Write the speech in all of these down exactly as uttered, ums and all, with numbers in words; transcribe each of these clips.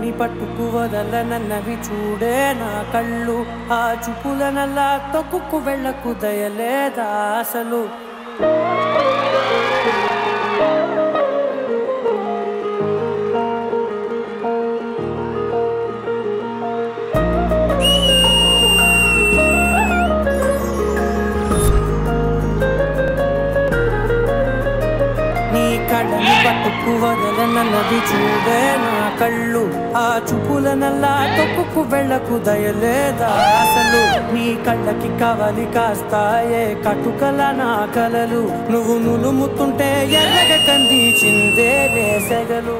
కళ్ళని పట్టుకు వదలనన్నవి చూడే నా కళ్ళు ఆ చూపులనల్లా తొక్కుకు వెళ్ళకు దయలేదా అసలు కళ్ళని పట్టుకు వదలనన్నవి చూడే నా కళ్ళు ఆ చూపులనల్లా తొక్కుకు వెళ్ళకు దయలేదా అసలు నీ కళ్ళకి కవలి కాస్తాయే కటుకల నా కలలు నువ్వు నులుముతుంటే ఎర్రగ కందిచిందే వేసెగలు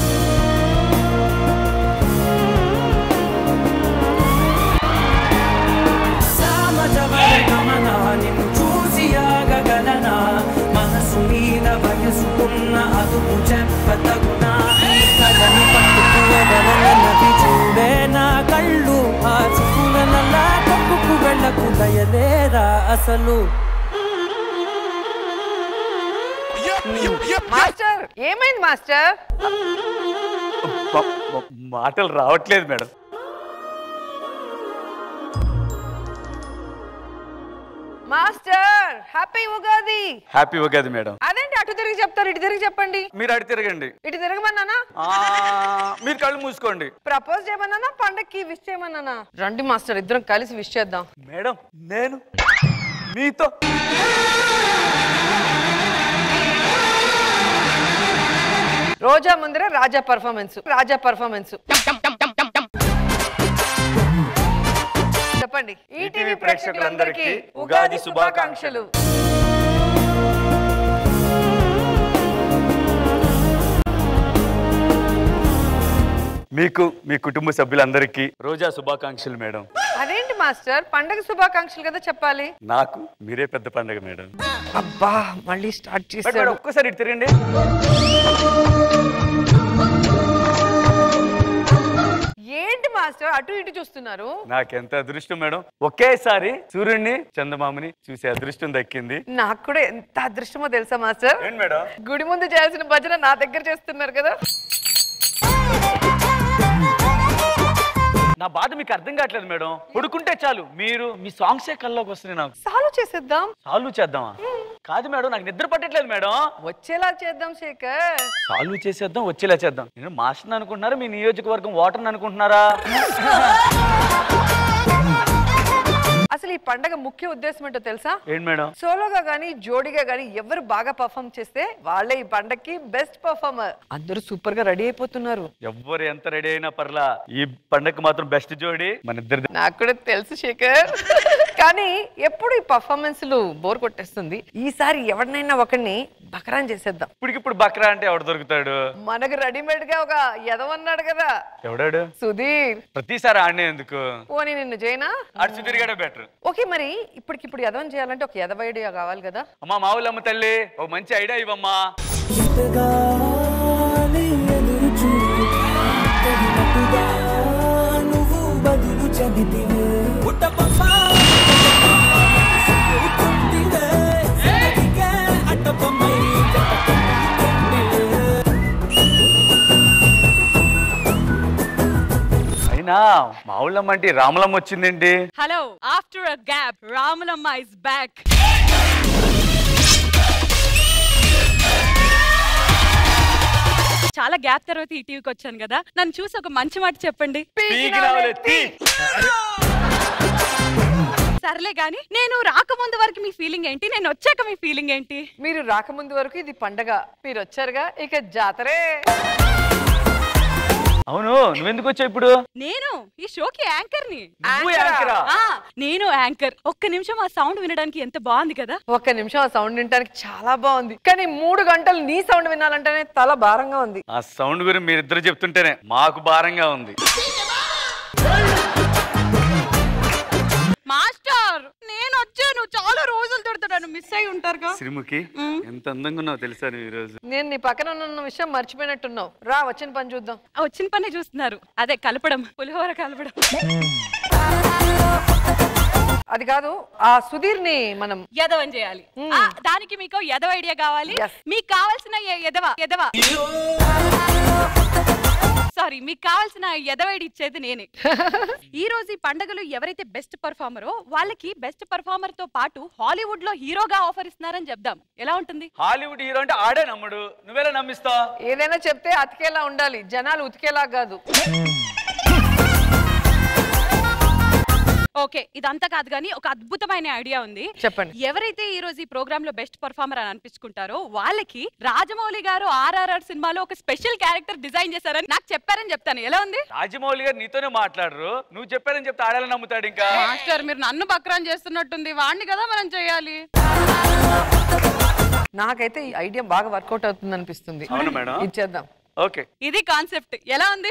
సామజవరగమనా నిన్ను చూసి ఆగగలనా మనసు మీద వయసుకున్న అదుపు చెప్పతగునా కళ్ళని పట్టుకు వదలనన్నవి చూడే నా కళ్ళు ఆ చూపులనల్లా తప్పుకు వెళ్ళకు దయలేరా అసలు మాస్టర్ ఏమైంది మాస్టర్ మాటలు రావట్లేదు madam master happy Ugadi happy Ugadi madam అదేంటి అటు తిరిగి చెప్తారు ఇటు తిరిగి చెప్పండి మీరు అటు తిరగండి ఇటు తిరగమన్నానా మీరు కళ్ళు మూసుకోండి ప్రపోజ్ చేయమన్నానా పండక్కి విష్ చేయమన్నానా రండి మాస్టర్ ఇద్దరం కలిసి విష్ చేద్దాం మేడం నేను మీతో రోజా ముందరే రాజా పర్ఫార్మెన్స్ రాజా పర్ఫార్మెన్స్ చెప్పండి ఈటీవీ ప్రేక్షకులందరికీ ఉగాది శుభాకాంక్షలు మీకు మీ కుటుంబ సభ్యులందరికీ రోజా శుభాకాంక్షలు మేడం అదేంటి మాస్టర్ పండగ శుభాకాంక్షలు కదా చెప్పాలి నాకు మీరే పెద్ద పండగ మేడం అబ్బా మళ్ళీ స్టార్ట్ చేశాడు ఒక్కసారి ఇటు తిరగండి ఏంటి మాస్టర్ అటు ఇటు చూస్తున్నారు నాకెంత అదృష్టం మేడం ఒకేసారి సూర్యుడిని చందమామని చూసే అదృష్టం దక్కింది నాకు కూడా ఎంత అదృష్టమో తెలుసా మాస్టర్ ఏంటి మేడం గుడి ముందు చేయాల్సిన భజన నా దగ్గర చేస్తున్నారు కదా నా బాధ మీకు అర్థం కావట్లేదు మేడం పడుకుంటే చాలు మీరు మీ సాంగ్సే కల్లోకి వస్తున్నాయి నాకు సాల్వ్ చేసేద్దాం సాల్వ్ చేద్దామా కాదు మేడం నాకు నిద్ర పట్టట్లేదు మేడం వచ్చేలా చేద్దాం శేఖర్ సాల్వ్ చేసేద్దాం వచ్చేలా చేద్దాం నేను మాస్టర్ అనుకుంటున్నారా మీ నియోజకవర్గం ఓటర్ అనుకుంటున్నారా అసలు ఈ పండగ ముఖ్య ఉద్దేశం ఏంటో తెలుసా ఏంటి మేడం సోలోగా గానీ జోడిగా గానీ ఎవరు బాగా పర్ఫార్మ్ చేస్తే వాళ్ళే ఈ పండగకి బెస్ట్ పర్ఫార్మర్ అందరూ సూపర్ గా రెడీ అయిపోతున్నారు ఎవ్వరు ఎంత రెడీ అయినా పర్లా ఈ పండగ మాత్రం బెస్ట్ జోడి మన ఇద్దరు నాకు కూడా తెలుసు శేఖర్ కానీ ఎప్పుడు ఈ పర్ఫార్మెన్స్లు బోర్ కొట్టేస్తుంది ఈసారి ఎవరినైనా ఒకరిని బకరాన్ చేసేద్దాం ఇప్పటికిప్పుడు బక్రా అంటే ఎవడు దొరుకుతాడు మనకు రెడీమేడ్ గా ఒక ఎదవన్నాడు కదా ఎవడాడు సుధీర్ ప్రతిసారి ఆడనే ఎందుకు పోనీ నిన్ను జైనా ఆడు సుధీర్ గడే బెటర్ ఓకే మరి ఇప్పటికిప్పుడు ఎదవని చేయాలంటే ఒక ఎదవ ఐడియా కావాలి కదా అమ్మా మావులమ్మ తల్లి ఒక మంచి ఐడియా ఇవ్వమ్మా నువ్వు బదులు చెబితివే అయినా మావులమ్మ అంటే రాములమ్మ వచ్చిందేంటి hello after a gap Ramulamma is back చాలా గ్యాప్ తర్వాత ఈ టీవీకి వచ్చాను కదా నన్ను చూసి ఒక మంచి మాట చెప్పండి సర్లే గాని నేను రాకముందు వరకు మీ ఫీలింగ్ ఏంటి నేను వచ్చాక మీ ఫీలింగ్ ఏంటి మీరు రాకముందు వరకు ఇది పండగ మీరు వచ్చారుగా ఇక జాతరే అవును నువ్వెందుకు వచ్చావు ఇప్పుడు నేను ఈ షోకి యాంకర్ ని యాంకరా నేను యాంకర్ ఒక్క నిమిషం ఆ సౌండ్ వినడానికి ఎంత బాగుంది కదా ఒక్క నిమిషం ఆ సౌండ్ వినడానికి చాలా బాగుంది కానీ మూడు గంటలు నీ సౌండ్ వినాలంటేనే తల భారంగా ఉంది ఆ సౌండ్ గురించి మీరిద్దరు చెప్తుంటేనే మాకు భారంగా ఉంది మాస్టర్ నేను వచ్చాను చాలా రోజులు తోడుతాను మిస్ అయి ఉంటారుగా శ్రీముఖి ఎంత అందంగా ఉన్నావు తెలుసా నువ్వు ఈ రోజు నేను నీ పక్కన ఉన్న విషయం మర్చిపోయినట్టున్నావు రా వచ్చిన పని చూద్దాం వచ్చిన పని చూస్తున్నారు అదే కలపడం పులిహోర కలపడం అది కాదు ఆ సుధీర్ ని మనం యదవం చేయాలి దానికి మీకు యదవ ఐడియా కావాలి మీకు కావాల్సిన యదవ యదవ సారీ, మీకు కావాల్సిన ఎదవేడి ఇచ్చేది నేనే. ఈ రోజు ఈ పండుగలో ఎవరైతే బెస్ట్ పర్ఫార్మరో వాళ్ళకి బెస్ట్ పర్ఫార్మర్ తో పాటు హాలీవుడ్ లో హీరోగా ఆఫర్ ఇస్తున్నారని చెప్దాం. ఎలా ఉంటుంది? హాలీవుడ్ హీరో అంటే ఆడే నమ్ముడు, నువ్వెలా నమ్మిస్తావు? ఏదైనా చెప్తే అతికేలా ఉండాలి, జనాలు ఉతికేలా కాదు. ఓకే, ఇదంతా కాదు కానీ ఒక అద్భుతమైన ఐడియా ఉంది. చెప్పండి. ఎవరైతే ఈ రోజు ఈ ప్రోగ్రామ్ లో బెస్ట్ పర్ఫార్మర్ అని అనిపించుకుంటారో వాళ్ళకి రాజమౌళి గారు ఆర్ఆర్ఆర్ సినిమాలో ఒక స్పెషల్ క్యారెక్టర్ డిజైన్ చేశారని నాకు చెప్పారని చెప్తాను. ఎలా ఉంది? రాజమౌళి గారు నీతోనే మాట్లాడరు, నువ్వు చెప్పారని చెప్తే ఆడేలా నమ్ముతాడు. ఇంకా మాస్టర్ మీరు నన్ను బక్రాన్ చేస్తున్నట్టుంది, వాడిని కదా మనం చేయాలి. నాకైతే ఈ ఐడియా బాగా వర్కౌట్ అవుతుంది అనిపిస్తుంది. అవును మేడం, ఇచ్చేద్దాం. ఓకే, ఇది కాన్సెప్ట్. ఎలా ఉంది?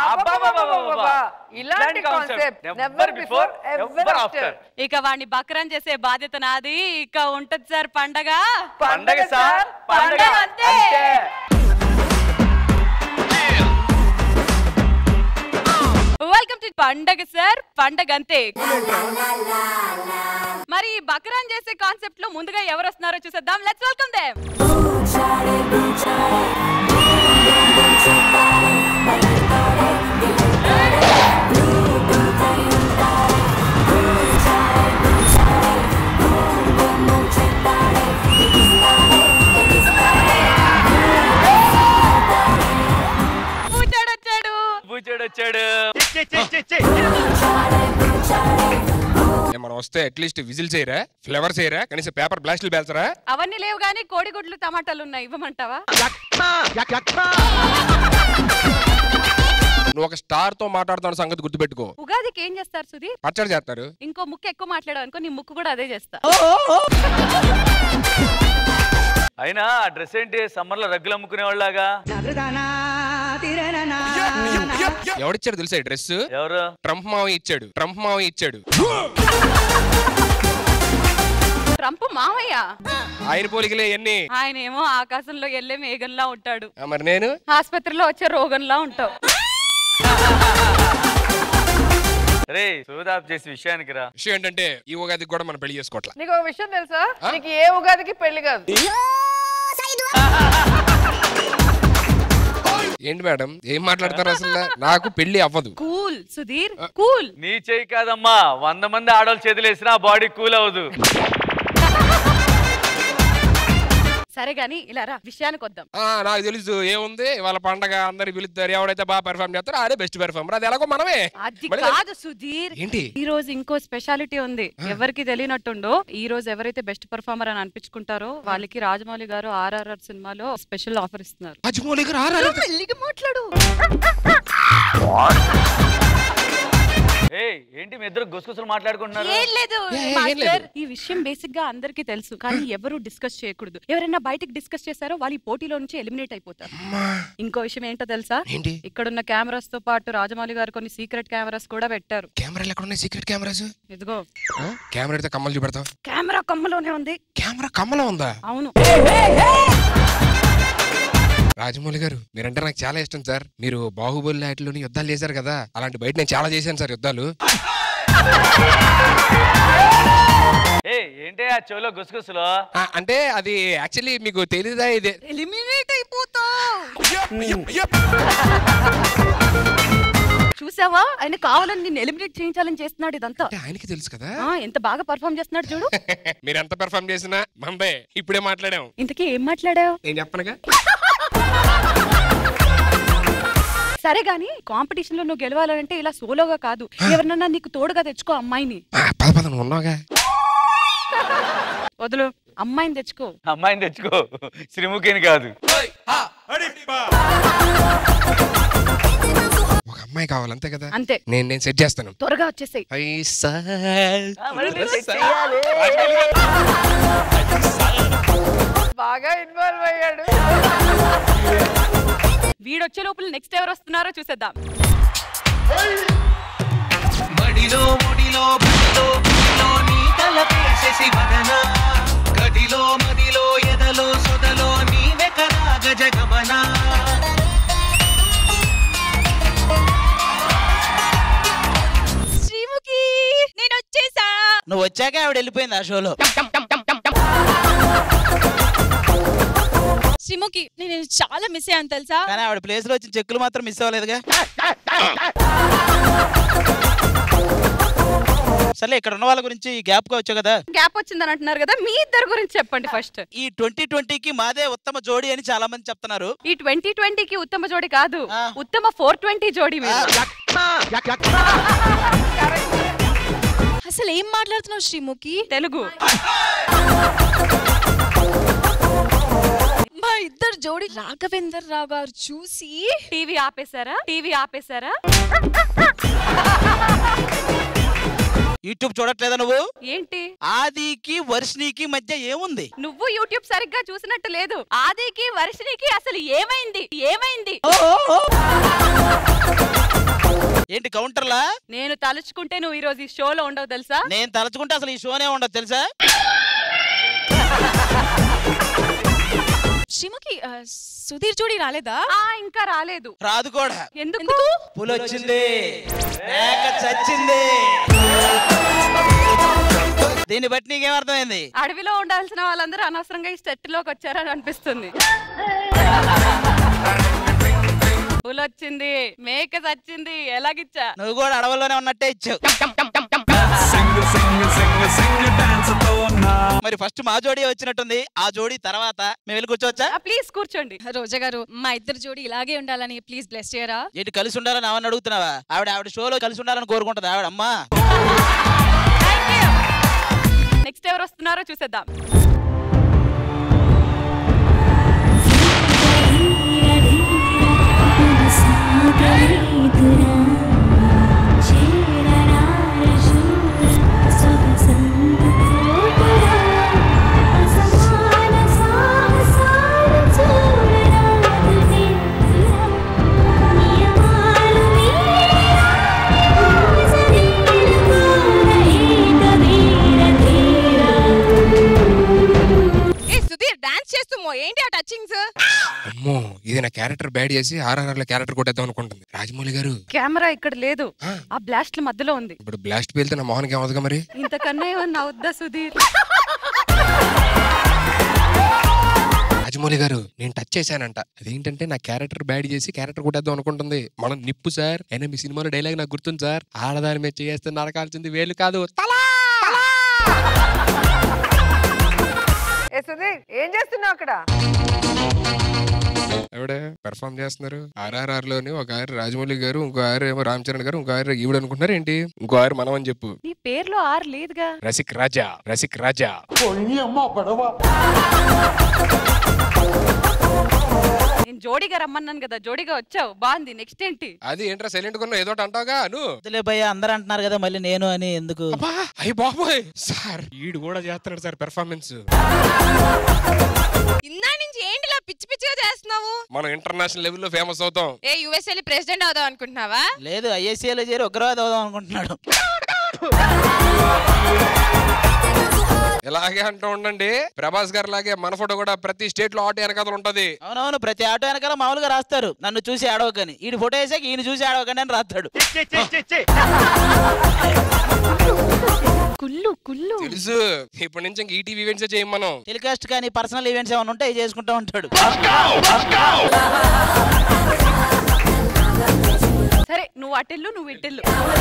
ఇలాంటి concept never before ever after. ఇక వాడిని బక్రాన్ చేసే బాధ్యత నాది. ఇక ఉంటది సార్ పండగ. పండగ సార్, పండగ అంతే. వెల్కమ్ టు పండగ సార్, పండగ అంతే. మరి బక్రాన్ చేసే కాన్సెప్ట్ లో ముందుగా ఎవరు వస్తున్నారో చూసేద్దాం. Let's welcome them. మనం వస్తే అట్లీస్ట్ విజిల్ చేయరా, ఫ్లేవర్ చేయరా, కనీసం పేపర్ బ్లాస్ట్లు పేల్చరా? అవన్నీ లేవు గానీ కోడిగుడ్లు టమాటాలు ఉన్నాయి, ఇవ్వమంటావా? నువ్వు ఒక స్టార్ తో మాట్లాడుతున్న సంగతి గుర్తుపెట్టుకో. ఉగాదికి ఏం చేస్తారు సుధీర్? పచ్చడి చేస్తారు. ఇంకో ముక్కు ఎక్కువ మాట్లాడావు అనుకో, నీ ముక్కు కూడా అదే చేస్తా. అయినా డ్రెస్ ఏంటి సమ్మర్ లో రగ్గులు అమ్ముకునే వాళ్ళగా? ఎవడిచ్చాడు తెలుసా డ్రెస్? ఎవరు? ట్రంప్ మావయ్య ఇచ్చాడు. ట్రంప్ మావయ్య ఇచ్చాడు. ట్రంప్ మావయ్య? ఆయన పోలికలే ఎన్ని. ఆయన ఏమో ఆకాశంలో ఎల్లే మేఘంలా ఉంటాడు, మరి నేను ఆసుపత్రిలో వచ్చే రోగంలా ఉంటావు. రే సోదాప్ చేసి విషయానికి రా. విషయం ఏంటంటే ఈ ఉగాదికి కూడా మనం పెళ్లి చేసుకోవట్లా. నీకు ఒక విషయం తెలుసా? నీకు ఏ ఉగాదికి పెళ్లి కాదు. ఏంటి మేడం ఏం మాట్లాడతారు అసలు? నాకు పెళ్లి అవ్వదు. Cool Sudheer, cool. నీ చేయి కాదమ్మా, వంద మంది ఆడవాళ్ళు చేతులేసినా బాడీ కూల్ అవ్వదు. సరే గాని ఇలా రా, విషయానికి వద్దాం. నాకు తెలుసు ఏముంది, వాళ్ళ పండగ అందరు పిలుస్తారు, ఎవరైతే బాగా పెర్ఫార్మ్ చేస్తారో అదే బెస్ట్ పెర్ఫార్మర్. అది ఎలాగో మనమే. అది కాదు సుధీర్, ఏంటి ఈ రోజు ఇంకో స్పెషాలిటీ ఉంది, ఎవరికి తెలియనట్టుండో. ఈ రోజు ఎవరైతే బెస్ట్ పర్ఫార్మర్ అని అనిపించుకుంటారో వాళ్ళకి రాజమౌళి గారు ఆర్ఆర్ఆర్ సినిమాలో స్పెషల్ ఆఫర్ ఇస్తున్నారు. రాజమౌళి గారు ఆర్ఆర్ఆర్ మెల్లిగా మాట్లాడు. ఏయ్ ఏంటి మీ ఇద్దరు గుసగుసలు మాట్లాడుకుంటున్నారు? ఏం లేదు మాస్టర్, ఈ విషయం బేసిక్ గా అందరికీ తెలుసు, కానీ ఎవరు డిస్కస్ చేయకూడదు. ఎవరైనా బయటకు డిస్కస్ చేశారో వాళ్ళు ఈ పోటీలో నుంచి ఎలిమినేట్ అయిపోతారు. ఇంకో విషయం ఏంటో తెలుసా? ఇక్కడున్న కెమెరాస్ తో పాటు రాజమౌళి గారు కొన్ని సీక్రెట్ కెమెరాస్ కూడా పెట్టారు. కెమెరాలు ఎక్కడ ఉన్నాయి? Secret cameras? ఇదిగో. కెమెరా అయితే కమ్మలు చూపెడతావు? కెమెరా కమ్మలోనే ఉంది. కెమెరా కమ్మలో ఉందా? అవును. రాజమౌళి గారు మీరంటే నాకు చాలా ఇష్టం సార్. మీరు బాహుబలి ఆటలోని యుద్ధాలు చేశారు కదా, అలాంటి బయట నేను చాలా చేశాను సార్ యుద్ధాలు. ఏంటి ఆ చెవులో గుసగుసలు? అంటే అది యాక్చువల్లీ మీకు తెలీదా? ఇది ఎలిమినేట్ అయిపోతా. చూసావా, ఆయన కావాలని నిన్ను ఎలిమినేట్ చేయించాలని చేస్తున్నాడు ఇదంతా. ఆయనకి తెలుసు కదా ఎంత బాగా పర్ఫార్మ్ చేస్తున్నాడు చూడు. మీరు ఎంత పర్ఫార్మ్ చేసినా మందే. ఇప్పుడే మాట్లాడాం. ఇంతకీ ఏం మాట్లాడావు? నేను చెప్పనుగా. సరే గాని కాంపిటీషన్ లో నువ్వు గెలవాలంటే ఇలా సోలోగా కాదు, ఎవరినన్నా నీకు తోడుగా తెచ్చుకో అమ్మాయిని. పద పద ఉన్నావుగా. వదులు, అమ్మాయిని తెచ్చుకో. అమ్మాయిని తెచ్చుకో, శ్రీముఖిని కాదు. ఒక అమ్మాయి కావాలి అంతే కదా? అంతే. నేను నేను సెట్ చేస్తాను. త్వరగా వచ్చేసాయి. బాగా ఇన్వాల్వ్ అయ్యాడు. వీడొచ్చే లోపల నెక్స్ట్ ఎవరు వస్తున్నారో చూసేద్దాం. మడిలో ముడిలో బడిలో బడిలో నీ తలపేసేసి వదన, గడిలో మదిలో ఎదలో సొదలో నీవే కదా గజగమన. శ్రీముఖి నేను వచ్చేసా. నువ్వు వచ్చాక ఆవిడ వెళ్ళిపోయింది ఆ షోలో. శ్రీముఖి నేను చాలా మిస్ అయ్యాను తెలుసా. కానీ ఆవిడ ప్లేస్ లో వచ్చిన చెక్కులు మాత్రం మిస్ అవ్వలేదుగా. సరే ఇక్కడ ఉన్న వాళ్ళ గురించి గ్యాప్ గా వచ్చావు కదా. గ్యాప్ వచ్చిందని అంటున్నారు కదా, మీ ఇద్దరు గురించి చెప్పండి ఫస్ట్. ఈ ట్వంటీ ట్వంటీకి మాదే ఉత్తమ జోడీ అని చాలా మంది చెప్తున్నారు. ఈ ట్వంటీ ట్వంటీకి ఉత్తమ జోడీ కాదు, ఉత్తమ ఫోర్ ట్వంటీ జోడీ. అసలు ఏం మాట్లాడుతున్నావు శ్రీముఖి? తెలుగు. మా ఇద్దరు జోడీ రాఘవేందర్ రావు గారు చూసి టీవీ ఆపేశారా? టీవీ ఆపేశారా? యూట్యూబ్ చూడట్లేదా నువ్వు? ఏంటి ఆదికి వర్షినికి మధ్య ఏముంది? నువ్వు యూట్యూబ్ సరిగ్గా చూసినట్టు లేదు. ఆదికి వర్షినికి అసలు ఏమైంది? ఏమైంది? ఏంటి కౌంటర్లా? నేను తలుచుకుంటే నువ్వు ఈ రోజు ఈ షోలో ఉండవు తెలుసా. నేను తలుచుకుంటే అసలు ఈ షోనే ఉండదు తెలుసా. శ్రీముఖి సుధీర్ జోడీ రాలేదా? ఇంకా రాలేదు. రాదు కూడా. ఎందుకు? పులొచ్చింది, మేక చచ్చింది. దీన్ని బట్టి నీకేమర్థమైంది? అడవిలో ఉండాల్సిన వాళ్ళందరూ అనవసరంగా ఈ సెట్ లోకి వచ్చారని అనిపిస్తుంది. పులొచ్చింది, మేక చచ్చింది, ఎలాగిచ్చా? నువ్వు కూడా అడవుల్లోనే ఉన్నట్టే ఇచ్చావు. మరి ఫస్ట్ మా జోడీ వచ్చినట్టుంది. ఆ జోడీ తర్వాత మేము వెళ్ళి కూర్చోవచ్చా? ప్లీజ్ కూర్చోండి. రోజా గారు మా ఇద్దరు జోడీ ఇలాగే ఉండాలని ప్లీజ్ బ్లెస్ చేయరా? ఏంటి కలిసి ఉండాలని ఆవిడ అడుగుతున్నావా? ఆవిడ ఆవిడ షోలో కలిసి ఉండాలని కోరుకుంటుంది ఆవిడ. అమ్మా నెక్స్ట్ ఎవరు వస్తున్నారో చూసేద్దాం. ఏంటి ఆ టచింగ్స్? అమ్మో ఇది నా క్యారెక్టర్ బ్యాడ్ చేసి ఆర్ఆర్ఆర్ లో క్యారెక్టర్ కొట్టేద్దాం అనుకుంటుంది. రాజమౌళి గారు కెమెరా ఇక్కడ లేదు, ఆ బ్లాస్ట్ మధ్యలో ఉంది. ఇప్పుడు బ్లాస్ట్ పేలితే నా మోహన్కి ఏమవుతుందిగా మరి? ఇంతకన్నా ఏమన్నా అవుద్దా సుధీర్? రాజమౌళి గారు నేను టచ్ చేశానంట. అదేంటంటే నా క్యారెక్టర్ బ్యాడ్ చేసి క్యారెక్టర్ కొట్టేద్దాం అనుకుంటుంది. మనం నిప్పు సార్. అయినా మీ సినిమాలో డైలాగ్ నాకు గుర్తుంది సార్, ఆడదాని మీద చేస్తే నరకాల్సింది వేలు కాదు తలా. ఏం చేస్తున్నావు అక్కడ? ఎవడే పెర్ఫార్మ్ చేస్తున్నారు ఆర్ఆర్ఆర్ లోని. ఒక ఆరు రాజమౌళి గారు, ఇంకో ఆరు ఏమో రామ్ చరణ్ గారు, ఇంకో ఆరు ఈవిడ అనుకుంటున్నారు ఏంటి? ఇంకో ఆరు మనం అని చెప్పు. నీ పేర్లో ఆరు లేదుగా. రసిక్ రాజా, రసిక్ రాజా. నేను జోడీగా రమ్మన్నాను కదా, జోడీగా వచ్చావు, బాగుంది. నెక్స్ట్ ఏంటి? అది ఏంట్రా సైలెంట్ కొన్నా ఏదో అంటావుగా నువ్వు. భయ్య అందరు అంటున్నారు కదా మళ్ళీ నేను అని ఎందుకు? అయ్యి బాబోయ్ సార్ ఈడు కూడా చేస్తున్నాడు సార్ పెర్ఫార్మెన్స్. ఇందా నుంచి ఏంటిలా పిచ్చి పిచ్చిగా చేస్తున్నావు? మనం ఇంటర్నేషనల్ లెవెల్లో ఫేమస్ అవుతాం. ఏ యుఎస్ వెళ్ళి ప్రెసిడెంట్ అవుదాం అనుకుంటున్నావా? లేదు ఐఎస్సీలో చేరి ఉగ్రవాది అవుదాం అనుకుంటున్నాడు. ఇలాగే అంటూ ఉండండి. ప్రభాస్ గారు లాగే మన ఫోటో కూడా ప్రతి స్టేట్ లో ఆటో వెనకాల ఉంటది. అవునవును ప్రతి ఆటో వెనకాల మామూలుగా రాస్తారు నన్ను చూసి ఆడవకని. ఈయన ఫోటో వేసాక ఈయన చూసి ఆడవకని అని రాస్తాడు. కుల్లు కుల్లు తెలుసు. ఇప్పటి నుంచి ఇంక ఈటీవీ ఈవెంట్స్ చేయం మనం. టెలికాస్ట్ కానీ పర్సనల్ ఈవెంట్స్ ఏమైనా ఉంటే అవి చేసుకుంటూ ఉంటాడు. సరే నువ్వు అటెల్లు, నువ్వు ఇటెల్లు.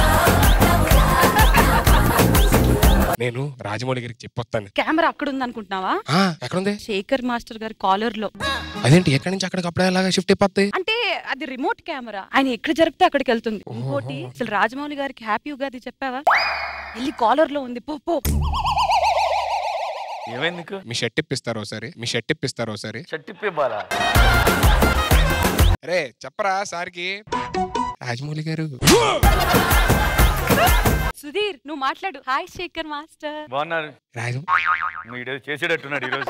నేను రాజమౌళి గారికి చెప్పొస్తాను. కెమెరా అక్కడ ఉంది అనుకుంటున్నావా? ఎక్కడుంది? శేఖర్ మాస్టర్ గారి కాలర్ లో. అదేంటి ఎక్కడి నుంచి అక్కడికి అప్పుడే అలాగా షిఫ్ట్ అయిపోతాయి? అంటే అది రిమోట్ కెమెరా, ఆయన ఎక్కడ జరిపితే అక్కడికి వెళ్తుంది. ఇంకోటి అసలు రాజమౌళి గారికి హ్యాపీ ఉగాది చెప్పావా? వెళ్ళి కాలర్ లో ఉంది, పో పో. ఏమైంది? మీ షర్ట్ ఇప్పిస్తారు ఒకసారి, మీ షర్ట్ ఇప్పిస్తారు ఒకసారి. షర్ట్ ఇప్పివ్వాలా? అరే చెప్పరా సార్కి. రాజమౌళి గారు సుధీర్ నువ్వు మాట్లాడు. Hi Shekar master. బాగున్నారు రాజు. మీరు చేసేటట్టున్నాడు ఈరోజు.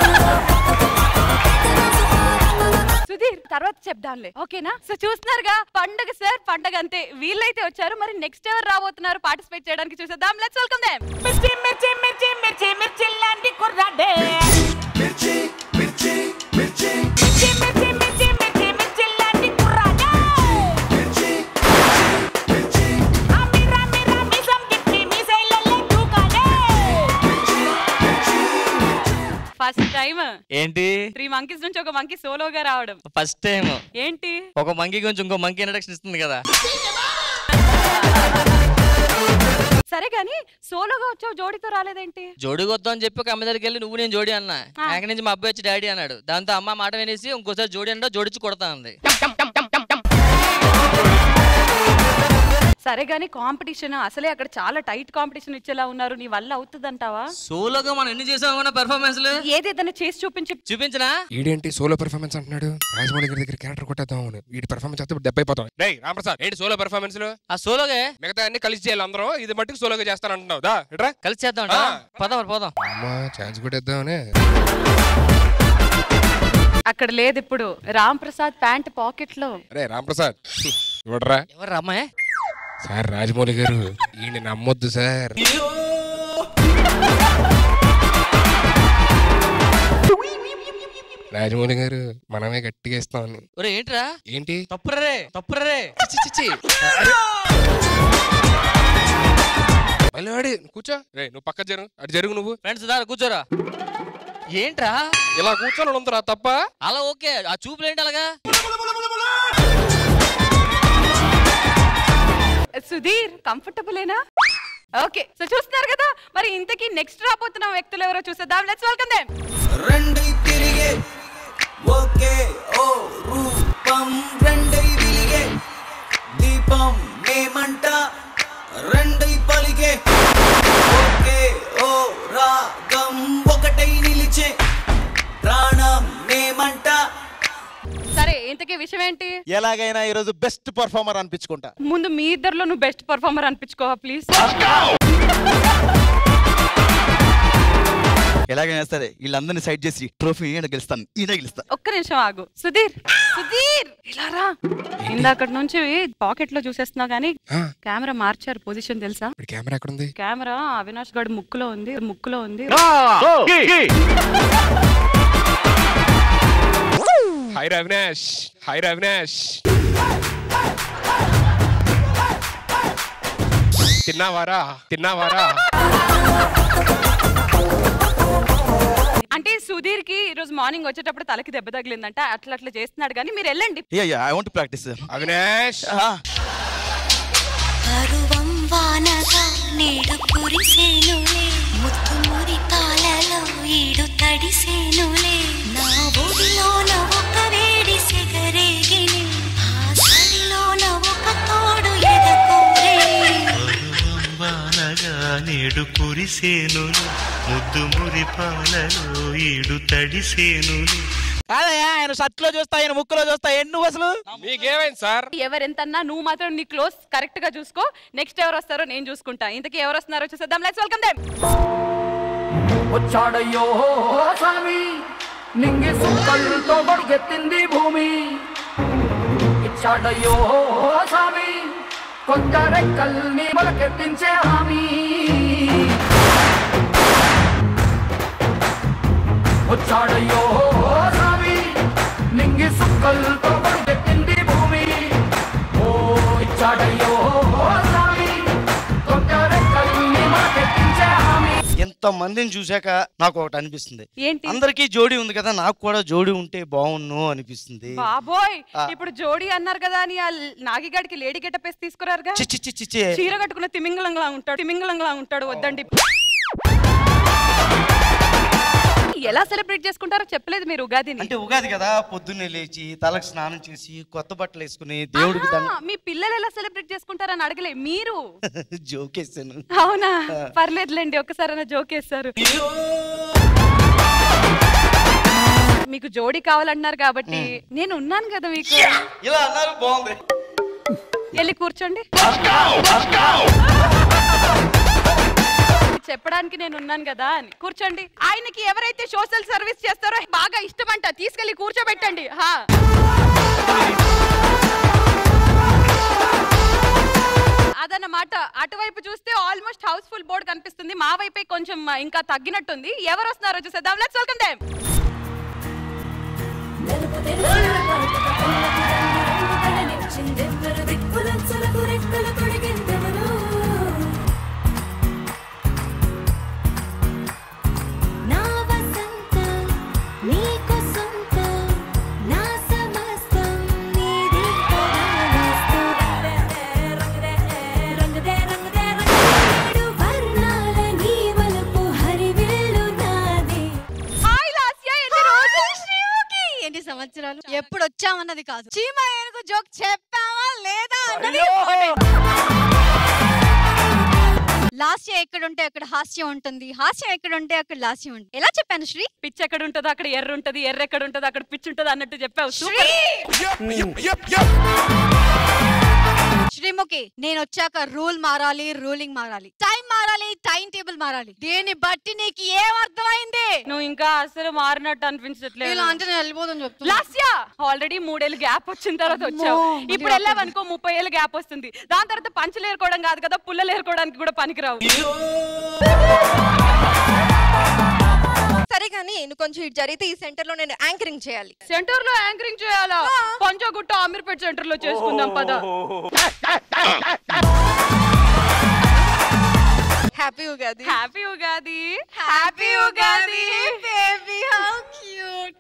సుధీర్ తర్వాత చెప్దాంలే, ఓకేనా? సో చూస్తున్నారుగా పండగ సార్, పండగ అంతే. వీళ్ళైతే వచ్చారు, మరి నెక్స్ట్ ఎవరు రాబోతున్నారు పార్టిసిపేట్ చేయడానికి చూసేద్దాం. Let's welcome them. మిర్చి మిర్చి మిర్చి మిర్చి మిర్చి లాంటి కుర్రాడే. మిర్చి మిర్చి మిర్చి మిర్చి మిర్చి మిర్చి మిర్చి మిర్చి లాంటి కుర్రాడే. మిర్చి మిర్చి అమిరా మిరా మిసం గిప్పి మిసైలల్లే దూకాడే. ఫస్ట్ టైం ఏంటి త్రీ మంకీస్ నుంచి ఒక మంకీ సోలోగా రావడం ఫస్ట్ టైం. ఏంటి ఒక మంకీ గురించి ఇంకో మంకీ ఇంట్రడక్షన్ ఇస్తుంది కదా. సరే గాని సోలోగా వచ్చావు, జోడితో రాలేదేంటి? జోడి వద్దాం అని చెప్పి ఒక అమ్మ దగ్గరికి వెళ్ళి నువ్వు నేను జోడి అన్నా. అక్కడి నుంచి మా అబ్బాయి వచ్చి డాడీ అన్నాడు. దాంతో అమ్మ మాట వినేసి ఇంకోసారి జోడి అంటే జోడించి కొడతా ఉంది. సరే గానీ కాంపిటీషన్ అసలే అక్కడ చాలా టైట్ కాంపిటీషన్ ఇచ్చేలా ఉన్నారు, నీ వల్ల అవుతుందంటావా? సోలోగా మనం ఎన్ని చేసామన్నా పెర్ఫార్మెన్స్ ఏదేదైనా చేసి చూపించి చూపించనా? ఈడేంటి సోలో పెర్ఫార్మెన్స్ అంటున్నాడు? రాజమౌళి గారి దగ్గర క్యారెక్టర్ కొట్టేద్దాం. వీడి పెర్ఫార్మెన్స్ అయితే దెబ్బ అయిపోతాం. రేయ్ రామప్రసాద్, ఏంటి సోలో పెర్ఫార్మెన్స్ లో? ఆ సోలోగా మిగతా అన్ని కలిసి చేయాలి అందరం, ఇది మట్టుకు సోలోగా చేస్తాను అంటున్నావు. దా ఇట్రా కలిసి చేద్దాం. పోదాం పోదాం. అమ్మా ఛాన్స్ కొట్టేద్దామనే. అక్కడ లేదు ఇప్పుడు రామ్ ప్రసాద్ ప్యాంట్ పాకెట్ లో. రే రామప్రసాద్ చూడరా. ఎవరు అమ్మాయి? సార్ రాజమౌళి గారు, ఈయన నమ్మొద్దు సార్. రాజమౌళి గారు మనమే గట్టిగా ఇస్తామని. ఒరే ఏంట్రా? ఏంటి తప్పురే తప్పురే మళ్ళీ వాడి కూర్చో. రే నువ్వు పక్క జరుగు, అటు జరుగు నువ్వు. ఫ్రెండ్స్ దారా కూర్చోరా. ఏంట్రా ఇలా కూర్చొని ఉందరా తప్ప? అలా ఓకే, ఆ చూపులు ఏంటి అలాగా? సుధీర్ కంఫర్టబులేనా? ఓకే సో చూస్తున్నారు కదా, మరి ఇంతకీ నెక్స్ట్ రాబోతున్న వ్యక్తులు ఎవరో చూసేద్దాం. Let's welcome them. రెండై తిరిగే ఓకే ఓ రూపం, రెండై తిరిగే దీపం మేమంట, రెండై పలిగే ఓకే ఓ రాగం, ఒకటై నిలిచే ప్రాణం మేమంట. సరే ఇంతకీ విషయం ఏంటి? ఎలాగైనా ఈ రోజు బెస్ట్ పర్ఫార్మర్ అనిపించుకుంటా. ముందు మీ ఇద్దరులో నువ్వు బెస్ట్ పర్ఫార్మర్ అనిపించుకోవా ప్లీజ్. ఎలాగైనా సరే వీళ్ళందరినీ సైడ్ చేసి ట్రోఫీ ఈయన గెలుస్తాను, ఈయన గెలుస్తా. ఒక్క నిమిషం ఆగు సుధీర్. సుధీర్ ఇలా రా. ఇందాకటి నుంచి పాకెట్ లో చూసేస్తున్నావు గానీ కెమెరా మార్చారు పొజిషన్ తెలుసా? కెమెరా ఎక్కడ ఉంది? కెమెరా అవినాష్ గడు ముక్కులో ఉంది, ముక్కులో ఉంది. హాయ్ అవినాష్. హాయ్ అవినాష్. తిన్నావారా? తిన్నావారా? అంటే సుధీర్ కి ఈ రోజు మార్నింగ్ వచ్చేటప్పుడు తలకి దెబ్బ తగిలిందంట, అట్లా అట్లా చేస్తున్నాడు కానీ మీరు వెళ్ళండి. I want to practice. Avinash పరువం వానగా నేడు కురిసేనులే, ముత్తు మురితాలలో ఈడు తడిసేనులే, నా ఒడిలోన ఒక వేడి సెగరేగిని, ఆ సడిలోన ఒక తోడు ఎదకోరే. పరువం వానగా నేడు కురిసేనులే, ముద్దు మురిపాలలో ఈడు తడిసేనులే. కాదయ్యా, ఆయన షర్ట్ లో చూస్తా, ఆయన ముక్కులో చూస్తా. ఎన్ను అసలు మీకేమైంది సార్? ఎవరెంతన్నా నువ్వు మాత్రం నీ క్లోజ్ కరెక్ట్ గా చూసుకో. నెక్స్ట్ ఎవరు వస్తారో నేను చూసుకుంటా. ఇంతకీ ఎవరు వస్తున్నారో చూసేద్దాం. Let's welcome them. వచ్చాడయ్యో స్వామి, నింగి సుక్కలతో బడిగెత్తింది భూమి. ఇచ్చాడయ్యో స్వామి, కొత్త రెక్కల్ని మొలకెత్తించే హామీ. వచ్చాడయ్యో స్వామి, నింగి సుక్కలతో బడిగెత్తింది భూమి. ఓ ఇచ్చాడయ్యో స్వామి, కొత్త రెక్కల్ని మొలకెత్తించే హామీ. ఎంత మందిని చూశాక నాకు ఒకటి అనిపిస్తుంది, ఏంటి? అందరికి జోడీ ఉంది కదా, నాకు కూడా జోడీ ఉంటే బాగున్ను అనిపిస్తుంది. బాబోయ్, ఇప్పుడు జోడీ అన్నారు కదా అని ఆ నాగిగాడికి లేడీ గెటప్ వేసి తీసుకురారుగా. చిచ్చి చిచ్చి చి చీర కట్టుకున్న తిమింగలంగా ఉంటాడు, తిమింగలంగా ఉంటాడు. వద్దండి. ఎలా సెలబ్రేట్ చేసుకుంటారో చెప్పలేదు మీరు ఉగాదిని. అంటే ఉగాది కదా, పొద్దున్నే లేచి తలకు స్నానం చేసి కొత్త బట్టలు వేసుకుని దేవుడికి దండం. మీ పిల్లలు ఎలా సెలబ్రేట్ చేసుకుంటారని అడగలే మీరు. జోకేసాను. అవునా, పర్లేదులేండి, ఒక్కసారైనా జోకేస్తారు. మీకు జోడీ కావాలన్నారు కాబట్టి నేను ఉన్నాను కదా మీకు. ఇలా అన్నారు, బాగుంది. వెళ్ళి కూర్చోండి. చెప్పడానికి నేను ఉన్నాను కదా అని. కూర్చోండి. ఆయనకి ఎవరైతే సోషల్ సర్వీస్ చేస్తారో బాగా ఇష్టమంట, తీసుకెళ్లి కూర్చోబెట్టండి. హా అదన్నమాట. అటువైపు చూస్తే ఆల్మోస్ట్ హౌస్ఫుల్ బోర్డ్ కనిపిస్తుంది, మా వైపే కొంచెం ఇంకా తగ్గినట్టుంది. ఎవరు వస్తున్నారో చూసేద్దాం. Let's welcome them. నా వసంతం సంవత్సరాలు ఎప్పుడు వచ్చామన్నది కాదు, చీమ ఏనుగు జోక్ చెప్పావా లేదా అన్నది. లాస్యం ఎక్కడుంటే అక్కడ హాస్యం ఉంటుంది, హాస్యం ఎక్కడుంటే అక్కడ లాస్యం ఉంటుంది. ఎలా చెప్పాను శ్రీ? పిచ్చి ఎక్కడ ఉంటుందో అక్కడ ఎర్ర ఉంటది, ఎర్ర ఎక్కడ ఉంటుందో అక్కడ పిచ్చి ఉంటది అన్నట్టు చెప్పావు. శ్రీముఖి, నేను వచ్చాక రూల్ మారాలి, రూలింగ్ మారాలి, టైం మారాలి, టైం టేబుల్ మారాలి. దీన్ని బట్టి నీకు ఏం అర్థమైంది? నువ్వు ఇంకా అసలు మారినట్టు అనిపించట్లేదు. ఇలా అంటే నేను వెళ్ళిపోతాను చెప్తున్నా. లాస్యా ఆల్రెడీ మూడేళ్ళు గ్యాప్ వచ్చిన తర్వాత వచ్చావు. ఇప్పుడు వెళ్ళావనుకో ముప్పై ఏళ్ళు గ్యాప్ వస్తుంది. దాని తర్వాత పంచులు ఏరుకోవడం కాదు కదా, పుల్లలు ఏరుకోవడానికి కూడా పనికిరావు. సరే కానీ నువ్వు కొంచెం ఇటు జరిగితే ఈ సెంటర్ లో నేను యాంకరింగ్ చేయాలి. సెంటర్ లో యాంకరింగ్ చేయాలా? పంచగుట్ట అమీర్పేట్ సెంటర్ లో చేసుకుందాం పద. Happy Ugadi. Happy Ugadi. Happy Ugadi baby, how cute.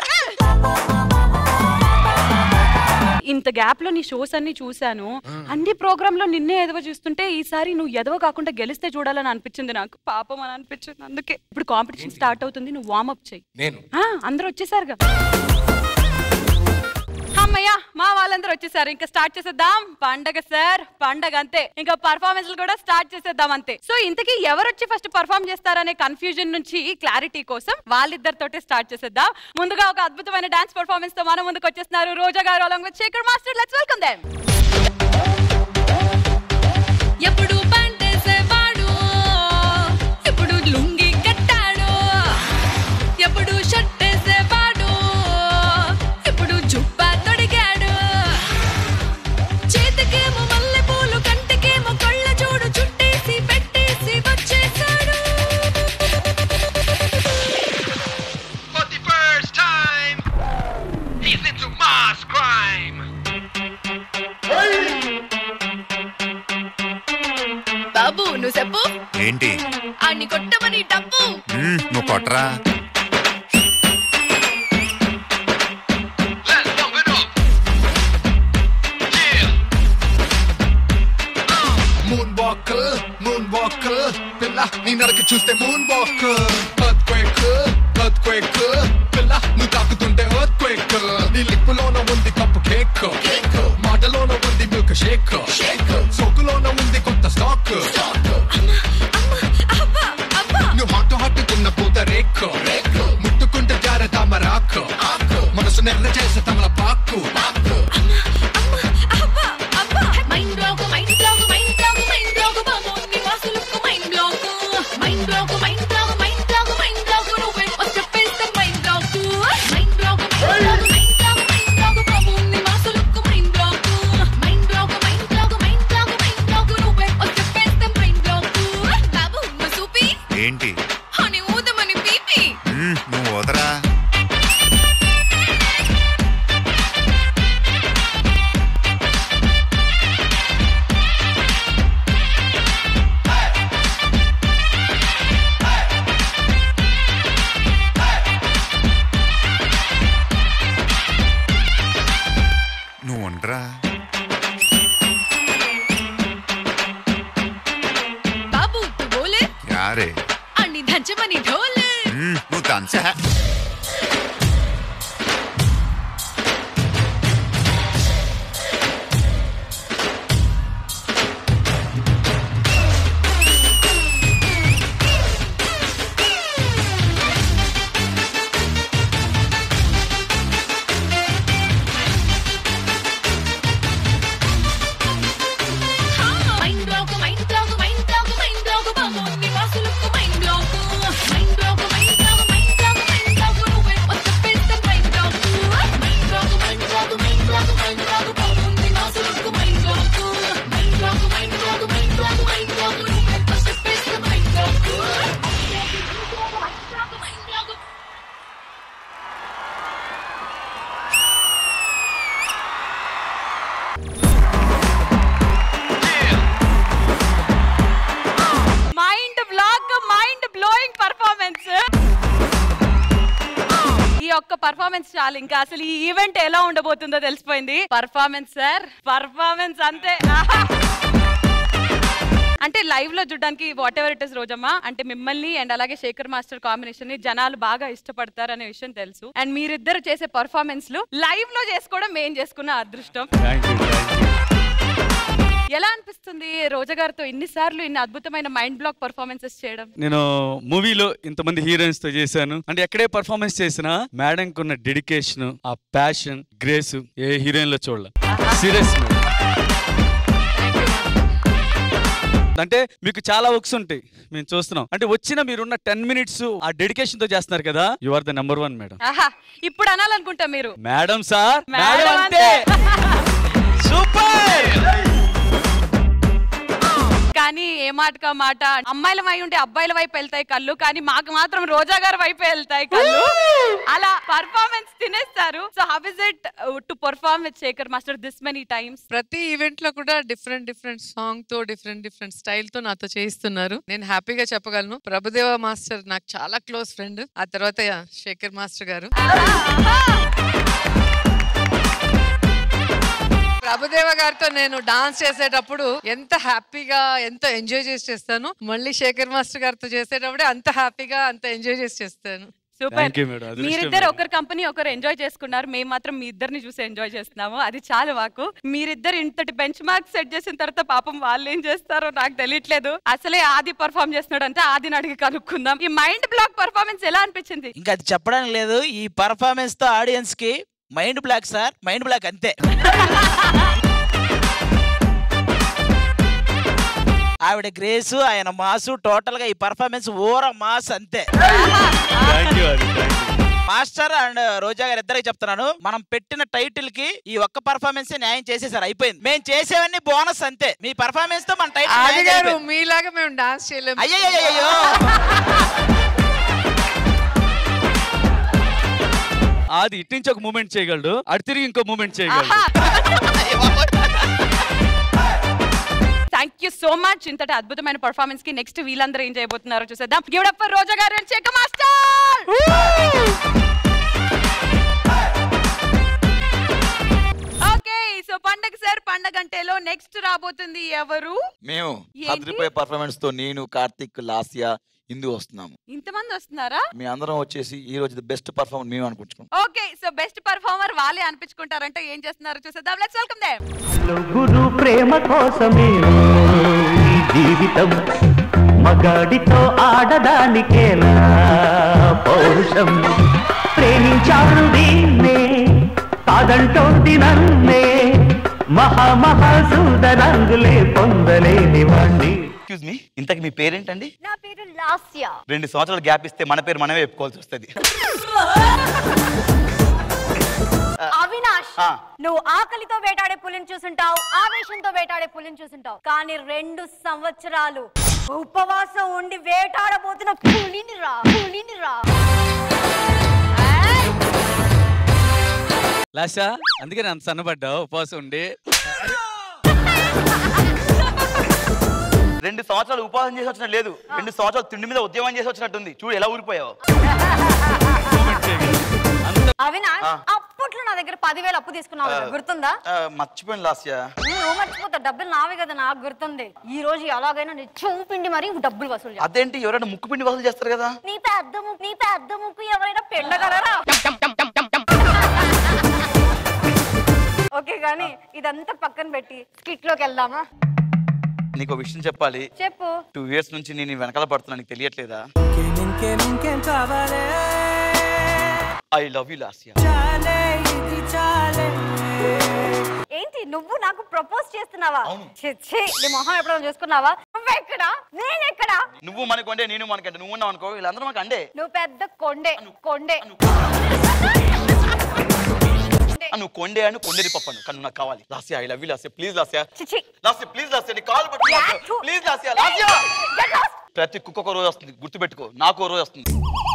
ఇంత గ్యాప్ లో నీ షోస్ అన్ని చూసాను. అన్ని ప్రోగ్రామ్ లో నిన్నే ఎదవ చూస్తుంటే ఈసారి నువ్వు ఎదవ కాకుండా గెలిస్తే చూడాలని అనిపించింది నాకు. పాపం అని అనిపించింది. అందుకే ఇప్పుడు కాంపిటీషన్ స్టార్ట్ అవుతుంది, నువ్వు వార్మప్ చెయ్యి. నేను అందరూ వచ్చేసారుగా. అమ్మయ్యా, మా వాళ్ళందరూ వచ్చేసారు. ఇంకా స్టార్ట్ చేసేద్దాం. పండగ సార్, పండగ అంతే. ఇంకా పర్ఫార్మెన్స్ కూడా స్టార్ట్ చేసేద్దాం అంతే. సో ఇంతకీ ఎవరు వచ్చి ఫస్ట్ పర్ఫార్మ్ చేస్తారనే కన్ఫ్యూజన్ నుంచి క్లారిటీ కోసం వాళ్ళిద్దరితోటే స్టార్ట్ చేసేద్దాం. ముందుగా ఒక అద్భుతమైన డాన్స్ పర్ఫార్మెన్స్ తో మన ముందుకు వచ్చేస్తున్నారు Roja garu along with Shekar master. Let's welcome them. ఎప్పుడు పంటేసేవాడు, ఎప్పుడు లుంగి కట్టాడు, ఎప్పుడు షర్ట్ వేసేవాడు, ఎప్పుడు జుబ్బా తొడిగాడు, చేతికేమో మల్లె పూలు, కంటికేమో కళ్ళ చూడు, చుట్టేసి పెట్టేసి వచ్చేసాడు. For the first time, he's into mass crime. బాబు నువ్వు చెప్పు ఏంటి? అన్ని కొట్టమని డబ్బు. నువ్వు కొట్టరా. మూన్ వాకర్, మూన్ వాకర్, పిల్ల నీ నరక చూస్తే moon walker. Earthquake, earthquake, పిల్ల నువ్వు తాకుతుంటే ఎర్త్ క్వేక్. నీ లిప్పులోన ఉంది కప్పు కేక్, మాటలోన ఉంది మిల్క్ షేక్, సోకులోన ఉంది కొత్త స్టాక్. నువ్వు హాట్ హాట్టుకున్న పూత రేక్, ముట్టుకుంటే జార తామరాకు, మనసు నెర్ర చేసే తమల పాకు. Mind block, mind block, mind block, mind block, బాబు నీ వాసులకు mind block. Mind block, mind block, mind block, mind block, నువ్వే వచ్చేస్తే mind block. Mind block, mind block, mind block, mind block, బాబు నీ వాసులకు mind block. Mind block, mind block, mind block, mind block, నువ్వే వచ్చేస్తే మైండ్ బ్లాక్. బాబు నువ్వు సూపి ఏంటి? అని ఊదమని పీపి. నువ్వు వదరా. నువ్వు ఉండరా. బాబు తు బోలే యారే అన్ని దంచమని ఢోలే. నువ్వు దంచా. Mind block, mind block, mind block, mind block, బాబు నీ వాసులకు mind block. Mind block, mind block, mind block, mind block, నువ్వే వచ్చేస్తే mind block. Mind block, mind block, mind block, mind block, బాబు నీ వాసులకు mind block. Mind block, mind block, mind block, mind block, నువ్వే వచ్చేస్తే mind block. Mind block, mind blowing performance. ఈ ఒక్క performance చాలు, ఇంకా అసలు ఈ ఈవెంట్ ఎలా ఉండబోతుందో తెలిసిపోయింది. పర్ఫార్మెన్స్ సార్, పర్ఫార్మెన్స్ అంతే. అంటే లైవ్ లో చూడడానికి whatever it is Rojamma, అంటే మిమ్మల్ని అండ్ అలాగే శేఖర్ మాస్టర్ కాంబినేషన్ ని జనాలు బాగా ఇష్టపడతారు అనే విషయం తెలుసు. అండ్ మీరిద్దరు చేసే పర్ఫార్మెన్స్ లు లైవ్ లో చేసుకోవడం మేం చేసుకున్న అదృష్టం. ఎలా అనిపిస్తుంది రోజా గారితో ఇన్నిసార్లు ఇన్ని అద్భుతమైన మైండ్ బ్లాక్ పర్ఫార్మెన్సెస్ చేయడం? నేను మూవీలో ఇంతమంది హీరోయిన్స్ తో చేశాను. అంటే ఎక్కడే పర్ఫార్మెన్స్ చేసినా మేడం కున్న డెడికేషన్, ఆ ప్యాషన్, గ్రేస్ ఏ హీరోయిన్ లో చూడాలి. సీరియస్. అంటే మీకు చాలా వర్క్స్ ఉంటాయి, మేము చూస్తున్నాం. అంటే వచ్చిన మీరున్న టెన్ మినిట్స్ ఆ డెడికేషన్ తో చేస్తున్నారు కదా, you are the number one madam. ఇప్పుడు అనాలనుకుంటా మీరు మేడం సార్. మేడం అంతే. సూపర్. కానీ ఏ మాటకా మాట అమ్మాయిల వై ఉంటే అబ్బాయిల వైపు వెళ్తాయి కళ్ళు, కానీ మాకు మాత్రం రోజా గారి వైపు వెళ్తాయి కళ్ళు. అలా పర్ఫార్మెన్స్ తినేస్తారు. So how is it to perform with Shekar master this many times? ప్రతి ఈవెంట్ లో కూడా డిఫరెంట్ డిఫరెంట్ సాంగ్ తో డిఫరెంట్ డిఫరెంట్ స్టైల్ తో నాతో చేయిస్తున్నారు. నేను హ్యాపీగా చెప్పగలను ప్రభుదేవ మాస్టర్ నాకు చాలా క్లోజ్ ఫ్రెండ్. ఆ తర్వాత శేఖర్ మాస్టర్ గారు. ప్రభుదేవ గారితో నేను డాన్స్ చేసేటప్పుడు ఎంత హ్యాపీగా ఎంత ఎంజాయ్ చేసి చేస్తాను, మళ్ళీ శేఖర్ మాస్టర్ గారితో చేసేటప్పుడు అంత హ్యాపీగా అంత ఎంజాయ్ చేసి చేస్తాను. సూపర్. మీరిద్దరు ఒకరి కంపెనీ ఒకరు ఎంజాయ్ చేసుకున్నారు, మేము మాత్రం మీ ఇద్దరిని చూసి ఎంజాయ్ చేస్తున్నాము. అది చాలు మాకు. మీరిద్దరు ఇంతటి బెంచ్ మార్క్ సెట్ చేసిన తర్వాత పాపం వాళ్ళు ఏం చేస్తారో నాకు తెలియట్లేదు. అసలే ఆది పర్ఫార్మ్ చేస్తున్నాడు అంటే ఆదిని అడిగి కనుక్కుందాం. ఈ మైండ్ బ్లాక్ పర్ఫార్మెన్స్ ఎలా అనిపించింది? ఇంకా అది చెప్పడానికి లేదు. ఈ పర్ఫార్మెన్స్ తో ఆడియన్స్ కి mind block sir, mind block అంతే. ఆవిడ గ్రేస్, ఆయన మాసు, టోటల్ గా ఈ పర్ఫార్మెన్స్ ఓర మాస్ అంతే. మాస్టర్ అండ్ రోజా గారు ఇద్దరికి చెప్తున్నాను, మనం పెట్టిన టైటిల్ కి ఈ ఒక్క పర్ఫార్మెన్స్ న్యాయం చేసేసారు, అయిపోయింది. మేము చేసేవన్నీ బోనస్ అంతే. మీ పర్ఫార్మెన్స్ తో మన టైటిల్ మీలాగా మేము డాన్స్ చేయలేము. అయ్యో అది ఇటు నుంచి ఒక మూమెంట్ చేయగలడు, అటు తిరిగి ఇంకో మూమెంట్ చేయగలడు. Thank you so much. ఇంతటి అద్భుతమైన పర్ఫార్మెన్స్ కి నెక్స్ట్ వీళ్ళందరూ ఏం చేయబోతున్నారో చూసేద్దాం. Give it up for Roja garu and Shekar master. Okay, so పండగ సార్, పండగ అంటేలో నెక్స్ట్ రాబోతుంది ఎవరు? మేము అదిరిపోయే పర్ఫార్మెన్స్ తో నేను, కార్తిక్, లాస్యా, ఇందు వస్తున్నాము. ఇంతమంది వస్తున్నారా? మీ అందరం వచ్చేసి ఈ రోజు బెస్ట్ పర్ఫార్మర్ మేము అనుకుంటున్నాం. ఓకే, సో బెస్ట్ పర్ఫార్మర్ వాళ్ళే అనిపించుకుంటారంటే ఏం చేస్తున్నారో చూసేద్దాం. Let's welcome them. గురు ప్రేమ కోసమే ఈ జీవితం, మగాడితో ఆడదానికేలా పౌరుషం, ప్రేమించారు దీన్నే కాదంటోంది నన్నే, మహా మహాసూదరంగులే పొందలేని వాణ్ణి. ఎక్స్క్యూజ్ మీ, ఇంతకి మీ పేరేంటండి? నా పేరు లాస్యా. రెండు సంవత్సరాలు గ్యాప్ ఇస్తే మన పేరు మనమే చెప్పుకోవాల్సి వస్తుంది. అవినాష్, నువ్వు ఆకలితో వేటాడే పులిని చూసుంటావు, ఆవేశంతో వేటాడే పులిని చూసుంటావు, కానీ రెండు సంవత్సరాలు ఉపవాసం ఉండి వేటాడబోతున్న పులిని రా పులిని రా లాషా, అందుకే అంత సన్నబడ్డావు ఉపవాసం ఉండి. రెండు సంవత్సరాలు ఉపవాసం చేసి వచ్చినట్టు లేదు, రెండు సంవత్సరాలు తిండి మీద ఉద్యమం చేసి వచ్చినట్టుంది. చూడు ఎలా ఊరిపోయావు. అవినాష్, అప్పట్లో నా దగ్గర పదివేలు అప్పు తీసుకున్నావు కదా, గుర్తుందా? మర్చిపోయింది లాస్యా. నువ్వు మర్చిపోతావు, డబ్బులు నావే కదా, నాకు గుర్తుంది. ఈ రోజు ఎలాగైనా నీ చూపిండి మరి డబ్బులు వసూలు చేస్తా. అదేంటి, ఎవరైనా ముక్కు పిండి వసూలు చేస్తారు కదా? నీ పెద్ద ముక్కు నీ పెద్ద ముక్కు ఎవరైనా పెండగలరా? ఓకే, కానీ ఇదంతా పక్కన పెట్టి స్కిట్ లోకి వెళ్దామా? నీకు విషయం చెప్పాలి. చెప్పు. టూ ఇయర్స్ నుంచి నేను వెనకాల పడుతున్నా, నీకు తెలియట్లేదా? I love you Lasya. ఏంటి నువ్వు నాకు ప్రపోజ్ చేస్తున్నావా? నీ మొహం ఎప్పుడైనా చూసుకున్నావా? నువ్వెక్కడా నేనెక్కడా? నువ్వు మనకొండే నేను మనకంటే, నువ్వు ఉన్నావు అనుకో వీళ్ళందరూ మనకు అండే. నువ్వు పెద్ద కొండే కొండే నువ్వు కొండే అని కొండేది పప్పను, కానీ నాకు కావాలి Lasya. I love you Lasya, please Lasya. Lasya please Lasya, నీ కాల్ పట్టు ప్లీజ్ లాస్యా. లాస్యా, ప్రతి కుక్క ఒక రోజు వస్తుంది, గుర్తుపెట్టుకో, నాకు ఒక రోజు వస్తుంది.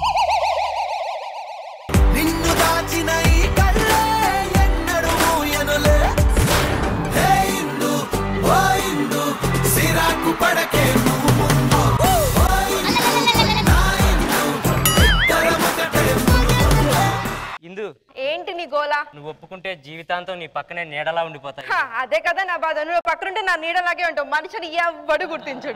నిన్ను దాచిన ఈ కళ్ళే ఎన్నడూ మూయనులే. హే ఇందు ఓ ఇందు, సిరాకు పడకే నువ్వు ముందు. ఓ ఇందు నా ఇందు, ఇద్దరం ఒకటే ముందు. ఇందు, ఏంటి నీ గోలా? నువ్వు ఒప్పుకుంటే జీవితాంతం నీ పక్కనే నీడలా ఉండిపోతాయి. హా, అదే కదా నా బాధ. నువ్వు పక్కనుంటే నా నీడలాగే ఉంటావు. మనిషిని ఎవ్వడు గుర్తించడు.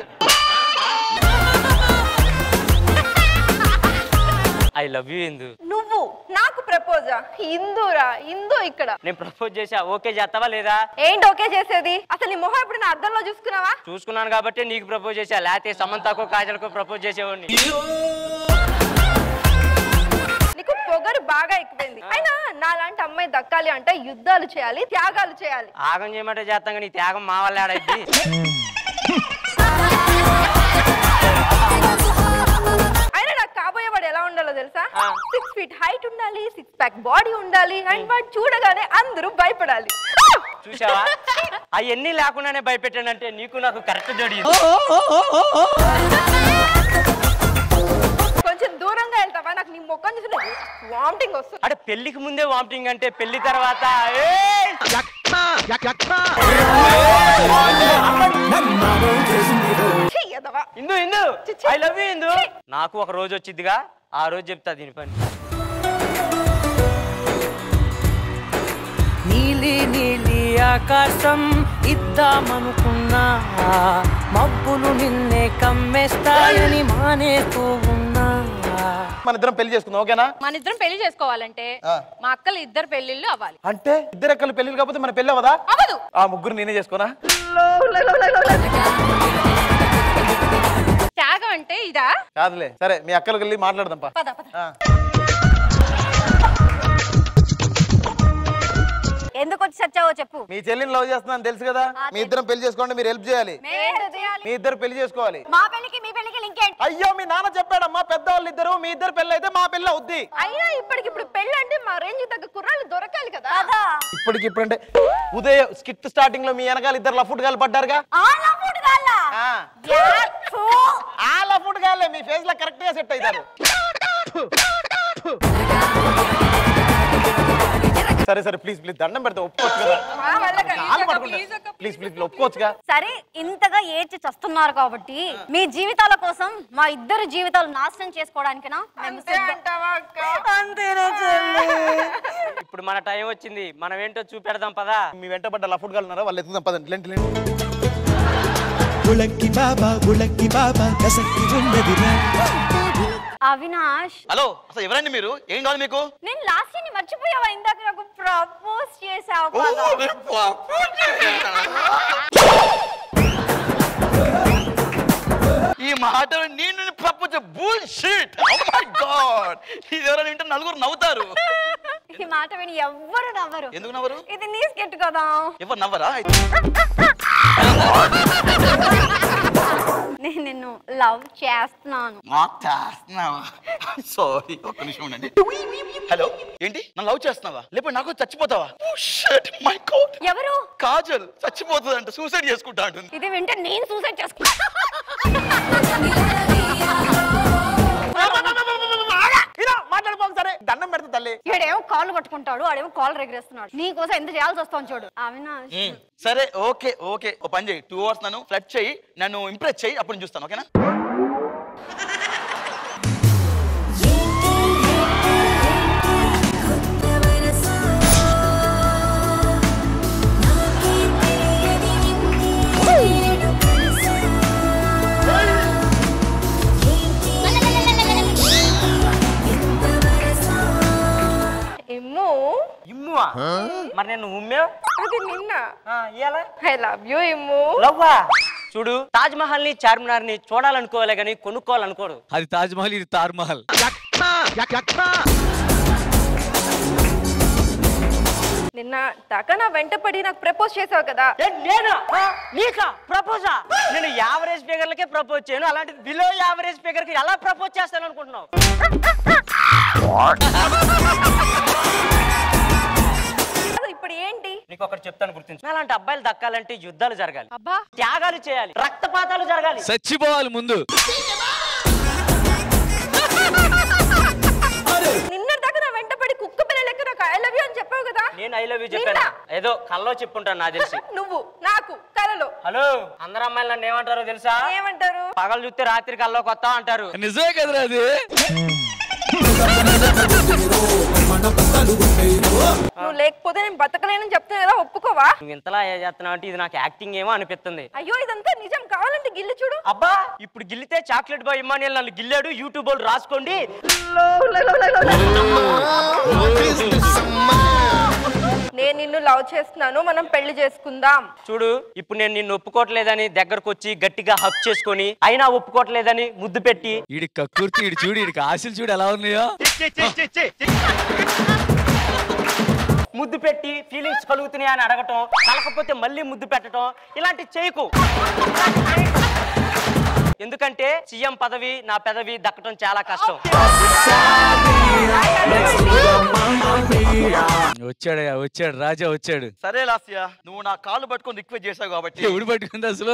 I love you Indu. నువ్వు నాకు ప్రపోజా? ఇందురా ఇందు ఇక్కడ. నేను ప్రపోజ్ చేసా, ఓకే చేస్తావా లేదా? ఏంటి ఓకే చేసేది? అసలు నీ మొహం ఎప్పుడు నా అద్దంలో చూసుకున్నావా? చూసుకున్నాను కాబట్టి నీకు ప్రపోజ్ చేసా, లేకపోతే సమంతకో కాజల్కో ప్రపోజ్ చేసేవాడిని. నీకు పొగరు బాగా ఎక్కువైంది. అయినా నాలాంటి అమ్మాయి దక్కాలి అంటే యుద్ధాలు చేయాలి, త్యాగాలు చేయాలి. ఆగం చేయమంటే చేస్తాం కానీ త్యాగం మా వల్ల ఆడైంది. అయినా నాకు కాబోయేవాడు ఎలా ఉండాలో తెలుసా? సిక్స్ ఫీట్ హైట్ ఉండాలి, సిక్స్ ప్యాక్ బాడీ ఉండాలి, అండ్ వాడు చూడగానే అందరూ భయపడాలి. చూసావా, అవన్నీ లేకుండానే భయపెట్టానంటే నీకు నాకు కరెక్ట్ జోడి. కొంచెం దూరంగా వెళ్తావా? నాకు నీ ముఖం చూసి వామిటింగ్ వస్తుంది. అంటే పెళ్లికి ముందే వామిటింగ్ అంటే పెళ్లి తర్వాత Indu Indu I love you Indu. నాకు ఒక రోజు వచ్చిద్దిగా, ఆ రోజు చెప్తా దీని పని. నీలి నీలి ఆకాశం ఇద్దామనుకున్నా, మబ్బులు నిన్నే కమ్మేస్తాయని మానేస్తూ ఉన్నా. మన ఇద్దరం పెళ్లి చేసుకుందాం, ఓకేనా? మన ఇద్దరం పెళ్లి చేసుకోవాలంటే మా అక్కలు ఇద్దరు పెళ్లిళ్ళు అవ్వాలి. అంటే ఇద్దరు అక్కలు పెళ్లి కాకపోతే మన పెళ్లి అవ్వదా? అవ్వదు. ఆ ముగ్గురు నేనే చేసుకోనా? త్యాగం అంటే ఇదా? కాదులే, సరే మీ అక్కలకు వెళ్ళి మాట్లాడదాం పా. పద పద. ఎందుకు వచ్చి చచ్చావో చెప్పు. మీ చెల్లిని లవ్ చేస్తున్నాను తెలుసు కదా, మీ ఇద్దరం పెళ్లి చేసుకోండి, మీరు హెల్ప్ చేయాలి. మీ ఇద్దరు పెళ్లి చేసుకోవాలి. మా పెళ్లికి మీ పెళ్లికి లింక్ ఏంటి? అయ్యో మీ నాన్న చెప్పాడమ్మా, పెద్దవాళ్ళు ఇద్దరు, మీ ఇద్దరు పెళ్లి అయితే మా పెళ్లి అవుద్ది. అయినా ఇప్పటికిప్పుడు పెళ్లి అంటే మా రేంజ్ తగ్గ కుర్రాళ్ళు దొరకాలి కదా. ఇప్పటికి ఇప్పుడంటే ఉదయం స్కిట్ స్టార్టింగ్ లో మీ వెనకాల ఇద్దరు లఫుట్ గాలు పడ్డారుగా. ఆ లఫుట్ గాలే మీ ఫేస్ లో కరెక్ట్ గా సెట్ అవుతారు. సరే సరే ప్లీజ్ ప్లీజ్ దండం పెడతా, ఒప్పుకోవచ్చు కదా? ప్లీజ్ ప్లీజ్ ఒప్పుకోవచ్చుగా? సరే, ఇంతగా ఏడ్చి చస్తున్నారు కాబట్టి మీ జీవితాల కోసం మా ఇద్దరు జీవితాలు నాశనం చేసుకోవడానికినా? ఇప్పుడు మన టైం వచ్చింది, మనం ఏంటో చూపెడదాం పదా. మీ వెంట పడ్డ లఫుట్ గాలు ఉన్నారా, వాళ్ళు ఎత్తుదాం పదండి. లేండి లేండి. ఉలక్కి బాబా ఉలక్కి బాబా కసక్కి ఉన్నదిరా. అవినాష్, హలో, అసలు ఎవరండి మీరు? ఏం కాదు మీకు? నేను లాస్ట్ ని మర్చిపోయావా? ఇందాక నాకు ప్రపోజ్ చేసావు కదా. ఈ మాట నేను propose bullshit. Oh my god, ఇది ఎవరైనా వింటే నలుగురు నవ్వుతారు. ఈ మాట విని ఎవ్వరు నవ్వరు. ఎందుకు నవ్వరు? ఇది నీ స్కెట్ కదా. ఎవరు నవ్వరా? నేను నిన్ను లవ్ చేస్తున్నాను. సారీ, ఒక్క నిమిషం ఉండండి. హలో, ఏంటి నన్ను లవ్ చేస్తున్నావా? లేకపోతే నాకు చచ్చిపోతావా? మై గాడ్, ఎవరు? కాజల్ చచ్చిపోతుంది అంట, సూసైడ్ చేసుకుంటా అంటుంది. ఇది వింటే నేను సూసైడ్ చేసుకుంటా. మాట్లాడుకోక సరే, దండం పెడతా తల్లి. ఈడేమో కాళ్ళు పట్టుకుంటాడు, ఆడేమో కాళ్ళు రెగరేస్తున్నాడు. నీకోసం ఎంత చేయాల్సి వస్తాను చూడు. అవినాష్, సరే ఓకే ఓకే, ఓ పని చేయి, టూ అవర్స్ నన్ను ఫ్లడ్ చేయి, నన్ను ఇంప్రెస్ చేయి, అప్పుడు చూస్తాను, ఓకేనా? ఇమ్ము ఇమ్మువా? మరి నేను ఉమ్మే అది నిన్న. ఎలా? ఐ లవ్ యూ ఇమ్ము. లవ్వా? చూడు, తాజ్ మహల్ ని చార్మినార్ ని చూడాలనుకోవాలి కానీ కొనుక్కోవాలనుకోడు. అది తాజ్ మహల్, ఇది తార్ మహల్. నిన్న దాకా నా వెంట పడి నాకు ప్రపోజ్ చేసావు కదా. నేను నీకా ప్రపోజా? నేను యావరేజ్ ఫిగర్లకే ప్రపోజ్ చేయను, అలాంటిది బిలో యావరేజ్ ఫిగర్ కి ఎలా ప్రపోజ్ చేస్తాను అనుకుంటున్నావు? ఇప్పుడు ఏంటి? నీకు ఒకటి చెప్తాను, గుర్తించు. అలాంటి అబ్బాయిలు దక్కాలంటే యుద్ధాలు జరగాలి, అబ్బా త్యాగాలు చేయాలి, రక్తపాతాలు జరగాలి, చచ్చిపోవాలి ముందు. నిన్న దాకా నా వెంట పడి కుక్క పిల్ల లెక్క నాకు ఐ లవ్ యూ అని చెప్పావు కదా. నేను ఐ లవ్ యూ చెప్పాను, ఏదో కల్లో చెప్పుంటాను నాకు తెలిసి. నువ్వు నాకు కలలో. హలో, అందరు అమ్మాయిలు నన్ను ఏమంటారో తెలుసా? ఏమంటారు? పగలు చూస్తే రాత్రి కల్లోకి వస్తా అంటారు. నిజమే కదరా అది. నువ్వు లేకపోతే నేను బతకలేనని చెప్తున్నా కదా, ఒప్పుకోవా? నువ్వు ఇంతలా చేస్తున్నావు అంటే ఇది నాకు యాక్టింగ్ ఏమో అనిపిస్తుంది. అయ్యో ఇదంతా నిజం, కావాలంటే గిల్లి చూడు. అబ్బా ఇప్పుడు గిల్లితే చాక్లెట్ బాయ్ ఇమ్మానియల్ నన్ను గిల్లాడు, యూట్యూబ్ వాళ్ళు రాసుకోండి. నేను నిన్ను లవ్ చేస్తున్నాను, మనం పెళ్లి చేసుకుందాం. చూడు ఇప్పుడు నేను నిన్ను ఒప్పుకోవట్లేదని దగ్గరకు వచ్చి గట్టిగా హక్ చేసుకొని అయినా ఒప్పుకోవట్లేదని ముద్దు పెట్టి ఈడి కక్కుర్తి ఈడు చూడు, ఈడికి ఆశలు చూడు ఎలా ఉన్నాయో. ముద్దు పెట్టి ఫీలింగ్స్ కలుగుతున్నాయా అని అడగటం, కలకపోతే మళ్ళీ ముద్దు పెట్టడం ఇలాంటి చేయకు. ఎందుకంటే సీఎం పదవి నా పెదవి దక్కడం చాలా కష్టం. వచ్చాడయ్యా వచ్చాడు, రాజా వచ్చాడు. సరే లాస్య, నువ్వు నా కాళ్ళు పట్టుకొని రిక్వెస్ట్ చేసావు కాబట్టి. ఎవడు పట్టుకుంది అసలు?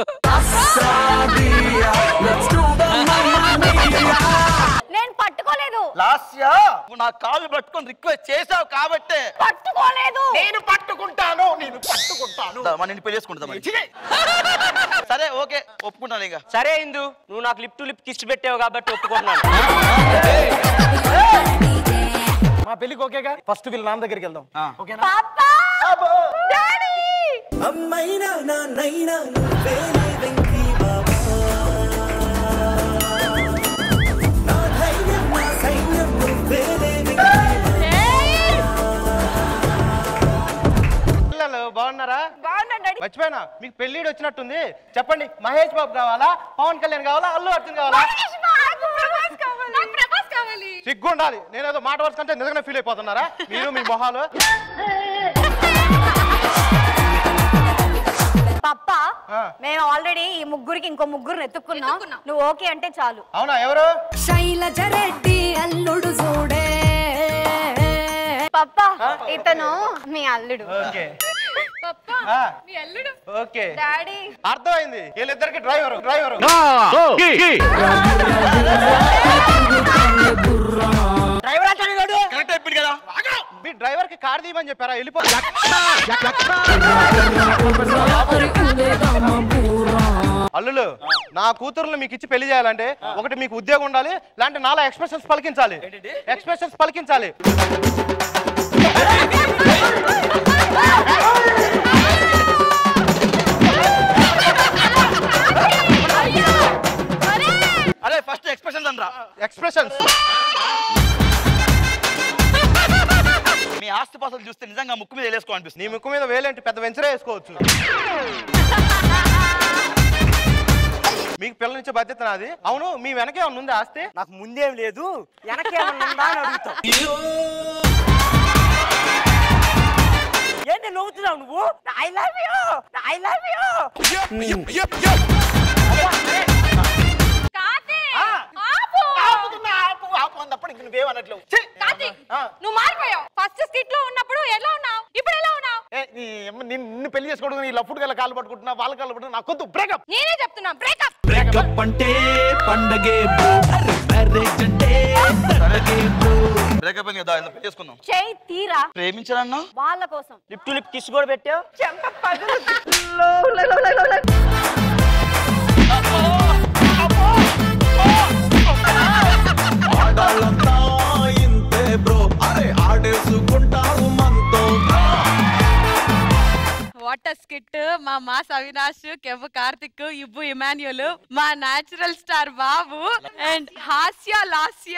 నేను పట్టుకోలేదు. లాస్య, నువ్వు నా కాళ్ళు పట్టుకొని రిక్వెస్ట్ చేసావు కాబట్టి. పట్టుకోలేదు. నేను పట్టుకుంటాను, నేను పట్టుకుంటాను. మన నిన్ను పెళ్లి చేసుకుంటా. సరే ఓకే, ఒప్పుకుంటాను ఇక. సరే ఇందు, నువ్వు నాకు లిప్ టు లిప్ కిస్ పెట్టావు కాబట్టి ఒప్పుకుంటున్నాను. మా పెళ్లికి ఓకేగా? ఫస్ట్ వీళ్ళ నాన్న దగ్గరికి వెళ్దాం. ఓకేనా? అమ్మైనా నాన్నైనా నువ్వేలే వెంకీ బాబా, నా ధైర్యం నా సైన్యం నువ్వేలే వెంకీ పిల్లలు బాగున్నారా? బాగున్నాను డాడీ. మర్చిపోయినా, మీకు పెళ్లిడు వచ్చినట్టుంది. చెప్పండి, మహేష్ బాబు కావాలా, పవన్ కళ్యాణ్ కావాలా, అల్లు అర్జున్ కావాలా? సిగ్గు ఉండాలి. నేనేదో మాట వరుస కంటే నిజంగా ఫీల్ అయిపోతున్నారా మీరు మీ మొహాలు? పప్పా మేము ఆల్రెడీ ఈ ముగ్గురికి ఇంకో ముగ్గురు ఎత్తుకున్నాం, నువ్వు ఓకే అంటే చాలు. అవునా? ఎవరు? శైలజ రెడ్డి అల్లుడు చూడే. పప్పా ఇతను మీ అల్లుడు. ఓకే పప్పా ఆ. మీ అల్లుడు. ఓకే డాడీ అర్థమైంది. వీళ్ళిద్దరికి డ్రైవర్ డ్రైవర్ డ్రైవర్ అంటే కరెక్ట్ అయిపోయింది కదా. మీ డ్రైవర్ కి కార్ తీయమని చెప్పారా? వెళ్ళిపో. అల్లులు, నా కూతురులు మీకు ఇచ్చి పెళ్లి చేయాలంటే ఒకటి మీకు ఉద్యోగం ఉండాలి, లేదంటే నాలా ఎక్స్ప్రెషన్స్ పలికించాలి. ఎక్స్ప్రెషన్స్ పలికించాలి. అరే ఫస్ట్ ఎక్స్ప్రెషన్స్ అనరా. ఎక్స్ప్రెషన్స్. మీ ఆస్తి పాసలు చూస్తే నిజంగా ముక్కు మీద వేసుకో అనిపిస్తుంది. నీ ముక్కు మీద వేలేంటి, పెద్ద వెంచరే వేసుకోవచ్చు. మీకు పిల్లల నుంచి బాధ్యత నాది. అవును, మీ వెనకే ఏమన్నా ఉందా ఆస్తి? నాకు ముందేం లేదు, వెనకేమన్నా ఉందా అని అడుగుతావు. ఏంటి నవ్వుతున్నావు నువ్వు? I love you, I love you. నువ్వు మారిపోయావు. ఫస్ట్ స్కిట్ లో ఉన్నప్పుడు ఎలా ఉన్నావు, ఇప్పుడు ఎలా ఉన్నావు? నిన్ను పెళ్లి చేసుకోవడం, నీ లఫ్ట్ గల కాళ్ళు పట్టుకుంటున్నా, వాళ్ళ కాళ్ళు పట్టుకున్నా, నాకు కొద్దు బ్రేకప్. నేనే చెప్తున్నా బ్రేకప్. బ్రేకప్ అంటే పండగే మ్యారేజ్ అంటే బ్రేకప్ అయింది కదా, పెళ్లి చేసుకుందాం. చేయి తీరా. ప్రేమించాలన్నా వాళ్ళ కోసం లిప్ టు లిప్ కిస్ కూడా పెట్టావు. చెంప పగులు. ఆడాలంతా ఇంతే బ్రో, అరే ఆడేసుకుంటారు మనతో. What a skit. మా మాస్ అవినాష్, కెవ్వు కార్తిక్, ఇబ్బు ఇమాన్యుల్, మా నేచురల్ స్టార్ బాబు అండ్ హాస్య లాస్య.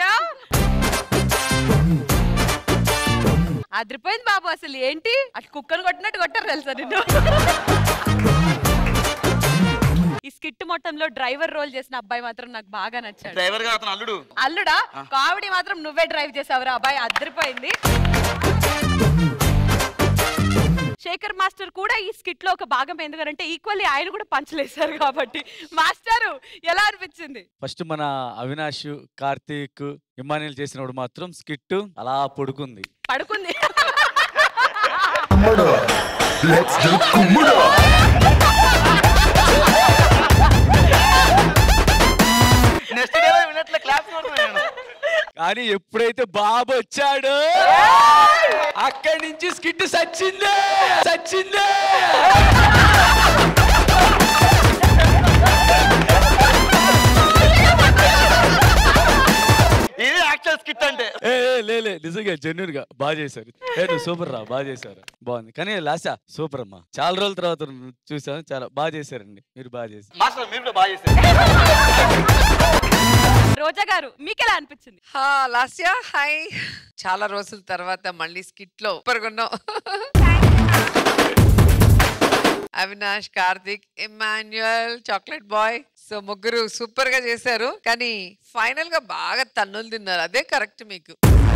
అదిరిపోయింది బాబు. అసలు ఏంటి అటు కుక్కను కొట్టినట్టు కొట్టారు తెలుసా నిన్ను. ఈ స్కిట్ మొత్తంలో డ్రైవర్ రోల్ చేసిన అబ్బాయి మాత్రం నాకు బాగా నచ్చాడు. డ్రైవర్ గా అతను అల్లుడు. అల్లుడా? కామెడీ మాత్రం నువ్వే డ్రైవ్ చేసావురా అబ్బాయి, అదిరిపోయింది. శేఖర్ మాస్టర్ కూడా ఈ స్కిట్ లో ఒక భాగం, ఎందుకంటే ఈక్వల్లీ ఆయన కూడా పంచలేశారు కాబట్టి. మాస్టర్ ఎలా అనిపించింది? ఫస్ట్ మన అవినాష్, కార్తీక్, ఇమానియల్ చేసినప్పుడు మాత్రం స్కిట్ అలా పడుకుంది పడుకుంది. నెక్స్ట్ డే వినట్లే క్లాస్ కొడుతున్నాను. కానీ ఎప్పుడైతే బాబు వచ్చాడు అక్కడి నుంచి స్కిట్ సచ్చిందే సచ్చిందే. ఇది యాక్చువల్ స్కిట్ అంటే. లే లే నిజంగా జెన్యున్ గా బాగా చేశారు. ఏ నువ్వు సూపర్ రా, బాగా చేశారు, బాగుంది. కానీ లాస్యా సూపర్ అమ్మా, చాలా రోజుల తర్వాత చూసాను, చాలా బాగా చేశారండి మీరు, బాగా చేశారు. మాస్టర్ మీరు కూడా బాగా చేశారు. రోజా గారు మీకు ఎలా అనిపించింది? లాస్యా హాయ్, చాలా రోజుల తర్వాత మళ్ళీ స్కిట్ లో పరుగున్నాం. Avinash, Karthik, Emmanuel, chocolate boy, so ముగ్గురు సూపర్ గా చేశారు. కానీ ఫైనల్ గా బాగా తన్నులు తిన్నారు, అదే కరెక్ట్ మీకు.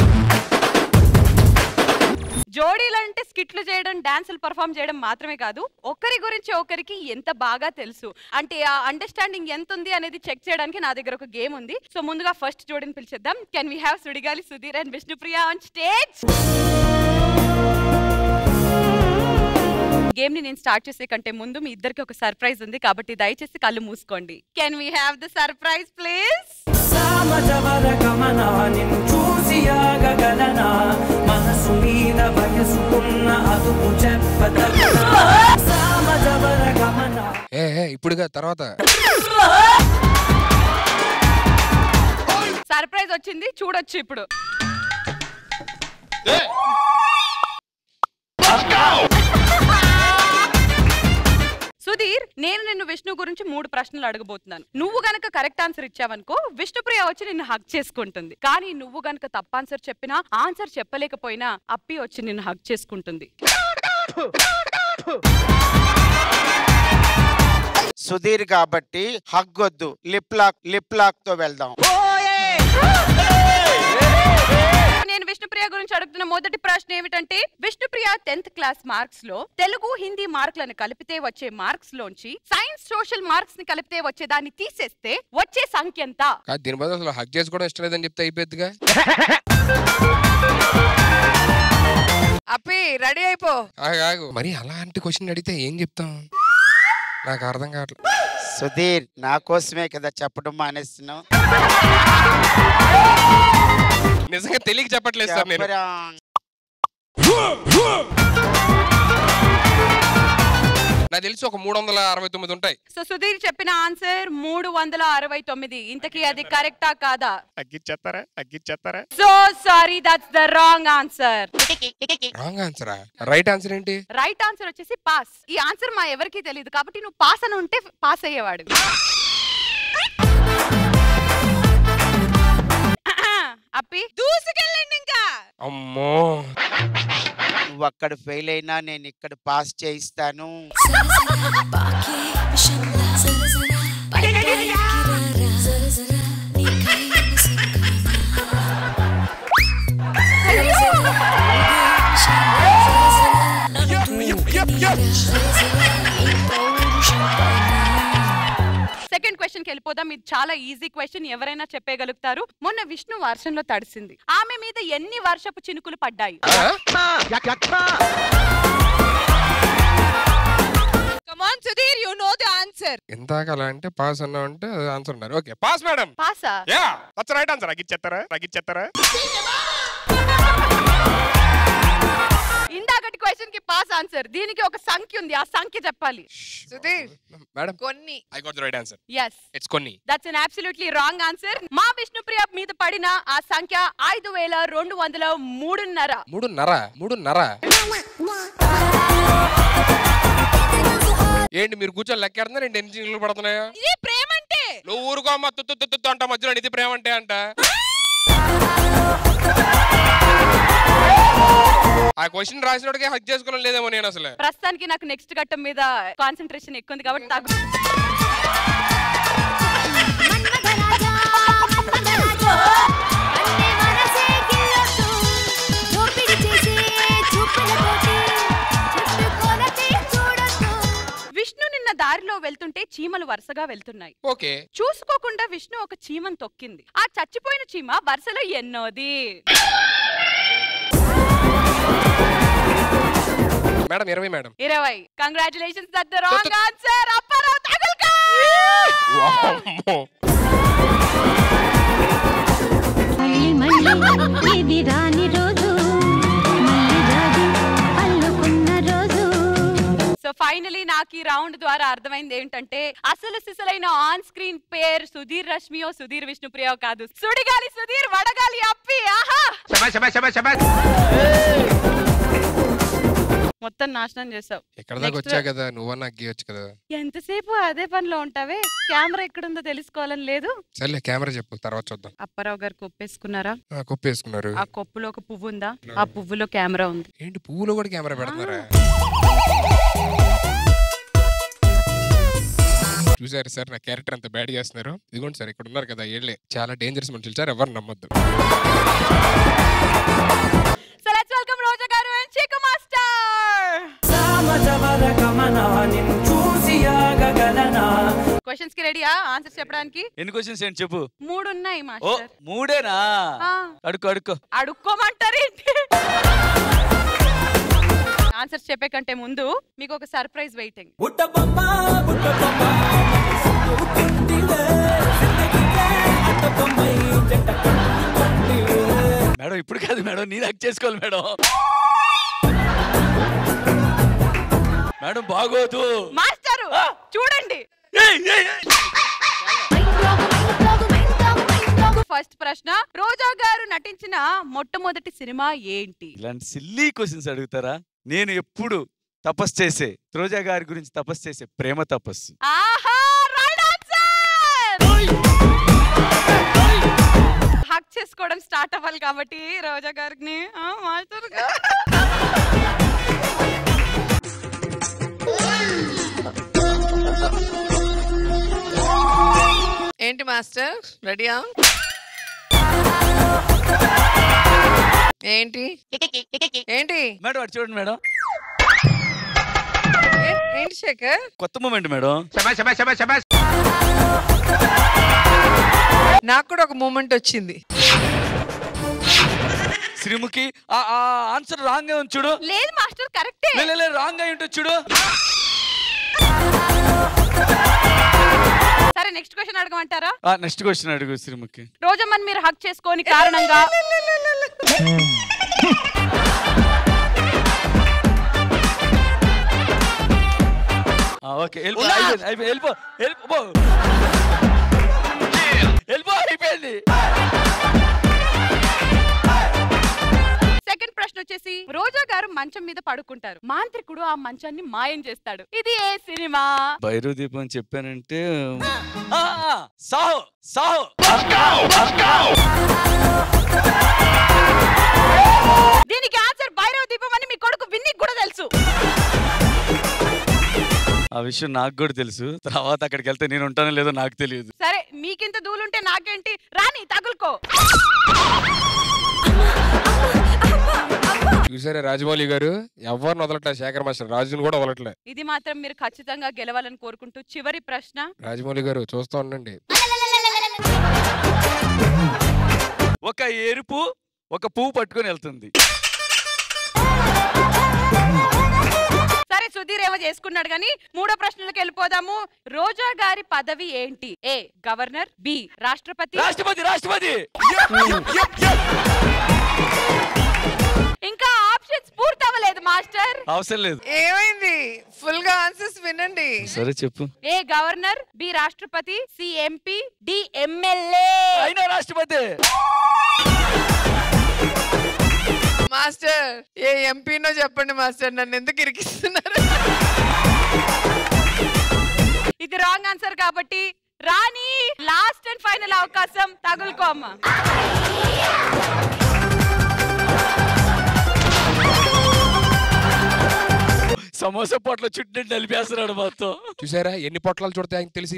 జోడీలంటే స్కిట్లు చేయడం, డాన్సులు పర్ఫామ్ చేయడం మాత్రమే కాదు, ఒకరి గురించి ఒకరికి ఎంత బాగా తెలుసు అంటే ఆ అండర్స్టాండింగ్ ఎంత ఉంది అనేది చెక్ చేయడానికి నా దగ్గర ఒక గేమ్ ఉంది. సో ముందుగా ఫస్ట్ జోడీని పిలిచేద్దాం. Can we have Sudigali Sudheer and Vishnupriya on stage? Game ని నేను స్టార్ట్ చేసే కంటే ముందు మీ ఇద్దరికి ఒక సర్ప్రైజ్ ఉంది, కాబట్టి దయచేసి కళ్ళు మూసుకోండి. Can we have the surprise please? సామజవర గమన నిన్ను చూసి ఆగగలనా, మనసు మీద వయసుకున్న అదుపు చెప్పతగనా. సామజవర గమన ఏ ఇప్పుడుగా తర్వాత సర్ప్రైజ్ వచ్చింది, చూడొచ్చు ఇప్పుడు. సుధీర్, నేను నిన్ను విష్ణు గురించి మూడు ప్రశ్నలు అడగబోతున్నాను. నువ్వు గనక కరెక్ట్ ఆన్సర్ ఇచ్చావనుకో విష్ణుప్రియ వచ్చి నిన్ను హగ్ చేసుకుంటుంది. కానీ నువ్వు గనక తప్పు ఆన్సర్ చెప్పినా, ఆన్సర్ చెప్పలేకపోయినా అప్పి వచ్చి నిన్ను హగ్ చేసుకుంటుంది. సుధీర్ కాబట్టి హగ్ వద్దు, లిప్ లాక్ లిప్ లాక్ తో వెళ్దాం. నేను విష్ణుప్రియ గురించి అడుగుతున్న మొదటి ప్రశ్న ఏమిటంటే, విష్ణుప్రియ టెన్త్ క్లాస్ మార్క్స్ లో తెలుగు, హిందీ మార్కులను కలిపితే వచ్చే మార్క్స్ లోంచి సైన్స్, సోషల్ మార్క్స్ ని కలిపితే వచ్చే దాన్ని తీసేస్తే వచ్చే సంఖ్య ఎంత? దీని బదులు అసలు హగ్ చేసుకోవడం ఇష్టం లేదని చెప్తే అయిపోద్దిగా. అప్పి రెడీ అయిపో. ఆగు, మరి అలాంటి క్వశ్చన్ అడిగితే ఏం చెప్తాం, నాకు అర్థం కావట్లేదు. సుధీర్, నా కోసమే కదా చెప్పడం మానేస్తున్నావు. నిజంగా తెలియక చెప్పట్లేదు సార్ నేను. నాకు తెలిసి ఒక మూడు వందల అరవై తొమ్మిది ఉంటాయి. సో సుధీర్ చెప్పిన ఆన్సర్ మూడు వందల అరవై తొమ్మిది. ఇంతకీ అది కరెక్టా కాదా? అగ్గిచ్చేస్తారా అగ్గిచ్చేస్తారా so sorry, that's the wrong answer. Wrong ఆన్సరా? రైట్ ఆన్సర్ ఏంటి? రైట్ ఆన్సర్ వచ్చేసి పాస్. ఈ ఆన్సర్ మా ఎవరికి తెలియదు, కాబట్టి నువ్వు పాస్ అని ఉంటే పాస్ అయ్యేవాడు. అప్పి దూసుకెళ్ళండి ఇంకా. అమ్మో, నువ్వు అక్కడ ఫెయిల్ అయినా నేను ఇక్కడ పాస్ చేయిస్తాను. సెకండ్ క్వశ్చన్ కి వెళ్ళిపోదాం. ఇది చాలా ఈజీ క్వశ్చన్, ఎవరైనా చెప్పగలుగుతారు. మొన్న విష్ణు వర్షంలో తడిసింది, ఆమె మీద ఎన్ని వర్షపు చినుకులు పడ్డాయి? Come on Sudheer, you know the answer. ఇందాక అలా అంటే పాస్ అన్నా అంటే ఆన్సర్ ఉన్నారు. Okay pass madam. పాసా? Yeah, that's right answer. అగిచ్చేస్తారా అగిచ్చేస్తారా? ఇందాకటి క్వశ్చన్ కి పాస్ ఆన్సర్, దీనికి ఒక సంఖ్య ఉంది, ఆ సంఖ్య చెప్పాలి. సుధీర్ మేడం, కొన్ని. I got the right answer. yes, it's కొన్ని. That's an absolutely wrong answer. మా విష్ణుప్రియ మీద పడిన ఆ సంఖ్య ఐదు వేల రెండు వందల మూడున్నర. మూడున్నర మూడున్నర ఏంటి మీరు కూర్చొని లెక్కేడుతున్నారు? రెండు ఎన్ని చినుకులు పడుతున్నాయా? ఇది ప్రేమ అంటే. నువ్వు ఊరుకో అమ్మ, తుత్తు తుత్తు అంట మధ్యలో ఇది ప్రేమ అంటే అంట. ఆ క్వశ్చన్ రాసినోడికే హక్ చేసుకోవడం లేదేమో నేను అసలు. ప్రస్తుతానికి నాకు నెక్స్ట్ ఘట్టం మీద కాన్సంట్రేషన్ ఎక్కువ ఉంది కాబట్టి తాగు. విష్ణు నిన్న దారిలో వెళ్తుంటే చీమలు వరుసగా వెళ్తున్నాయి. ఓకే, చూసుకోకుండా విష్ణు ఒక చీమను తొక్కింది. ఆ చచ్చిపోయిన చీమ వరుసలో ఎన్నోది? మేడం ఇరవై. మేడం ఇరవై. Congratulations, that the wrong answer. Apparao తగులుకా. వామ్మో, మళ్ళీ మళ్ళీ ఇది రాని రోజు, మళ్ళీ రాజు అల్లుకున్న రోజు. సో ఫైనలీ నాకు ఈ రౌండ్ ద్వారా అర్థమైంది ఏంటంటే అసలు సిసలైన ఆన్ స్క్రీన్ పేరు సుధీర్ రష్మియో సుధీర్ విష్ణుప్రియో కాదు, సుడిగాలి సుధీర్ వడగాలి అప్పి. ఆహా మొత్తం నాశనం చేసావు. ఎక్కడ దాకా వచ్చా కదా, నువ్వన్నా గీయొచ్చు కదా. ఎంతసేపు అదే పనిలో ఉంటావే? కెమెరా ఎక్కడుందో తెలుసుకోవాలని లేదు? సర్లే కెమెరా చెప్పు, తర్వాత చూద్దాం. అప్పారావు గారు కొప్పేసుకున్నారా? కొప్పేసుకున్నారు. ఆ కొప్పులో ఒక పువ్వు ఉందా? ఆ పువ్వులో కెమెరా ఉంది. ఏంటి పువ్వులో కూడా కెమెరా పెడుతున్నారా? చూసారు సార్ నా క్యారెక్టర్ అంత బ్యాడ్ చేస్తున్నారు. ఇదిగోండి సార్ ఇక్కడ ఉన్నారు కదా ఏళ్ళే, చాలా డేంజరస్ మనుషులు సార్, ఎవరు నమ్మొద్దు. So let's welcome Roja garu and చిక్కు మాస్టర్. క్వశ్చన్స్ కి రెడీయా ఆన్సర్స్ చెప్పడానికి? ఎన్ని క్వశ్చన్స్ ఏంటి చెప్పు. మూడు ఉన్నాయి ఓ మాస్టర్. మూడేనా? అడుక్కో అడుక్కో. అడుక్కోమంటారేంటి? ఆన్సర్స్ చెప్పే కంటే ముందు మీకు ఒక సర్ప్రైజ్ వెయిటింగ్. మేడం ఇప్పుడు కాదు మేడం, నీ యాక్ట్ చేసుకోవాలి మేడం. మేడం బాగోదు. మాస్టర్ చూడండి. ఫస్ట్ ప్రశ్న, రోజా గారు నటించిన మొట్టమొదటి సినిమా ఏంటి? ఇలాంటి సిల్లీ క్వశ్చన్స్ అడుగుతారా? నేను ఎప్పుడు తపస్సు చేసే, రోజా గారి గురించి తపస్సు చేసే ప్రేమ తపస్సు. ఆహా రైట్ ఆన్సర్. హక్ చేసుకోవడం స్టార్ట్ అవ్వాలి కాబట్టి రోజా గారిని మాస్టర్ గారు. ఏంటి మాస్టర్ రెడీయా? ఏంటి ఏంటి మేడం అటు చూడండి మేడం. ఏంటి శేఖర్? కొత్త మూమెంట్ మేడం. నాకు కూడా ఒక మూమెంట్ వచ్చింది. శ్రీముఖి ఆ ఆన్సర్ రాంగ్ గా ఉంది చూడు. లేదు మాస్టర్ కరెక్టే. లేదు రాంగ్ అయి ఉంటుంది చూడు. సరే నెక్స్ట్ క్వశ్చన్ అడగమంటారా? నెక్స్ట్ క్వశ్చన్ అడుగు శ్రీముఖి. రోజమ్మని మీరు హక్ చేసుకోని కారణంగా ఓకే వెళ్ళిపో వెళ్ళిపో వెళ్ళిపో వెళ్ళిపో అయిపోయింది. సెకండ్ ప్రశ్న వచ్చేసి, రోజా గారు మంచం మీద పడుకుంటారు, మాంత్రికుడు ఆ మంచాన్ని మాయం చేస్తాడు. ఇది ఏ సినిమా? భైరవ దీపం చెప్పానంటే సాహో సాహో. దీనికి ఆన్సర్ భైరవ దీపం అని మీ కొడుకు విన్నీ కూడా తెలుసు. ఆ విషయం నాకు కూడా తెలుసు. తర్వాత అక్కడికి వెళ్తే నేను ఉంటానో లేదో నాకు తెలియదు. సరే మీకింత దూలుంటే నాకేంటి, రాని తగులుకో. చూసారా రాజమౌళి గారు, ఎవరిని వదలట్లే, శేఖర్ మాస్టర్ రాజుని కూడా వదలట్లే. ఇది మాత్రం మీరు ఖచ్చితంగా గెలవాలని కోరుకుంటూ చివరి ప్రశ్న. రాజమౌళి గారు చూస్తూ ఉండండి. ఒక ఎరుపు ఒక పువ్వు పట్టుకొని వెళ్తుంది. సరే సుధీర్ ఏమో చేసుకున్నాడు కానీ మూడో ప్రశ్నలకు వెళ్ళిపోదాము. రోజా గారి పదవి ఏంటి? ఏ గవర్నర్, బి రాష్ట్రపతి. రాష్ట్రపతి రాష్ట్రపతి ఇంకా ఆప్షన్స్ పూర్తి అవ్వలేదు మాస్టర్. అవసరం లేదు. ఏమైంది? ఫుల్ గా ఆన్సర్స్ వినండి. సరే చెప్పు. ఏ గవర్నర్, బి రాష్ట్రపతి, సి ఎంపీ, డి ఎమ్మెల్యే. అయినా రాష్ట్రపతి. మాస్టర్ ఏ ఎంపీనో చెప్పండి మాస్టర్, నన్ను ఎందుకు ఇరికిస్తున్నారు? ఇది రాంగ్ ఆన్సర్ కాబట్టి రాణి లాస్ట్ అండ్ ఫైనల్ అవకాశం, తగులుకో అమ్మా. సమోసా పొట్ల చుట్టూ నలిపేస్తున్నాడు మొత్తం. చూసారా ఎన్ని పొట్లాలు చూడితే ఆయనకు తెలిసి.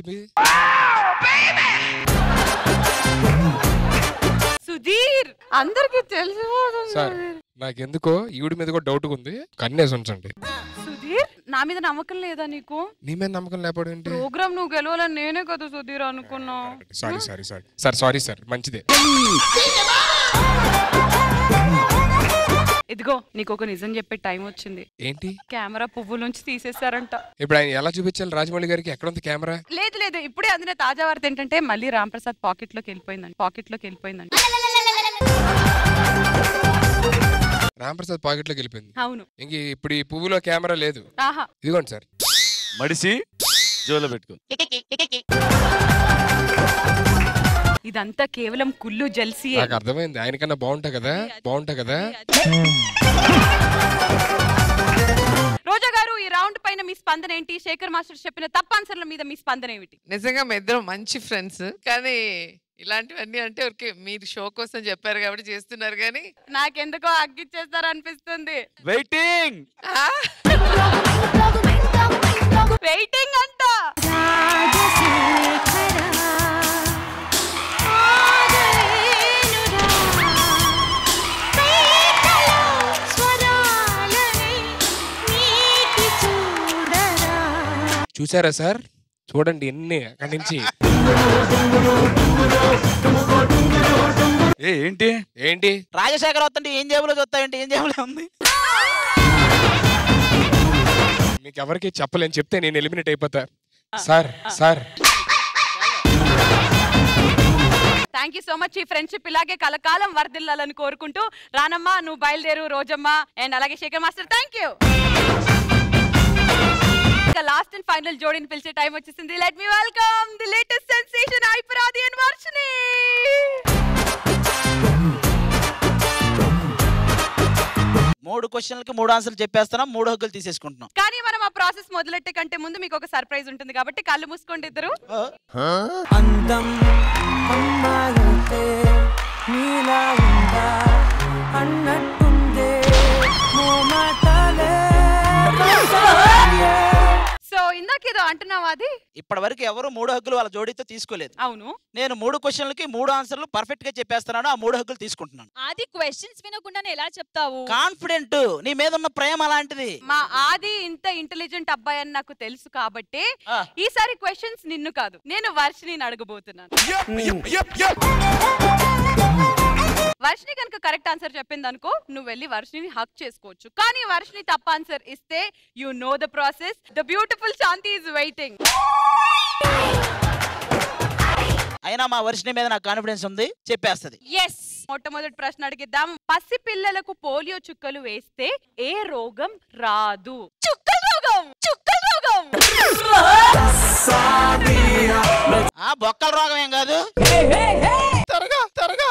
సుధీర్ అందరికి తెలుసు. సార్ నాకెందుకో ఈవిడ మీద కూడా డౌట్ ఉంది, కన్నేసి ఉంచండి. సుధీర్ నా మీద నమ్మకం లేదా నీకు? నీ మీద నమ్మకం లేకపోతే ప్రోగ్రామ్ నువ్వు గెలవాలని నేనే కదా సుధీర్ అనుకున్నా. Sorry sorry sorry sir sorry sir మంచిదే. ఇదిగో నీకు ఒక నిజం చెప్పే టైం వచ్చింది. ఏంటి? కెమెరా పువ్వు నుంచి తీసేశారంట. ఇప్పుడు ఆయన ఎలా చూపించాలి రాజమౌళి గారికి? ఎక్కడ ఉంది కెమెరా? లేదు లేదు ఇప్పుడే అందిన తాజా వార్త ఏంటంటే మళ్ళీ రామ్ ప్రసాద్ పాకెట్ లోకి వెళ్ళిపోయిందండి. పాకెట్ లోకి వెళ్ళిపోయిందండి. రామ్ ప్రసాద్ పాకెట్ లోకి వెళ్ళిపోయింది. అవును. ఇంక ఇప్పుడు ఈ పువ్వులో కెమెరా లేదు. ఆహా ఇదిగోండి సార్. మడిసి జోలో పెట్టుకో. ఇదంతా కేవలం కుళ్ళు జల్సీ. నాకు అర్థమైంది, ఆయనకన్నా బాగుంటా కదా బాగుంటా కదా. రోజా గారు, ఈ రౌండ్ పైన మీ స్పందన ఏంటి? శేఖర్ మాస్టర్ చెప్పిన తప్ప ఆన్సర్ల మీద మీ స్పందన ఏమిటి? నిజంగా మీ ఇద్దరు మంచి ఫ్రెండ్స్, కానీ ఇలాంటివన్నీ అంటే ఊరికే మీరు షో కోసం చెప్పారు కాబట్టి చేస్తున్నారు, కానీ నాకెందుకో అగ్గిచ్చేస్తారు అనిపిస్తుంది. వెయిటింగ్ వెయిటింగ్ అంట. చూసారా సార్, చూడండి ఎన్ని అక్కడి నుంచి. ఏ ఏంటి ఏంటి రాజశేఖర్ వస్తుంటే ఏం జేబులో చూస్తాయంటే ఏం జేబులో ఉంది. మీకు ఎవరికి చెప్పలేని, చెప్తే నేను ఎలిమినేట్ అయిపోతా. Sir sir thank you so much. ఈ ఫ్రెండ్షిప్ ఇలాగే కలకాలం వర్ధిల్లాలని కోరుకుంటూ, రానమ్మా నువ్వు బయలుదేరు, రోజమ్మ అండ్ అలాగే Shekhar master thank you. Last and final జోడీని పిలిచే టైం వచ్చేసింది. Let me welcome the latest sensation Aadi and Varshini. మూడు క్వశ్చన్లకి మూడు ఆన్సర్లు చెప్పేస్తున్నాం, మూడు హక్కులు తీసేసుకుంటున్నాం. కానీ మనం ఆ ప్రాసెస్ మొదలెట్టే కంటే ముందు మీకు ఒక సర్ప్రైజ్ ఉంటుంది కాబట్టి కళ్ళు మూసుకోండి ఇద్దరు. అందం అమ్మాయితే నీలా ఉందా అన్నట్టుందే మోమాటలే. సో ఇందాకేదో అంటున్నావా అది? ఇప్పటి వరకు ఎవరు మూడు హక్కులు వాళ్ళ జోడీతో తీసుకోలేదు. అవును, నేను మూడు క్వశ్చన్లకి మూడు ఆన్సర్లు పర్ఫెక్ట్ గా చెప్పేస్తున్నాను, ఆ మూడు హక్కులు తీసుకుంటున్నాను. ఆది క్వశ్చన్స్ వినకుండానే ఎలా చెప్తావు? కాన్ఫిడెంట్, నీ మీద ఉన్న ప్రేమ అలాంటిది. మా ఆది ఇంత ఇంటెలిజెంట్ అబ్బాయి అని నాకు తెలుసు కాబట్టి ఈసారి క్వశ్చన్స్ నిన్ను కాదు, నేను వర్షిని అడగబోతున్నాను. వర్షిని కనుక కరెక్ట్ ఆన్సర్ చెప్పింది అనుకో, నువ్వు వెళ్ళి వర్షిని హక్ చేసుకోవచ్చు. కానీ వర్షిని తప్ప ఆన్సర్ ఇస్తే you know the process. The beautiful Shanti is waiting. అయినా మా వర్షిని మీద నాకు కాన్ఫిడెన్స్ ఉంది, చెప్పేస్తది. ఎస్, మొట్టమొదటి ప్రశ్న అడిగిద్దాం. పసి పిల్లలకు పోలియో చుక్కలు వేస్తే ఏ రోగం రాదు? చుక్కల రోగం, చుక్కల రోగం. ఆ బొక్కల రోగం ఏం కాదు. త్వరగా త్వరగా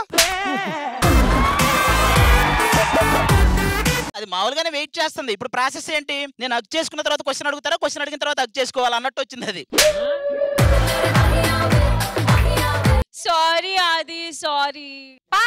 అది మామూలుగానే వెయిట్ చేస్తుంది. ఇప్పుడు ప్రాసెస్ ఏంటి? నేను హక్ చేసుకున్న తర్వాత క్వశ్చన్ అడుగుతారా, క్వశ్చన్ అడిగిన తర్వాత హక్ చేసుకోవాలి అన్నట్టు వచ్చింది అది. సారీ ఆది, సారీ. పా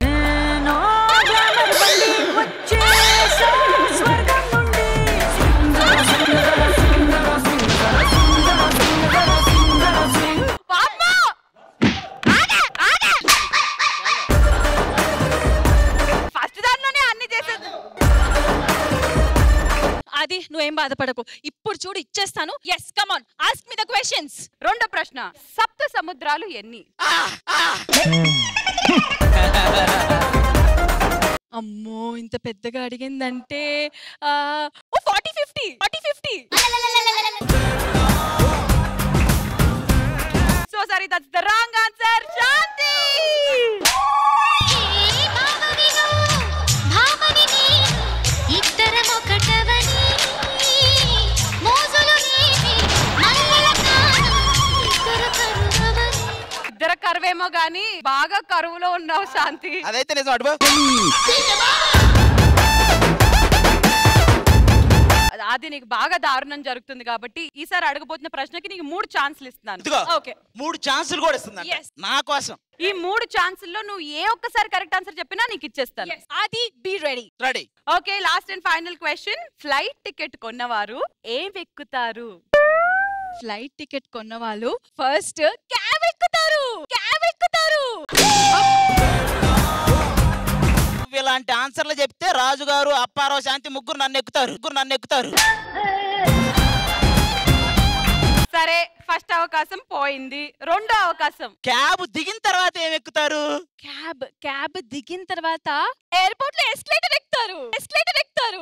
ఫస్ట్ దాంట్లోనే అన్ని చేసేది. ఆది నువ్వేం బాధపడకు, ఇప్పుడు చూడు ఇచ్చేస్తాను. Yes come on, ask me the questions. రెండో ప్రశ్న, సప్త సముద్రాలు ఎన్ని? అమ్మో ఇంత పెద్దగా అడిగిందంటే ఓ forty fifty forty fifty. So sorry, that's the wrong answer. Shanti ఇద్దరు కరువేమో గానీ బాగా కరువులో ఉన్నావు శాంతి. అదైతే నిజం. అడుగు. అది నీకు బాగా దారుణం జరుగుతుంది కాబట్టి ఈసారి అడగబోతున్న ప్రశ్నకి నీకు మూడు ఛాన్సులు ఇస్తున్నాను. ఓకే, మూడు ఛాన్సులు కూడా ఇస్తున్నాను నా కోసం. ఈ మూడు ఛాన్సుల్లో నువ్వు ఏ ఒక్కసారి కరెక్ట్ ఆన్సర్ చెప్పినా నీకు ఇచ్చేస్తాను. Aadi be ready. Ready. Okay, last and final question. Flight ticket కొన్నవారు ఏం ఎక్కుతారు? ఫ్లైట్ టికెట్ కొన్న వాళ్ళు ఫస్ట్ క్యాబ్ ఎక్కుతారు. క్యాబ్ ఎక్కుతారు. ఇలాంటి ఆన్సర్లు చెప్తే రాజుగారు, అప్పారావు, శాంతి ముగ్గురు నన్ను ఎక్కుతారు ముగ్గురు నన్ను ఎక్కుతారు సరే, ఫస్ట్ అవకాశం పోయింది. రెండో అవకాశం, క్యాబ్ దిగిన తర్వాత ఏం ఎక్కుతారు? క్యాబ్ క్యాబ్ దిగిన తర్వాత ఎయిర్పోర్ట్ లో ఎస్కలేటర్ ఎక్కుతారు. ఎస్కలేటర్ ఎక్కుతారు.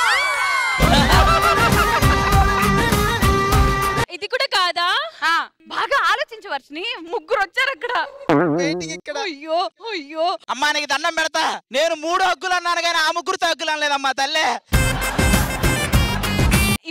ఇది కూడా కాదా? బాగా ఆలోచించు వర్షిని, ముగ్గురు వచ్చారు అక్కడ. అయ్యో అయ్యో అమ్మా నీకు దండం పెడతా, నేను మూడు హక్కులు అన్నాను కానీ ఆ ముగ్గురుతో హక్కులు అనలేదమ్మా తల్లే.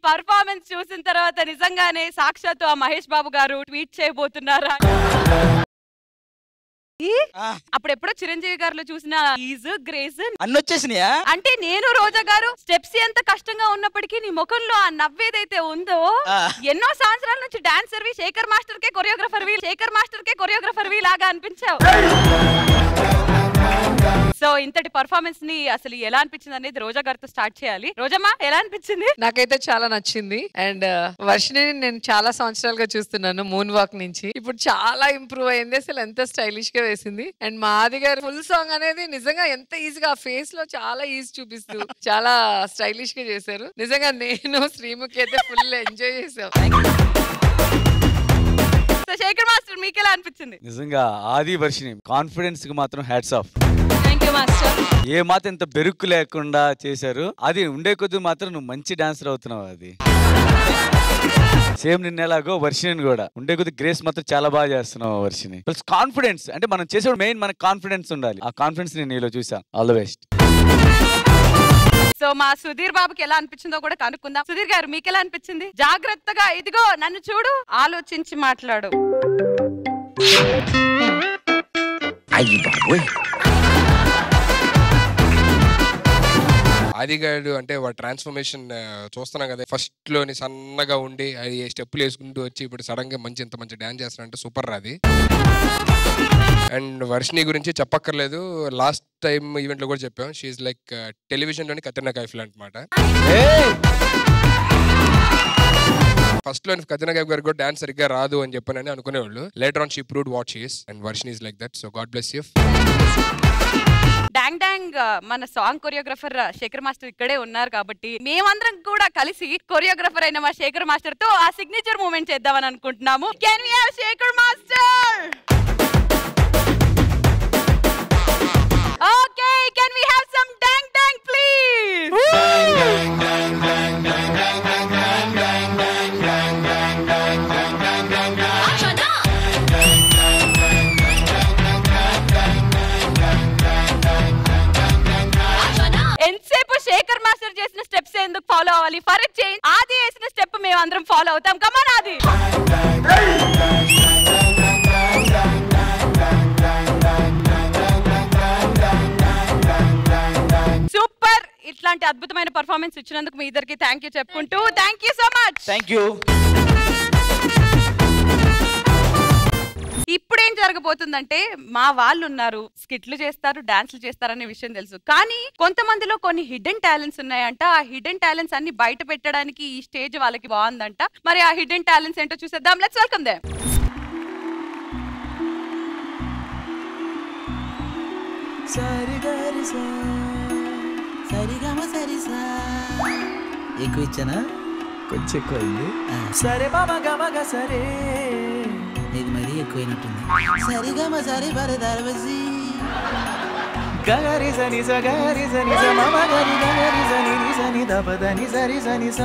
పర్ఫార్మెన్స్ చూసిన తర్వాత నిజంగానే సాక్షాత్తు ఆ మహేష్ బాబు గారు ట్వీట్ చేయబోతున్నారా? అప్పుడు ఎప్పుడో చిరంజీవి గారిలో చూసిన ఈజ్ గ్రేస్ అన్ని వచ్చేసినాయా? అంటే నేను రోజా గారు స్టెప్స్ ఎంత కష్టంగా ఉన్నప్పటికీ నీ ముఖంలో ఆ నవ్వేదైతే ఉందో, ఎన్నో సంవత్సరాల నుంచి డాన్సర్ వి, శేఖర్ మాస్టర్ కే కొరియోగ్రాఫర్ వి, శేఖర్ మాస్టర్ కే కొరియోగ్రాఫర్ వి లాగా అనిపించావు. సో ఇంతటి పర్ఫార్మెన్స్ ని అసలు ఎలా అనిపించింది అనేది రోజా గారితో స్టార్ట్ చేయాలి. రోజమ్మా ఎలా అనిపించింది? నాకైతే చాలా నచ్చింది. అండ్ వర్షిని నేను చాలా సంవత్సరాలుగా చూస్తున్నాను మూన్ వాక్ నుంచి. ఇప్పుడు చాలా ఇంప్రూవ్ అయింది, అసలు ఎంత స్టైలిష్ గా వేసింది. అండ్ మా ఆది గారు ఫుల్ సాంగ్ అనేది నిజంగా ఎంత ఈజీగా ఫేస్ లో చాలా ఈజీ చూపిస్తూ చాలా స్టైలిష్ గా చేశారు. నిజంగా నేను శ్రీముఖి అయితే ఫుల్ ఎంజాయ్ చేసాం. శేఖర్ మాస్టర్ మీకు ఎలా అనిపించింది? నిజంగా ఆది వర్షిని కాన్ఫిడెన్స్ కి మాత్రం హ్యాట్స్ ఆఫ్. Thank you master. ఏ మాత్రం ఇంత బెరుక్కు లేకుండా చేశారు. అది ఉండే కొద్ది మాత్రం నువ్వు మంచి డాన్సర్ అవుతున్నావు. అది సేమ్ నిన్న ఎలాగో వర్షిని కూడా ఉండే కొద్ది గ్రేస్ మాత్రం చాలా బాగా చేస్తున్నావు వర్షిని. ప్లస్ కాన్ఫిడెన్స్, అంటే మనం చేసే మెయిన్ మనకు కాన్ఫిడెన్స్ ఉండాలి. ఆ కాన్ఫిడెన్స్ నేను నీలో చూసా. All the best. సో మా సుధీర్ బాబుకి ఎలా అనిపించిందో కూడా కనుక్కుందాం. సుధీర్ గారు మీకు ఎలా అనిపించింది? జాగ్రత్తగా ఇదిగో నన్ను చూడు, ఆలోచించి మాట్లాడు. ఆదిగాడు అంటే వాడు ట్రాన్స్ఫర్మేషన్ చూస్తున్నాం కదా. ఫస్ట్ లోని సన్నగా ఉండి అది స్టెప్పులు వేసుకుంటూ వచ్చి ఇప్పుడు సడన్ గా మంచి ఇంత మంచి డాన్స్ చేస్తానంటే సూపర్ రాది. అండ్ వర్షిని గురించి చెప్పక్కర్లేదు, లాస్ట్ టైం ఈవెంట్ లో కూడా చెప్పాం. షీఈ్ లైక్ టెలివిజన్ లోని కత్రినా కైఫ్ అనమాట. ఫస్ట్ లో కత్రినా కైఫ్ గారికి కూడా డాన్స్ సరిగ్గా రాదు అని చెప్పానని అనుకునేవాళ్ళు. Later on she proved what she is and Varshini is like that. So god bless you. Dang dang మన సాంగ్ కొరియోగ్రాఫర్ శేఖర్ మాస్టర్ ఇక్కడే ఉన్నారు కాబట్టి మేమందరం కూడా కలిసి కొరియోగ్రాఫర్ అయిన మా శేఖర్ మాస్టర్ తో ఆ సిగ్నేచర్ మూమెంట్ చేద్దామని అనుకుంటున్నాము. Can we have Shekar master? Okay, can we have some dang dang please? ఎంతసేపు శేఖర్ మాస్టర్ చేసిన స్టెప్స్ ఎందుకు ఫాలో అవ్వాలి? ఫర్ చేంజ్ ఆది వేసిన స్టెప్ మేము అందరం ఫాలో అవుతాం. కమాన్ ఆది. సూపర్. ఇట్లాంటి అద్భుతమైన పర్ఫార్మెన్స్ ఇచ్చినందుకు మీ ఇద్దరికి థ్యాంక్ యూ చెప్పుకుంటూ thank you so much. Thank you. ఇప్పుడు ఏం జరగబోతుందంటే, మా వాళ్ళు ఉన్నారు, స్కిట్లు చేస్తారు, డాన్స్లు చేస్తారు అనే విషయం తెలుసు. కానీ కొంతమందిలో కొన్ని హిడెన్ టాలెంట్స్ ఉన్నాయంట. ఆ హిడెన్ టాలెంట్స్ అన్ని బయట పెట్టడానికి ఈ స్టేజ్ వాళ్ళకి బాగుందంట. మరి ఆ హిడెన్ టాలెంట్స్ ఏంటో చూసేద్దాం. Let's welcome them. ఎక్కువ ఇచ్చానా? కొంచెం ఎక్కువైంది. సరే బాబా గమగ సరే, ఇది మరీ ఎక్కువైనట్టుంది. సరిగా మా సరే బరే దర్వజీ గగరి సని స గగరి సని స మమ గరి గగరి సని ని సని దపద ని సరి సని స.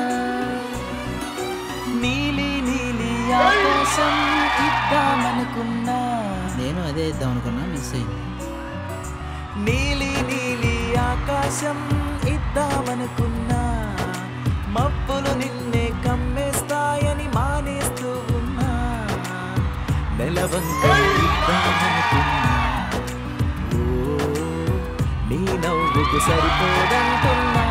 నీలి నీలి ఆకాశం ఇద్దామనుకున్నా, నేను అదే ఇద్దాం అనుకున్నా, మిస్ అయింది. నీలి నీలి ఆకాశం ఇద్దామనుకున్నా, మబ్బులు నిన్నే కమ్మేస్తాయని మానేస్తూ ఉన్నా. నెలవంక ఇద్దామనుకున్నా, ఓ నీ నవ్వుకు సరిపోదంటున్నా.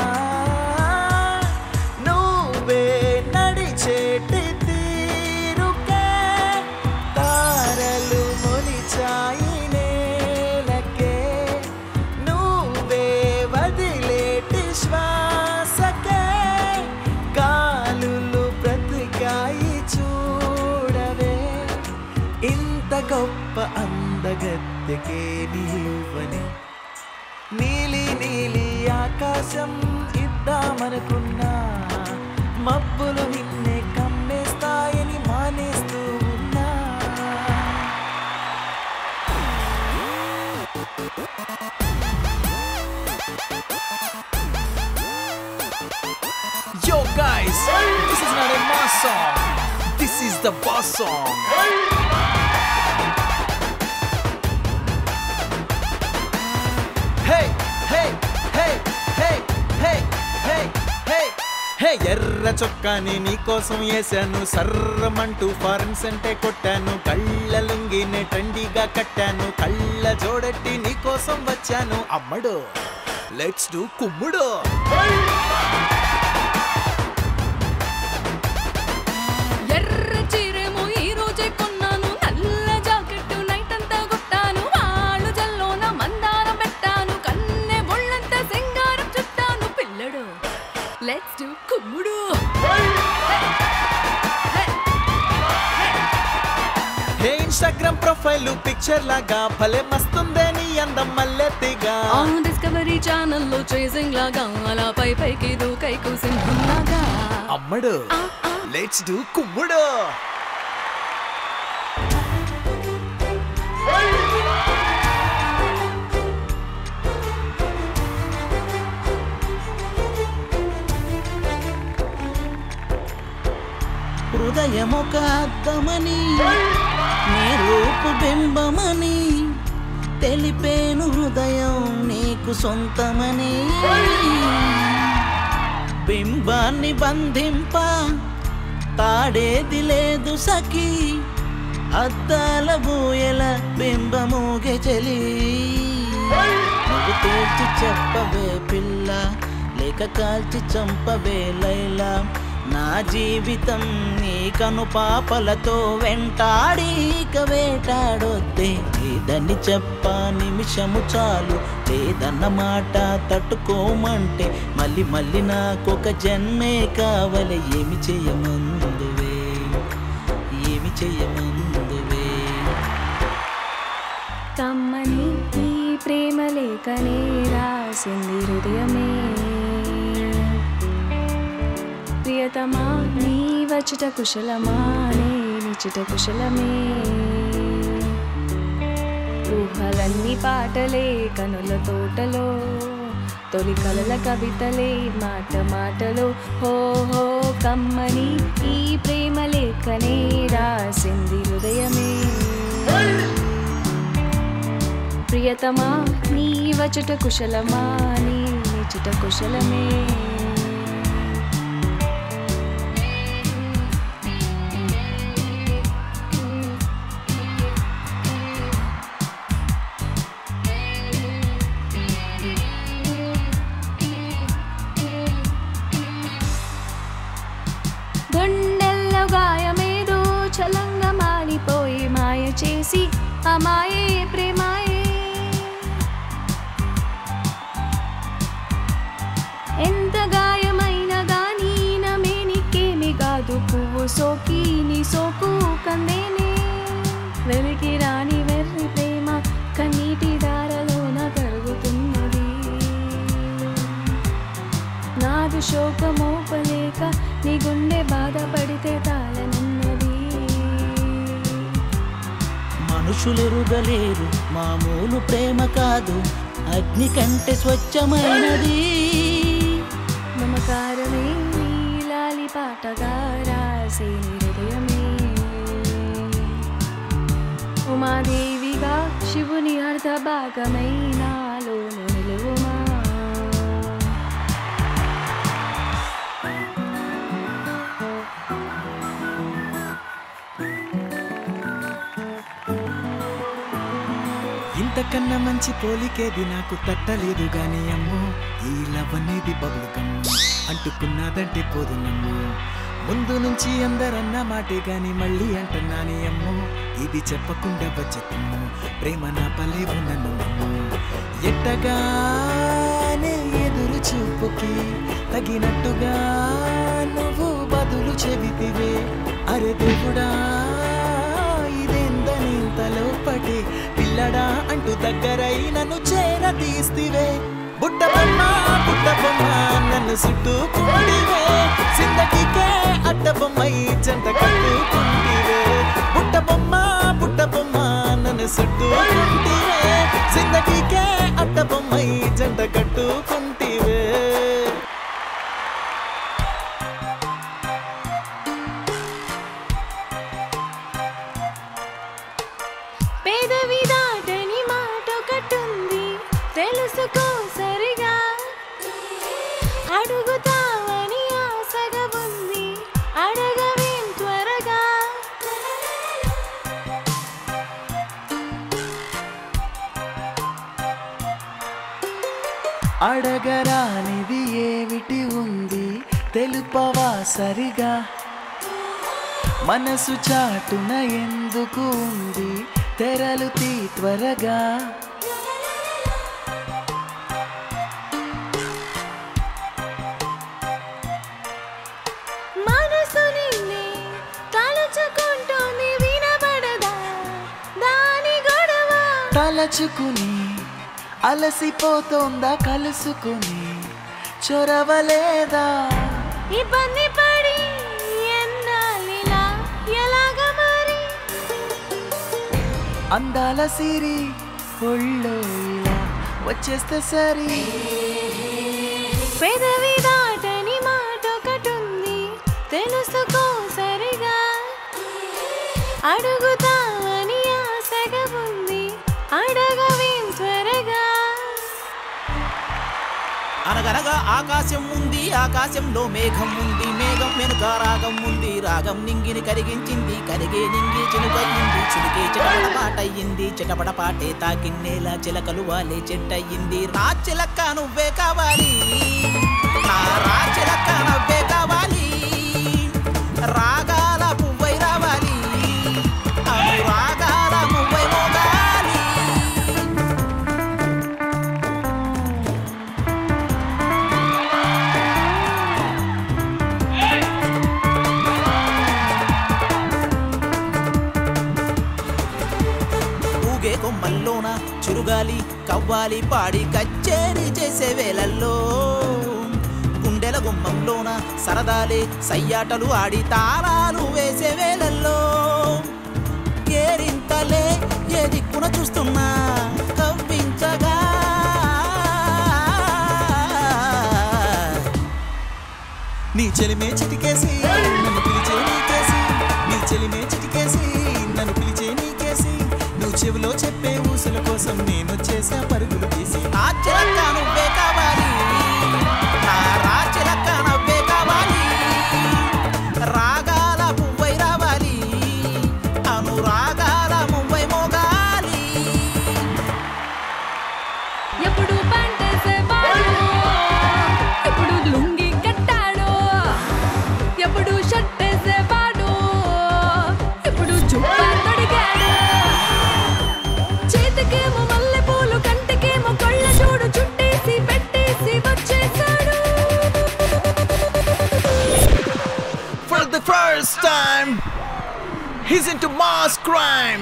నువ్వే నడిచేటి తీరుకే తారలు మొలిచాయి నేలకే. నువ్వే వదిలేటి శ్వాసకే గాలులు బ్రతికాయి చూడవే. ఇంత గొప్ప అందగత్తెకే నీవని నీలి నీలి ఆకాశం ఇద్దామనుకున్నా, మబ్బులు నిన్నే కమ్మేస్తాయని మానేస్తూ ఉన్నా. Yo guys, this is not a mass song. This is the boss song. Hey, hey, hey, hey, hey, hey, hey, హే ఎర్ర చొక్కాని నీకోసం వేసాను సర్రమంటూ ఫారెన్ సెంటే కొట్టాను కళ్ళ లుంగినే ట్రెండీగా కట్టాను కళ్ళ జోడెట్టి నీకోసం వచ్చాను అమ్మడు లెట్స్ డు కుమ్ముడు ఎర్ర చీరేమో ఈ రోజే కొన్నాను నల్ల జాకెట్టు నైట్ అంతా కొట్టాను ఆళ్ళు జల్లోన మందారం పెట్టాను కన్నె ఒళ్ళంతా సింగారం చుట్టాను పిల్లడు లెట్స్ డు కుమ్ముడు హే ఇన్స్టాగ్రామ్ ప్రొఫైల్ పిక్చర్ లాగా భలే మస్తుందే నీ అందం మల్లెత్తిగా డిస్కవరీ ఛానల్లో చేసింగ్ లాగా అలా పై పైకి దూకై కూసింహం లాగా అమ్మడు లెట్స్ డు కుమ్ముడు హృదయమొక అద్దమని నీ రూపు బింబమని తెలిపేను హృదయం నీకు సొంతమని బింబాన్ని బంధింప తాడేది లేదు సఖీ అద్దాల బూయల బింబమూగే చలి నువ్వు తేల్చి చెప్పవే పిల్ల లేక కాల్చి చంపవే లైలా నా జీవితం నీ కను పాపలతో వెంటాడీక వేటాడొద్దే లేదని చెప్ప నిమిషము చాలు లేదన్న మాట తట్టుకోమంటే మళ్ళీ మళ్ళీ నాకొక జన్మే కావలే ఏమి చెయ్యమందువే ఏమి చెయ్యమందువే కమ్మని ఈ ప్రేమ లేఖనే రాసింది హృదయమే ప్రియతమా నీ వచ్చుట కుశలమా నే నిచుట కుశలమే ఊహలన్నీ పాటలే కనుల తోటలో తొలి కలల కవితలే మాట మాటలో హో హో కమ్మని ఈ ప్రేమ లేఖనే రాసింది హృదయమే ప్రియతమా నీ వచ్చుట కుశలమా నీ నిచుట కుశలమే గుండెల్లో గాయమేదో చలంగా మారిపోయి మాయ చేసి అమాయే ప్రేమాయే ఎంత గాయమైనా గానీ నమేనికేమి కాదు పువ్వు సోకి నీ సోకు కందేనే వెలికి రాని వెర్రి ప్రేమ కన్నీటి దారలోన కరుగుతున్నది నాదు శోకమోపలేక నీ గుండె బాధపడితే తాళనున్నది మనుషులెరుగలేరు మామూలు ప్రేమ కాదు అగ్ని కంటే స్వచ్ఛమైనది మమకారమే నీలాలి పాటగా రాసే హృదయమే ఉమాదేవిగా శివుని అర్ధ భాగమై నాలోను నిలువుమా ఇంతకన్నా మంచి పోలికేది నాకు తట్టలేదు గాని అమ్మో ఈ లవ్ అనేది బబులు గమ్ము అంటుకున్నదంటే పోదు నమ్ము ముందు నుంచి అందరన్న మాటే గాని మళ్ళీ అంటున్నాని అమ్మో ఇది చెప్పకుండా వచ్చేతమ్ము ప్రేమ నా పలేవు నన్ను నమ్ము ఎట్టగానే ఎదురు చూపుకి తగినట్టుగా నువ్వు బదులు చెబితివే అరే దేవుడా లోపటి పిల్లడా అంటూ దగ్గరై నన్ను చేరదీస్తివే బుట్ట బొమ్మ బుట్ట బొమ్మ నన్ను చుట్టుకుంటివే జిందగీకే అట్ట బొమ్మై జంట కట్టుకుంటివే బుట్ట బొమ్మ బుట్ట బొమ్మ నన్ను చుట్టుకుంటివే జిందగీకే అట్ట బొమ్మై జంట కట్టుకుంటివే పేదవి దాటని మాట ఒకటుంది తెలుసుకో సరిగా అడుగుతావని ఆశ అడగరానిది ఏమిటి ఉంది తెలుపవా సరిగా మనసు చాటున ఎందుకు ఉంది తెరలు తీ త్వరగా మనసు నిన్నే తలుచుకుంటోంది వినబడదా దాని గొడవ తలచుకుని అలసిపోతోందా కలుసుకుని చొరవలేదా ఇబ్బంది పడి ఎన్నాలిలా ఎలాగ మరి అందాల సిరి ఒళ్ళో ఇలా వచ్చేస్తే సరి పెదవి దాటని మాట ఒకటుంది తెలుసుకో సరిగా అడుగుతామని ఆశగా ఉంది అడగవేం త్వరగా అనగనగా ఆకాశం ఉంది ఆకాశంలో మేఘం ఉంది మేఘం వెనుక రాగం ఉంది రాగం నింగిని కరిగించింది కరిగే నింగి చినుకయ్యింది చినుకే చిటపడ పాటయ్యింది చిటపడ పాటే తాకిన్నేలా చిలకలు వాలే చెట్టయ్యింది రా చిలక్క నువ్వే కావాలి నా రా చిలక్క నువ్వే కావాలి రాగాల పువ్వై రావాలి రాగాల పువ్వై మోగాలి కొమ్మల్లోన చురుగాలి కవ్వాలి పాడి కచ్చేరి చేసే వేళల్లో గుండెల గుమ్మంలోన సరదాలే సయ్యాటలు ఆడి తాళాలు వేసే వేళల్లో కేరింతలే ఏ దిక్కున చూస్తున్నా కవ్వించగా నీ చెలిమే చిటికేసి నన్ను పిలిచే నీకేసి నీ చెలిమే చిటికేసి నన్ను పిలిచే నీకేసి నువ్వు చెవిలో చెప్పే ఊసుల కోసం నేను చేసే పరుగులు తీసి నా చిలక్క నువ్వే కావాలి నా రా చిలక్క నువ్వే కావాలి రాగాల పువ్వై రావాలి అనురాగాల మువ్వై మోగాలి ఎప్పుడు పంటేసేవాడు ఎప్పుడు లుంగి కట్టాడు ఎప్పుడు షర్ట్ వేసేవాడు ఎప్పుడు జుబ్బా తొడిగాడు చేతికేమో మల్లె పూలు కంటికేమో కళ్ళ చూడు చుట్టేసి పెట్టేసి వచ్చేసాడు For the first time, he's into mass crime.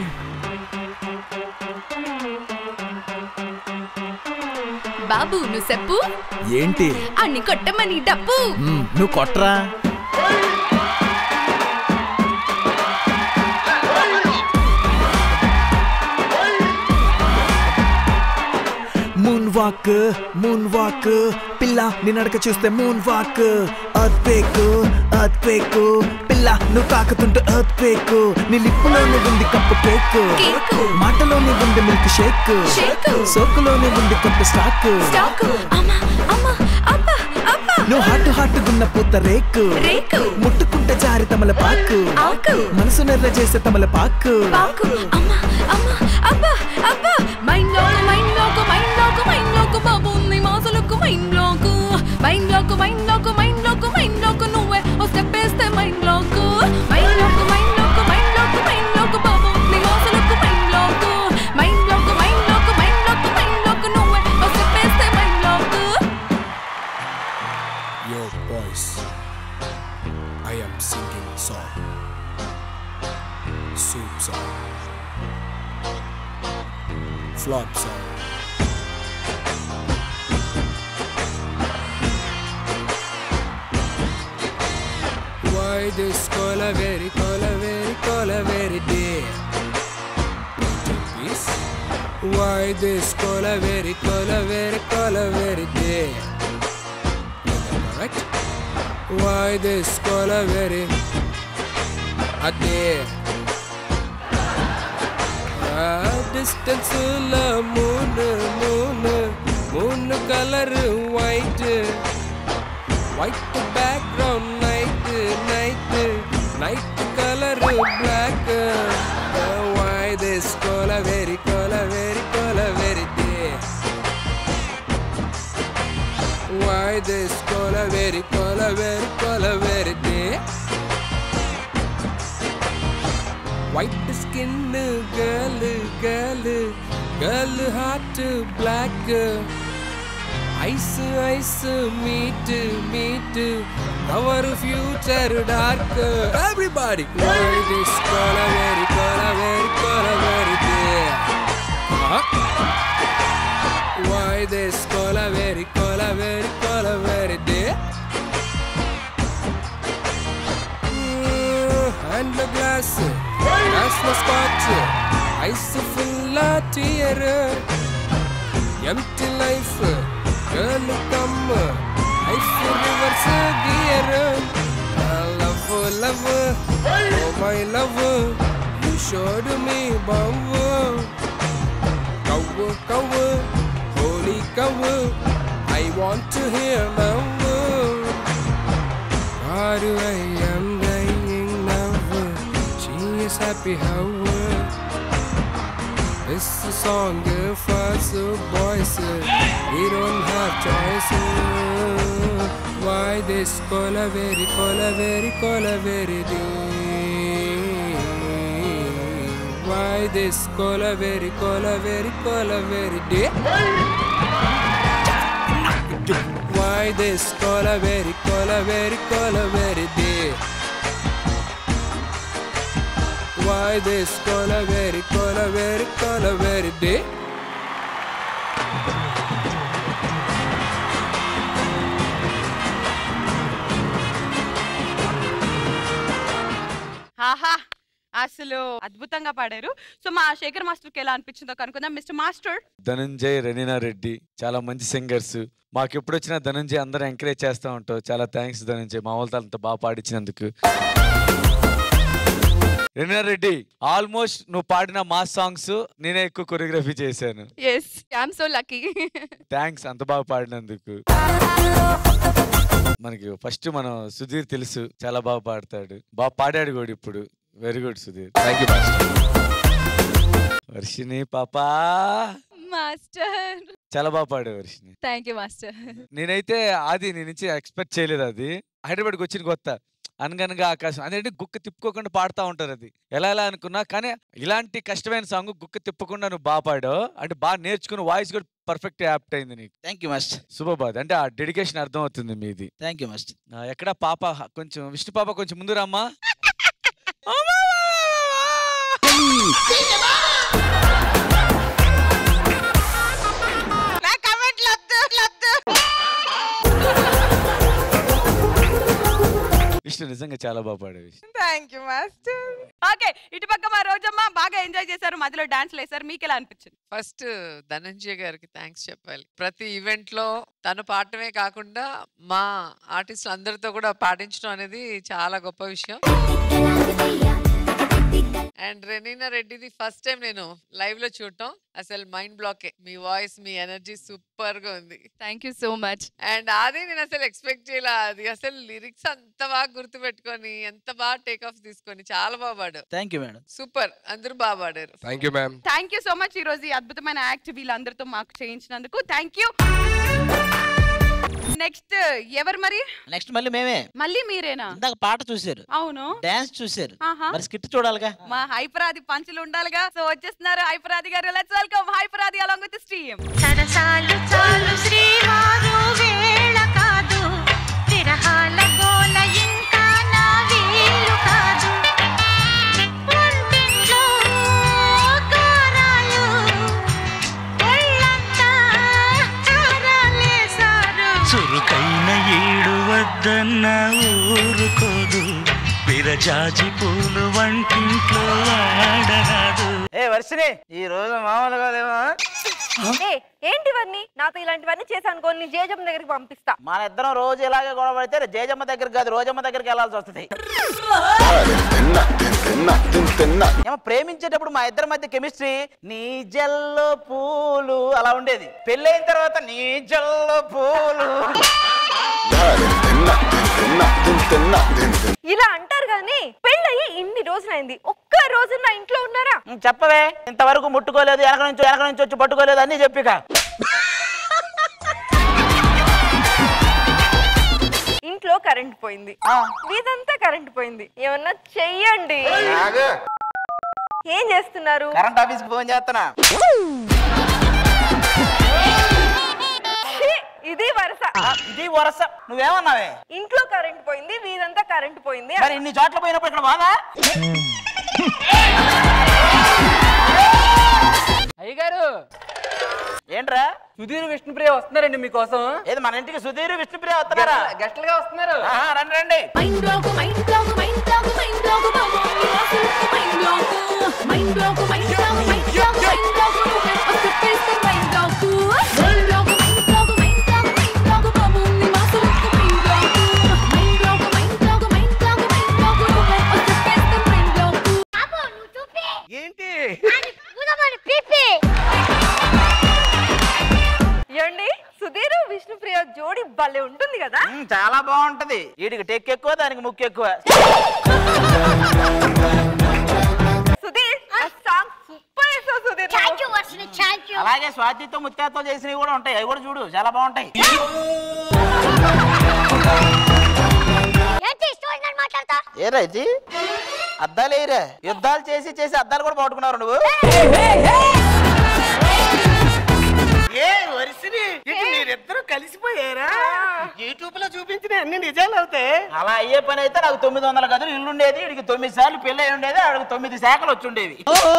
బాబు నువ్వు చెప్పు ఏంటి అన్ని కొట్టమని డబ్బు మ్మ్, నువ్వు కొట్రా మూన్ వాక్ మూన్ వాక్ పిల్ల నీ నడక చూస్తే moonwalk earthquake earthquake పిల్ల నువ్వు తాకుతుంటే అర్త్ క్వేక్ నీ లిప్పులోనే ఉంది కప్పు కేక్ మాటలోనే ఉంది మిల్క్ షేక్ సోకులోనే ఉంది కొత్త స్టాక్ నువ్వు హాట్ హాట్ గున్న పూత రేకు ముట్టుకుంటే జారి తమల పాకు మనసు నెర్ర చేసే తమల పాకు mind block mind block mind block mind block బాబు నీ మాసలకు mind block mind block mind block mind block mind block నువ్వే ఓ స్టెప్ వేస్తే mind block mind block mind block mind block mind block బాబు నీ మాసలకు mind block mind block mind block mind block mind block నువ్వే ఓ step వేస్తే mind block Yo boys, I am singing song, soup song, flop song. Why this cola very cola very cola very day? Peace. Why this cola very cola very cola very day? Correct? Why this cola very a day? A distance la moon moon moon color white white background night night night color black. Uh, why this cola very cola very cola very day? Why this kolaveri kolaveri kolaveri day? White skin girl girl girl heart black. Ice ice meet meet our future dark. Everybody. Why this kolaveri kolaveri kolaveri day? Huh? Why this kolaveri kolaveri kolaveri day? Mm, and the glass, glass the scotch, ice full of tear. Empty life, girl come, life reverse gear. Love, love, oh my love, you showed me love. Cow, cow, holy cow, I want to hear now. God, I am dying now. She is happy how. This song for us boys, we don't have choice. Why this kolaveri kolaveri kolaveri day? Why this kolaveri kolaveri kolaveri day? Why this kolaveri kolaveri kolaveri day? Why this kolaveri kolaveri kolaveri day? ఆహా అసలు అద్భుతంగా పాడారు. So మా Shekhar master కి ఎలా అనిపించిందో కనుకుందాం. Mister master. Dhananjay, Renina Reddy చాలా మంచి సింగర్స్. మాకు ఎప్పుడు వచ్చినా ధనంజయ్ అందరూ ఎంకరేజ్ చేస్తూ ఉంటావు. చాలా థ్యాంక్స్ ధనంజయ్, మా వాళ్ళతో అంత బాగా పాడించినందుకు. రెనీనా రెడ్డి, ఆల్మోస్ట్ నువ్వు పాడిన మా సాంగ్స్ నేనే ఎక్కువ కొరియోగ్రఫీ చేశాను. yes I'm so lucky. Thanks అంత బాగా పాడినందుకు. మనకి ఫస్ట్ మనం సుధీర్ తెలుసు, చాలా బాగా పాడతాడు, బాగా పాడాడు కూడా ఇప్పుడు. Very good Sudheer. Thank you master. Varshini పాపా మాస్టర్ చాలా బాగా పాడావు వర్షిని. Thank you master. నేనైతే ఆది నీ నుంచి ఎక్స్పెక్ట్ చేయలేదు. అది హైదరాబాద్కి వచ్చిన కొత్త అనగనగా ఆకాశం అదేంటి గుక్క తిప్పుకోకుండా పాడుతూ ఉంటారు. అది ఎలా ఎలా అనుకున్నా, కానీ ఇలాంటి కష్టమైన సాంగ్ గుక్క తిప్పకుండా నువ్వు బాగా పాడావు. అంటే బాగా నేర్చుకుని వాయిస్ కూడా పర్ఫెక్ట్ యాప్ట్ అయింది నీకు. Thank you master. శుభబాద్ అంటే ఆ డెడికేషన్ అర్థం అవుతుంది మీది. Thank you master. ఎక్కడ పాప కొంచెం విష్ణు పాప కొంచెం ముందు రమ్మా. విష్ణు నిజంగా చాలా బాగా పాడావు. Thank you master. ఓకే, ఇటు పక్క మా రోజమ్మ బాగా ఎంజాయ్ చేశారు, మధ్యలో డాన్స్ లేసారు. మీకు ఎలా అనిపించింది? ఫస్ట్ ధనంజయ్ గారికి థ్యాంక్స్ చెప్పాలి. ప్రతి ఈవెంట్ లో తను పాడటమే కాకుండా మా ఆర్టిస్ట్ అందరితో కూడా పాటించడం అనేది చాలా గొప్ప విషయం. అండ్ రెనీనా రెడ్డిది ఫస్ట్ టైం నేను లైవ్ లో చూడటం అసలు మైండ్ బ్లాకే. మీ వాయిస్, మీ ఎనర్జీ సూపర్ గా ఉంది. Thank you so much. And అది నేను అసలు ఎక్స్పెక్ట్ చేయలే. అది అసలు లిరిక్స్ అంత బాగా గుర్తు పెట్టుకొని ఎంత బాగా టేక్ ఆఫ్ తీసుకొని చాలా బాగా పాడారు. Thank you madam. సూపర్, అందరూ బాగా పాడారు. Thank you ma'am. Thank you so much. ఈ రోజు ఈ అద్భుతమైన యాక్ట్ వీళ్ళందరితో మాకు చేయించినందుకు థ్యాంక్ యూ. నెక్స్ట్ ఎవరు మరి? నెక్స్ట్ మళ్ళీ మేమే. మళ్ళీ మీరేనా? ఇందాక పాట చూశారు, అవును, డాన్స్ చూశారు, ఆహా. మరి స్కిట్ చూడాలిగా. మా హైపరాది పంచులు ఉండాలిగా. సో వచ్చేస్తున్నారు హైపరాది గారు. Let's welcome Hyper Aadi along with stream. సరసాలు చాలు శ్రీవారు వేళ కాదు, విరహాల గోల ఇంకా నా వీలు కాదు. వంటింట్లో కారాలు ఒళ్ళంతా చారాలేశారు. చురుకైన ఏడు వద్దన్న ఊరుకోదు, విరజాజి పూలు వంటింట్లో ఆడరాదు. ఏ వర్షిని, ఈ రోజు మామూలుగా లేవా? ఏంటివన్నీ నాతో ఇలాంటివన్నీ చేశాను అనుకో, నీ జేజమ్మ దగ్గరికి పంపిస్తా. మన ఇద్దరం రోజు ఇలాగే గొడవ పడితే జేజమ్మ దగ్గరికి కాదు రోజమ్మ దగ్గరికి వెళ్ళాల్సి వస్తుంది. ఏమో ప్రేమించేటప్పుడు మా ఇద్దరి మధ్య కెమిస్ట్రీ నీ జల్లో పూలు అలా ఉండేది. పెళ్ళైన తర్వాత నీ జల్లో పూలు ఇలా అంటారు కానీ పెళ్ళయి ఇన్ని రోజులైంది, ఒక్క రోజు నా ఇంట్లో ఉన్నారా? చెప్పవే, ఇంతవరకు ముట్టుకోలేదు, వెనక నుంచి వెనక నుంచి వచ్చి పట్టుకోలేదు అన్ని చెప్పిక. కరెంట్ పోయింది, వీధంతా కరెంట్ పోయింది, ఏమన్నా చెయ్యండి. ఏం చేస్తున్నారు? కరెంట్ ఆఫీస్ కి ఫోన్ చేస్తున్నా. ఇది వరుస, ఇది వరుస. నువ్వేమన్నావే? ఇంట్లో కరెంట్ పోయింది, వీధంతా కరెంట్ పోయింది. మరి ఇన్ని చోట్ల పోయినప్పుడు ఇక్కడ బాగా అయ్యగారు ఏంట్రా? సుధీర్ విష్ణుప్రియ వస్తున్నారండి మీకోసం. ఏది మన ఇంటికి సుధీర్ విష్ణుప్రియ వస్తున్నారా? గెస్ట్లుగా వస్తున్నారు. రండి రండి. Mind block mind block mind block mind block బాబు mind block mind block mind block mind block mind block వస్తే mind block mind block mind block mind block mind block బాబు నీ మాసులకు mind block mind block mind block mind block mind block వస్తే mind block. అబ్బో నువ్వు చూపి ఏంటి? అది పూదమని పీపి. ఏండి సుధీర్ విష్ణుప్రియ జోడి భలే ఉంటుంది కదా? చాలా బాగుంటది. వీడికి టెక్ ఎక్కువ, దానికి ముక్కు ఎక్కువ. సుధీర్ సాంగ్ సూపర్ వేసావు సుధీర్. Thank you Varshini, thank you. అలాగే స్వాతితో ముత్యాతో చేసినవి కూడా ఉంటాయి, అవి కూడా చూడు చాలా బాగుంటాయి. ఏంటి ఇష్టం మాట్లాడతా? ఏరా ఇది అద్దాలు ఏరా? యుద్ధాలు చేసి చేసి అద్దాలు కూడా పట్టుకున్నారు నువ్వు. ఏ వరిసిని మీరిద్దరూ కలిసిపోయారా? యూట్యూబ్ లో చూపించిన అన్ని నిజాలు అవుతాయి. అలా అయ్యే పని అయితే నాకు తొమ్మిది వందల గదులు ఇల్లు ఉండేది, వీడికి తొమ్మిది సార్లు పెళ్లి అయి ఉండేది, ఆడికి తొమ్మిది శాఖలు వచ్చి ఉండేవి.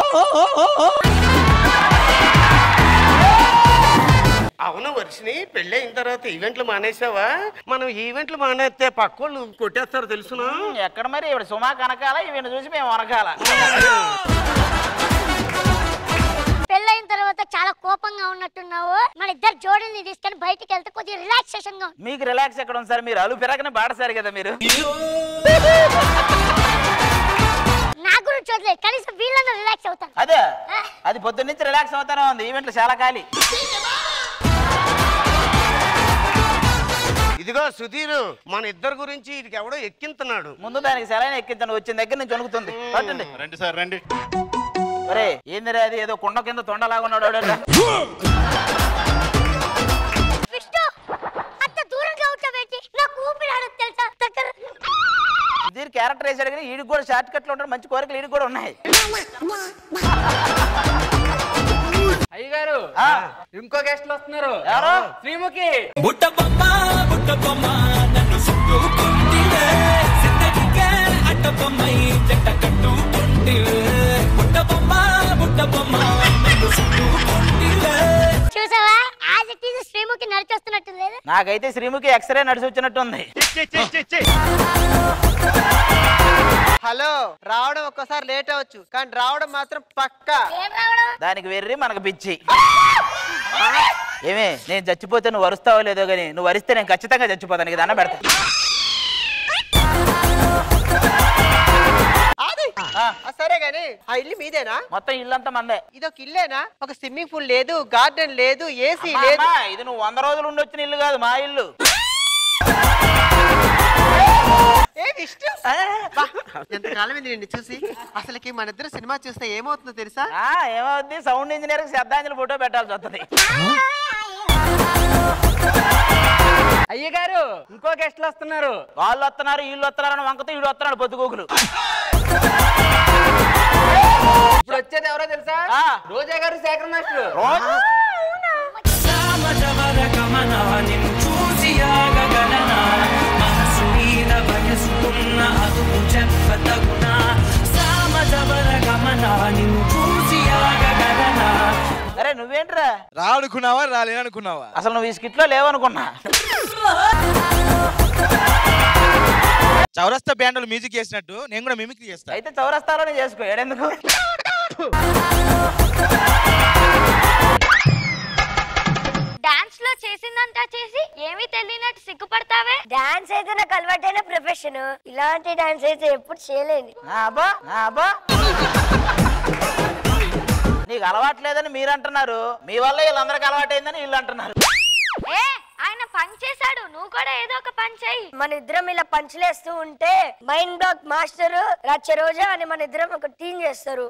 అవును వర్షిని, పెళ్ళి అయిన తర్వాత ఈవెంట్లు మానేసావా? మనం ఈవెంట్లు మానేస్తే పక్కోళ్ళు కొట్టేస్తారు తెలుసునా? ఎక్కడ మరి ఇవి సుమా కనకాల ఈవెంట్ చూసి మేము అనకాల. పెళ్ళైన తర్వాత చాలా కోపంగా ఉన్నట్టున్నావు. మన ఇద్దరు జోడీని తీసుకొని బయటికి వెళ్తే కొద్దిగా రిలాక్సేషన్ గా. మీకు రిలాక్స్ ఎక్కడ ఉంది సార్? మీరు అలు పెరగని బాడసారు కదా మీరు. నా గురించి వదిలే, కనీసం వీళ్ళని రిలాక్స్ అవుతాను. అదే అది పొద్దున్న నుంచి రిలాక్స్ అవుతానే ఉంది, ఈవెంట్లు చాలా ఖాళీ. ఇదిగో సుధీర్, మన ఇద్దరు గురించి ఇది ఎవడో ఎక్కింతున్నాడు. ముందు దానికి సెలైన్ ఎక్కించాను, వచ్చిన దగ్గర నుంచి వణుకుతుంది. రండి సార్ రండి. అరే ఏందిరా అది? ఏదో కొండ కింద తొండలాగా ఉన్నాడు. విష్ణు అంత దూరంగా ఉంటావేంటి? నాకు ఊపిరి ఆడదు తెలుసా? దగ్గర దీని క్యారెక్టర్ వేసాడు కానీ వీడికి కూడా షార్ట్ కట్లు ఉంటాడు, మంచి కోరికలు వీడికి కూడా ఉన్నాయి. అయ్యగారు ఇంకో గెస్ట్లు వస్తున్నారు. ఎవరు? శ్రీముఖి. బుట్ట బొమ్మ బుట్ట బొమ్మ నన్ను చుట్టుకుంటివే, జిందగీకే అట్ట బొమ్మై జంట కట్టుకుంటివే. బుట్ట బొమ్మ బుట్ట బొమ్మ నన్ను చుట్టుకుంటివే. చూసావా? యాజ్ ఇట్ ఈజ్ శ్రీముఖి నడిచొస్తున్నట్టు లేదు? నాకైతే శ్రీముఖి ఎక్స్రే నడిచి వచ్చినట్టుంది. హలో, రావడం ఒక్కసారి లేట్ అవచ్చు కానీ రావడం మాత్రం పక్క. దానికి వెర్రి మనకు పిచ్చి. ఏమే నేను చచ్చిపోతే నువ్వు వరుస్తావో లేదో గానీ నువ్వు వరిస్తే నేను ఖచ్చితంగా చచ్చిపోతాను. నీకు దండం పెడతా. సరే గాని ఆ ఇల్లు మీదేనా? మొత్తం ఇల్లంతా మందే. ఇదొక ఇల్లేనా? ఒక స్విమ్మింగ్ పూల్ లేదు, గార్డెన్ లేదు, ఏసీ అమ్మా, లేదు. అమ్మా, ఇది నువ్వు వంద రోజులు ఉండి వచ్చిన ఇల్లు కాదు, మా ఇల్లు. ఏ విష్ణు, ఎంతకాలం నిన్ను చూసి. అసలుకి మన ఇద్దరు సినిమా చూస్తే ఏమవుతుందో తెలుసా? ఏమవుద్ది? సౌండ్ ఇంజనీర్ కి శ్రద్ధాంజలి ఫోటో పెట్టాల్సి వస్తుంది. అయ్యగారు ఇంకో గెస్ట్లు వస్తున్నారు. వాళ్ళు వస్తున్నారు, వీళ్ళు వస్తున్నారు, వంకతో వీడు వస్తున్నాడు పొద్దుగోకులు. ఇప్పుడు వచ్చేది ఎవరో తెలుసా? రోజా గారు, శేఖర్ మాస్టర్. చూసి ఆగగలనా, మనసు మీద వయసుకున్న అదుపు చెప్పతగునా. సామజవర గమన నిన్ను చూసి ఆగగలనా. అరే నువ్వేంట్రా? రానుకున్నావా రాలేననుకున్నావా? అసలు నువ్వు ఈ స్కిట్ లో లేవనుకున్నా. చౌరస్తా బ్యాండ్ మ్యూజిక్ చేసినట్టు నేను కూడా మిమిక్రీ చేస్తా. అయితే చౌరస్తాలోనే చేసుకో, ఏడెందుకు? డాన్స్ లో చేసిందంతా చేసి ఏమీ తెలియనట్టు సిగ్గుపడతావే. డాన్స్ అయితే నాకు అలవాటైన ప్రొఫెషన్. ఇలాంటి డాన్స్ అయితే ఎప్పుడు చేయలేదు. నీకు అలవాట్లేదని మీరు అంటున్నారు, మీ వల్ల వీళ్ళందరికి అలవాటైందని వీళ్ళు అంటున్నారు. ఏ ఆయన పని చేశాడు, నువ్వు కూడా ఏదో ఒక పని చెయ్యి. మన ఇద్దరం ఇలా పంచులేస్తూ ఉంటే మైండ్ బ్లాక్ మాస్టర్ రచ్చ రోజా అని మన ఇద్దరం ఒక టీం చేస్తారు.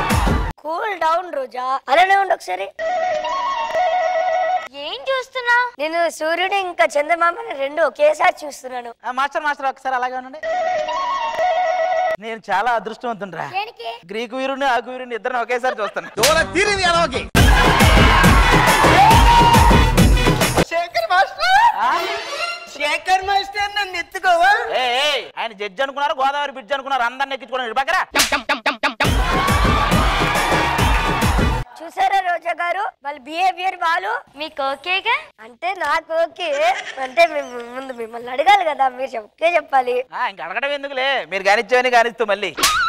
కూల్ డౌన్ రోజా, అలానే ఉండు ఒకసారి. ఏం చూస్తున్నావు? నేను సూర్యుడు ఇంకా చందమామని రెండు ఒకేసారి చూస్తున్నాను. మాస్టర్ మాస్టర్ ఒకసారి అలాగే ఉండండి. నేను చాలా అదృష్టవంతుండ్రా. గ్రీకు వీరుని ఆకు వీరుని ఇద్దరు ఒకేసారి చూస్తాను. శేఖర్ మాస్టర్ శేఖర్ మాస్టర్ నన్ను ఎత్తుకోవా? ఆయన జడ్జి అనుకున్నారు, గోదావరి బ్రిడ్జ్ అనుకున్నారు, అందరిని ఎక్కించుకున్నారు. పక్కన చూసారా రోజా గారు వాళ్ళ బిహేవియర్ వాళ్ళు మీకు ఓకేగా? అంటే నాకు ఓకే అంటే మేము ముందు మిమ్మల్ని అడగాలి కదా, మీరు ఓకే చెప్పాలి. ఇంక అడగడం ఎందుకులే, మీరు కానిచ్చేవని కానిస్తూ మళ్ళీ.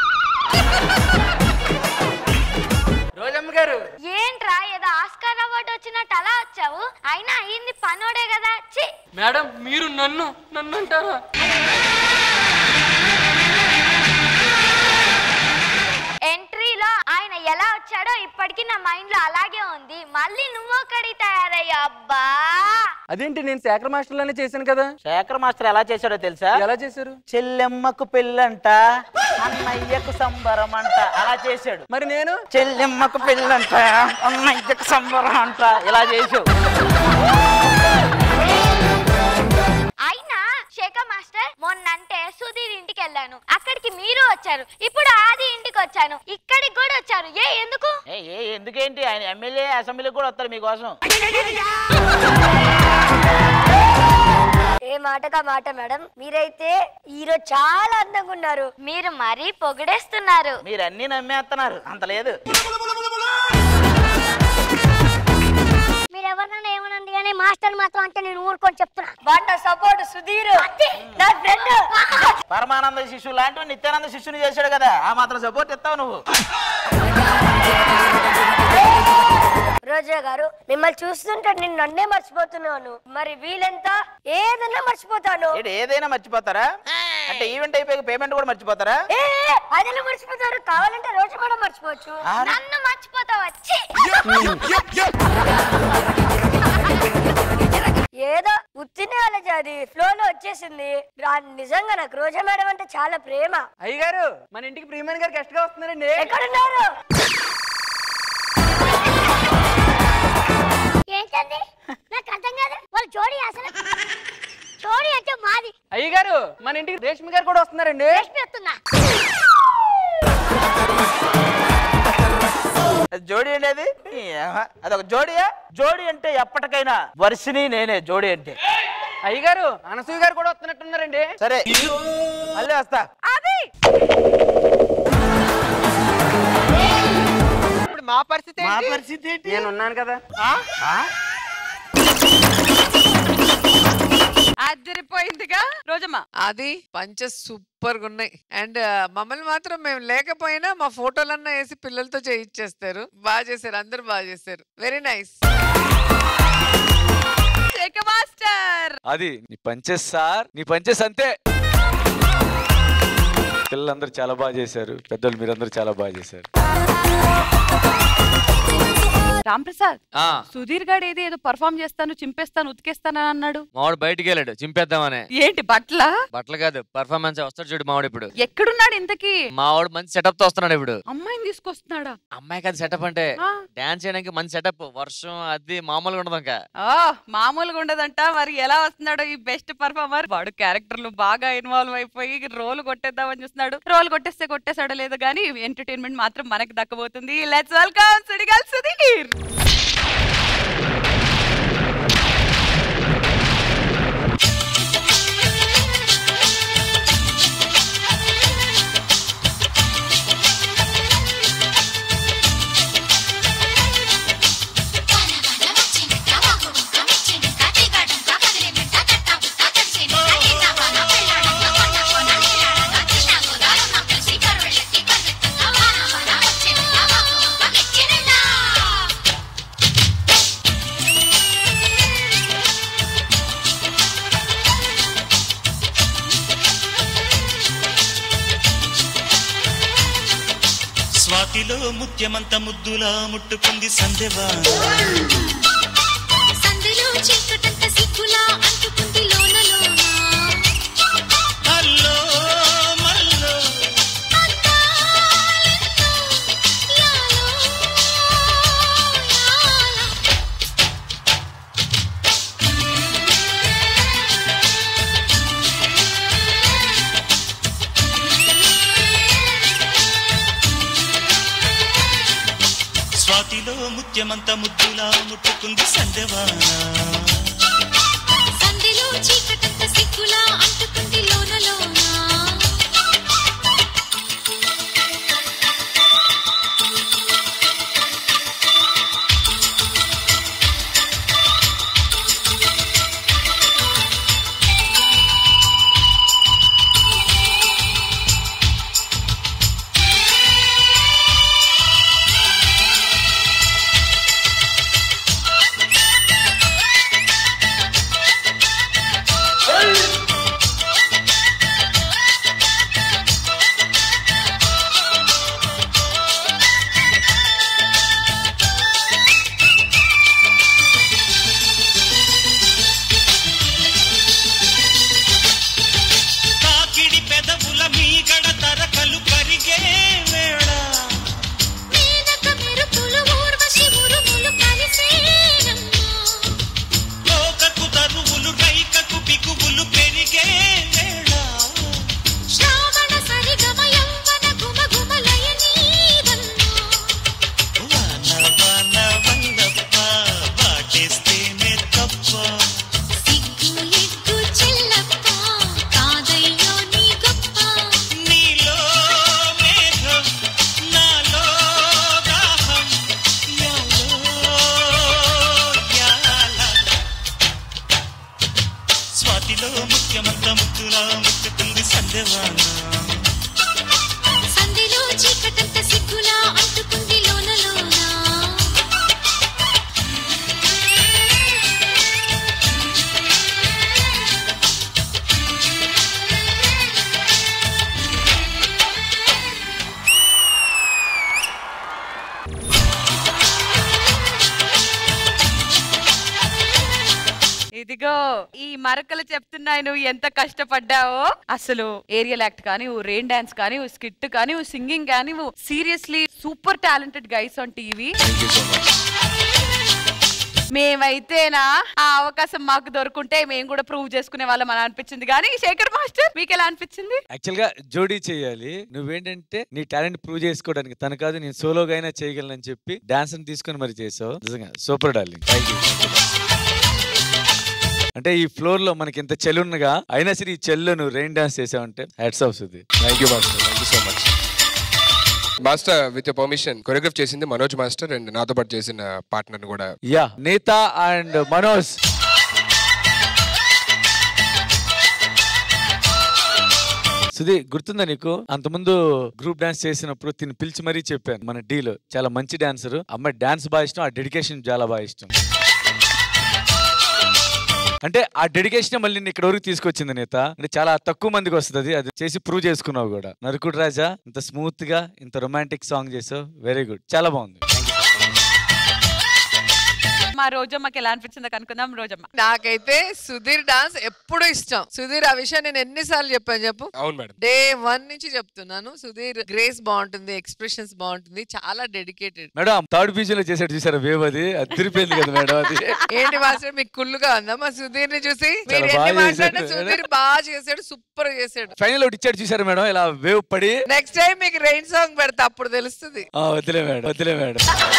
రోజమ్మ గారు ఏంట్రా ఏదో ఆస్కార్ అవార్డు వచ్చినట్టు అలా వచ్చావు? అయినా అయ్యింది పనోడే కదా. ఛీ మేడం మీరు నన్ను నన్ను అంటారా? ఎంట్రీలో ఆయన ఎలా వచ్చాడో ఇప్పటికీ నా మైండ్ లో అలాగే ఉంది. మళ్ళీ నువ్వు ఒకటి తయారయ్యా. అబ్బా అదేంటి, నేను శేఖర్ మాస్టర్ లోనే చేశాను కదా. శేఖర్ మాస్టర్ ఎలా చేశాడో తెలుసా? ఎలా చేశారు? చెల్లెమ్మకు పెళ్ళంట, అన్నయ్యకు సంబరం అంట, అలా చేశాడు. మరి నేను చెల్లెమ్మకు పెళ్ళంట, అన్నయ్యకు సంబరం అంట, ఇలా చేసావు. అయినా శేఖర్ మాస్టర్ మొన్నంటే సుధీర్ ఇంటికి వెళ్ళాను, అక్కడికి మీరు వచ్చారు. ఇప్పుడు ఆది ఇంటికి వచ్చాను, ఇక్కడికి కూడా వచ్చారు. ఏ ఎందుకు? ఏ ఎందుకేంటి, ఆయన ఎమ్మెల్యే అసెంబ్లీకి కూడా వస్తారు మీకోసం. ఏ మాటగా మాట మేడం, మీరైతే ఈరోజు చాలా అందంగా ఉన్నారు. మీరు మరీ పొగిడేస్తున్నారు. మీరు అన్ని నమ్మేస్తున్నారు, అంత లేదు. మీరు ఎవరినైనా ఏమనండి కానీ మాస్టర్ మాత్రం అంటే నేను ఊరుకొని చెప్తున్నా. వాడు నా సపోర్ట్ సుధీర్, నా ఫ్రెండ్. పరమానంద శిష్యుడు లాంటి నిత్యానంద శిష్యుని చేశాడు కదా, ఆ మాత్రం సపోర్ట్ ఇస్తావు నువ్వు. రోజా గారు మిమ్మల్ని చూస్తుంటే నేను నన్నే మర్చిపోతున్నాను. మరి వీలెంత ఏదైనా మర్చిపోతాను. ఏదైనా మర్చిపోతారా? అంటే ఈవెంట్ అయిపోయి పేమెంట్ కూడా మర్చిపోతారా? అదెలా మర్చిపోతారు? కావాలంటే రోజు కూడా మర్చిపోవచ్చు. నన్ను మర్చిపోతావు వచ్చి ఏదో ఉత్తినే అలజాది ఫ్లోలో వచ్చేసింది. నిజంగా నాకు రోజా మేడం అంటే చాలా ప్రేమ. అయ్యగారు మన ఇంటికి ప్రియమైన గారు గెస్ట్ గా వస్తున్నారండి. ఎక్కడున్నారు? ఏంటండి నాకు అర్థం కాదు. వాళ్ళు జోడి అసలు జోడి అంటే మాది. అయ్యగారు మన ఇంటికి రేష్మి గారు కూడా వస్తున్నారండి. రేష్మి వస్తున్నా. జోడి అనేది అదొక జోడియా? జోడి అంటే ఎప్పటికైనా వర్షిని నేనే జోడి అంటే. అయ్యగారు అనసూయ గారు కూడా వస్తున్నట్టున్నారండి. సరే మళ్ళీ వస్తా. ఇప్పుడు మా పరిస్థితి మా పరిస్థితి ఏంటి? నేను ఉన్నాను కదా. అదిరిపోయిందిగా రోజమ్మా. అది పంచ సూపర్ గా ఉన్నాయి. అండ్ మమ్మల్ని మాత్రం మేము లేకపోయినా మా ఫోటోలన్నా వేసి పిల్లలతో చేయించేస్తారు. బాగా చేశారు, అందరు బాగా చేశారు. Very nice. మాస్టర్ అది నీ పంచెస్ సార్, నీ పంచెస్ అంతే. పిల్లలందరూ చాలా బాగా చేశారు, పెద్దలు మీరందరూ చాలా బాగా చేశారు. రామ్ ప్రసాద్, సుధీర్ గాడు ఏది ఏదో పర్ఫామ్ చేస్తాను, చింపేస్తాను, ఉతికేస్తాను అన్నాడు. మావాడు బయటికి వెళ్ళాడు చింపేద్దామనే. ఏంటి బట్ల బట్టలు కాదు, పర్ఫార్మెన్స్ వస్తాడు చూడు మావాడు. ఇప్పుడు ఎక్కడున్నాడు ఇంతకీ? మావాడు మంచి సెటప్ తో వస్తున్నాడు ఇప్పుడు. అమ్మాయిని తీసుకొస్తున్నాడా? అమ్మాయి కాదు సెటప్ అంటే, డాన్స్ చేయడానికి మంచి సెటప్. వర్షం అది మామూలుగా ఉండదు ఇంకా. మామూలుగా ఉండదంట. మరి ఎలా వస్తున్నాడో ఈ బెస్ట్ పర్ఫార్మర్. వాడు క్యారెక్టర్లు బాగా ఇన్వాల్వ్ అయిపోయి రోల్ కొట్టేద్దామని చూస్తున్నాడు. రోల్ కొట్టేస్తే కొట్టేసాడో లేదో కానీ ఎంటర్టైన్మెంట్ మాత్రం మనకి దక్కబోతుంది. Let's welcome Sudigali Sudheer. స్వాతిలో ముత్యమంత ముద్దులా ముట్టుకుంది సందెవా. సందెలో చీకటంత సిగ్గులా అంటుకుంది లోన లోన. అల్లో మల్లో ముత్యమంత ముద్దులా ముట్టుకుంది సందెవాన సందిలో చీకటంత సిగ్గులా అంటుకుంది లోన లోన ఇదిగో ఈ మరకలు చెప్తున్నాయి నువ్వు ఎంత కష్టపడ్డావో. అసలు ఏరియల్ యాక్ట్ కానీ రెయిన్ డాన్స్ కానీ స్కిట్ కానీ సింగింగ్ కానీ seriously super talented guys on TV. మేమైతేనా ఆ అవకాశం మాకు దొరుకుంటే మేము కూడా ప్రూవ్ చేసుకునే వాళ్ళం అని అనిపించింది. కానీ శేఖర్ మాస్టర్ మీకు ఎలా అనిపించింది? యాక్చువల్ గా జోడీ చేయాలి, నువ్వేంటంటే నీ టాలెంట్ ప్రూవ్ చేసుకోవడానికి తను కాదు నేను సోలోగా అయినా చేయగలనని చెప్పి డాన్స్ తీసుకుని మరి చేసావు. నిజంగా సూపర్ డార్లింగ్. Thank you. అంటే ఈ ఫ్లోర్ లో మనకి ఇంత చెల్లున్నగా అయినా సరే ఈ చెల్లును రెయిన్ డాన్స్ చేసావంటే hats off Sudheer. Thank you master, thank you so much. Master with permission choreograph చేసింది మనోజ్ మాస్టర్ అండ్ నాతో పాటు చేసిన పార్ట్నర్ కూడా యా నేత అండ్ మనోజ్. సుధీ గుర్తుందా నీకు అంతకుముందు గ్రూప్ డాన్స్ చేసినప్పుడు తిని పిలిచి మరీ చెప్పాను మన డీలో చాలా మంచి డాన్సర్, అమ్మాయి డాన్స్ బాగా ఇష్టం, ఆ డెడికేషన్ చాలా బాగా ఇష్టం. అంటే ఆ డెడికేషన్ మళ్ళీ నేను ఇక్కడ వరకు తీసుకొచ్చింది నేత. అంటే చాలా తక్కువ మందికి వస్తుంది, అది చేసి ప్రూవ్ చేసుకున్నావు కూడా. నరుకుడు రాజా ఇంత స్మూత్ గా ఇంత రొమాంటిక్ సాంగ్ చేసావు, వెరీ గుడ్, చాలా బాగుంది. మా రోజమ్మకి ఎలా అనిపించిందో కనుక్కుందాం. రోజమ్మ. నాకైతే సుధీర్ డాన్స్ ఎప్పుడు ఇష్టం. సుధీర్ ఆ విషయం నేను ఎన్నిసార్లు చెప్పాను చెప్పు. అవును మేడం, డే వన్ నుంచి చెప్తున్నాను. సుధీర్ గ్రేస్ బాగుంటుంది, ఎక్స్ప్రెషన్స్ బాగుంటుంది, చాలా డెడికేటెడ్. మేడం థర్డ్ పీజీ లో చేసాడు చూసారా వేవ్, అది అదిరిపోయింది కదా మేడం. అది ఏంటి మాస్టర్ మీకు కుళ్ళుగా ఉందా మా సుధీర్ ని చూసి? మీరు ఎన్ని మాట్లాడినా సుధీర్ బాగా చేశాడు, సూపర్ చేశాడు. ఫైనల్ ఒకటి ఇచ్చాడు చూసారా మేడం, ఇలా వేవ్ పడి. నెక్స్ట్ టైం మీకు రెయిన్ సాంగ్ పెడతా, అప్పుడు తెలుస్తుంది. వదిలే మేడం, వదిలే మేడం.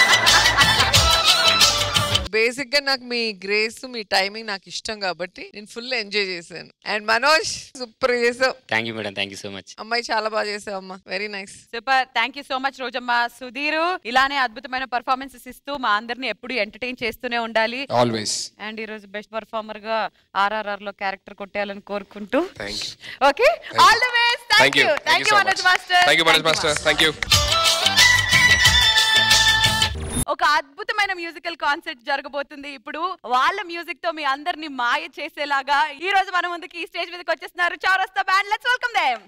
బేసిక్ గా నాకు మీ గ్రేస్ మీ టైమింగ్ నాకు ఇష్టం కాబట్టి నేను ఫుల్ ఎంజాయ్ చేశాను. అండ్ మనోజ్ సూపర్ చేసావు. Thank you madam, thank you so much. అమ్మాయి చాలా బాగా చేసావు అమ్మా, very nice. Super, thank you so much Rojamma. Sudheer ఇలానే అద్భుతమైన పర్ఫార్మెన్సెస్ ఇస్తూ మా అందరిని ఎప్పుడు ఎంటర్టైన్ చేస్తూనే ఉండాలి ఆల్వేస్. అండ్ ఈ రోజు బెస్ట్ పర్ఫార్మర్ గా ఆర్ఆర్ఆర్ లో క్యారెక్టర్ కొట్టేయాలని కోరుకుంటూ thank you. Okay, all the best. Thank you, thank you Manoj master. Thank you Manoj master, thank you. ఒక అద్భుతమైన మ్యూజికల్ కాన్సర్ట్ జరగబోతుంది ఇప్పుడు. వాళ్ళ మ్యూజిక్ తో మీ అందరిని మాయ చేసేలాగా ఈ రోజు మన ముందుకి ఈ స్టేజ్ మీదకి వచ్చేస్తున్నారు Chowrasta band. Let's welcome them.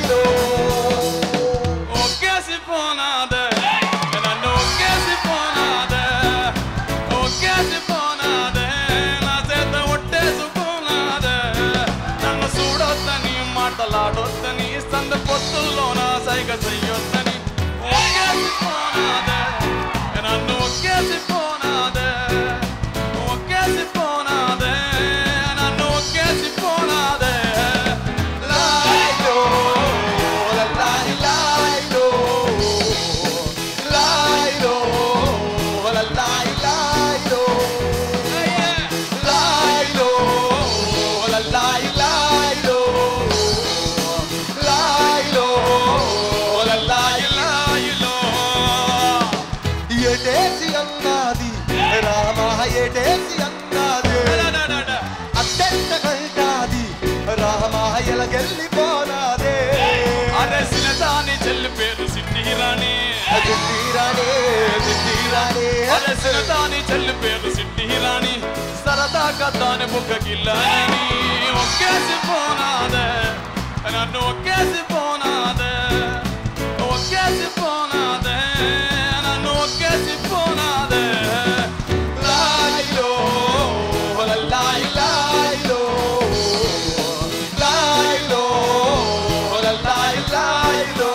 Oh, que se for nada, and I know que se for nada. సంతలాడొద్దని సంద పొత్తుల్లోన సైగ చెయ్యొద్దని ఒక్కేసి పోనాదే నన్ను ఒక్కేసి పోనాదే ఒక్కేసి పోనాదే నన్ను ఒక్కేసి పోనాదే లాయిలో లాయి లాయిలో లాయిలో లాయి లాయిలో లాయిలో లాయి లాయిలో లాయిలో లాయి లాయిలో ఎటేసి అన్నది రామ ఎటేసి అన్నది అత్తెంత కంటాది రామ ఎలగెళ్ళిపోనాదే అరే సినదాని చెల్లి పేరు సిట్టిరాణి సిట్టిరాణి సిట్టిరాణి అరే సినదాని చెల్లి పేరు సిట్టిరాణి సరదాగా దాని బుగ్గకిల్లని ఒక్కేసి పోనాదే నన్ను ఒక్కేసి పోనాదే ఒక్కేసి పోనాదే నన్ను ఒక్కేసి పోనాదే లాయిలో లాయి లాయిలో లాయిలో లాయి లాయిలో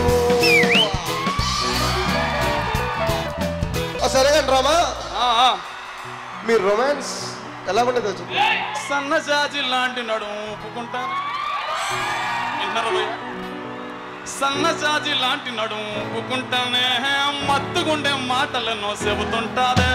సరే కానీ రామా మీ రొమాన్స్ ఎలా ఉండేదో చెప్పు. సన్నజాజి లాంటి నడుము ఊపుకుంటాను విన్నారా భయ్యా? సన్నజాజి లాంటి నడుము ఊపుకుంటానే మత్తుగుండే మాటలను చెబుతుంటాదే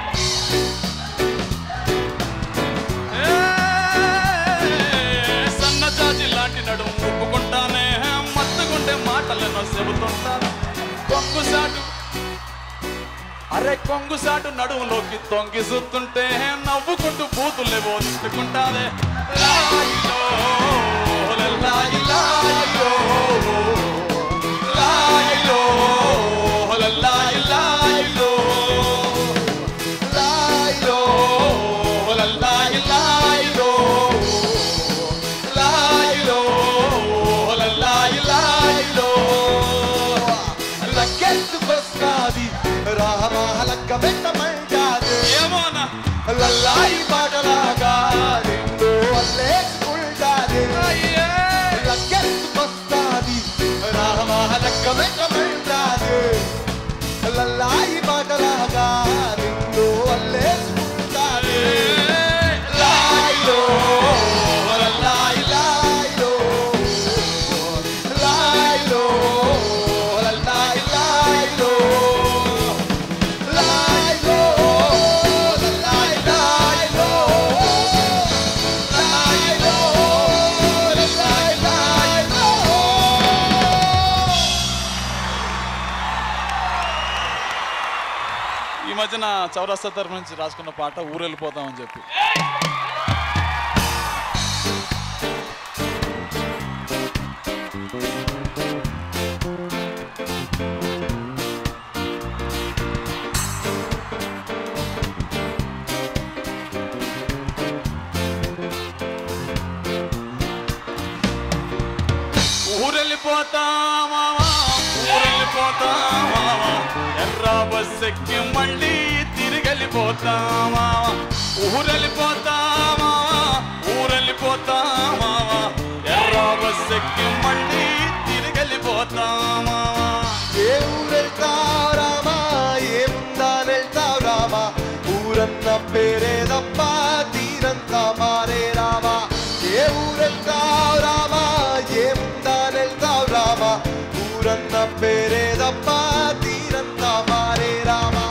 సన్నజాజి లాంటి నడుము ఊపుకుంటానే మత్తుగుండే మాటలను చెబుతుంటాను కొంగుసాటు అరే కొంగుసాటు నడుములోకి తొంగి చూస్తుంటే నవ్వుకుంటూ బూతులేవో తిట్టుకుంటాదే లాయిలో లాయి లాయిలో లాయిలో లాయి లాయిలో లాయిలో లాయి లాయిలో లాయిలో లాయి లాయిలో లగ్గెత్తుకొస్తాది రామ లగ్గ పెట్టమంటాది ఏమోనా లల్లాయి పాటలాగా నిన్ను అల్లేసుకుంటాది లగ్గెత్తుకొస్తాది రామ లగ్గ పెట్టమంటాది లల్లాయి పాటలాగా నిన్ను అల్లేసుకుంటాది లాయిలో లాయి లాయిలో లాయిలో లాయి లాయిలో లాయిలో లాయి లాయిలో లాయిలో లాయి లాయిలో. ఈ మధ్యన చౌరస్తా తరఫు నుంచి రాసుకున్న పాట ఊరెళ్ళిపోతామని చెప్పి ఊరెళ్ళిపోతామా ఊరెళ్ళిపోతామా ఎర్ర బస్సెక్కి మళ్ళీ తిరిగెళ్ళిపోతామా ఊరెళ్ళిపోతామా ఊరెళ్ళిపోతామా ఎర్ర బస్సెక్కి మళ్ళీ తిరిగెళ్ళిపోతామా ఏ ఊరెళ్తావు రామా ఏముందానెళ్తావు రామా ఊరన్న పేరే తప్ప తీరంతా మారే రామా ఏ ఊరెళ్తావు రామా ఏముందానెళ్తావు రామా ఊరన్న పేరే తప్ప తీరంతా మారే రామా.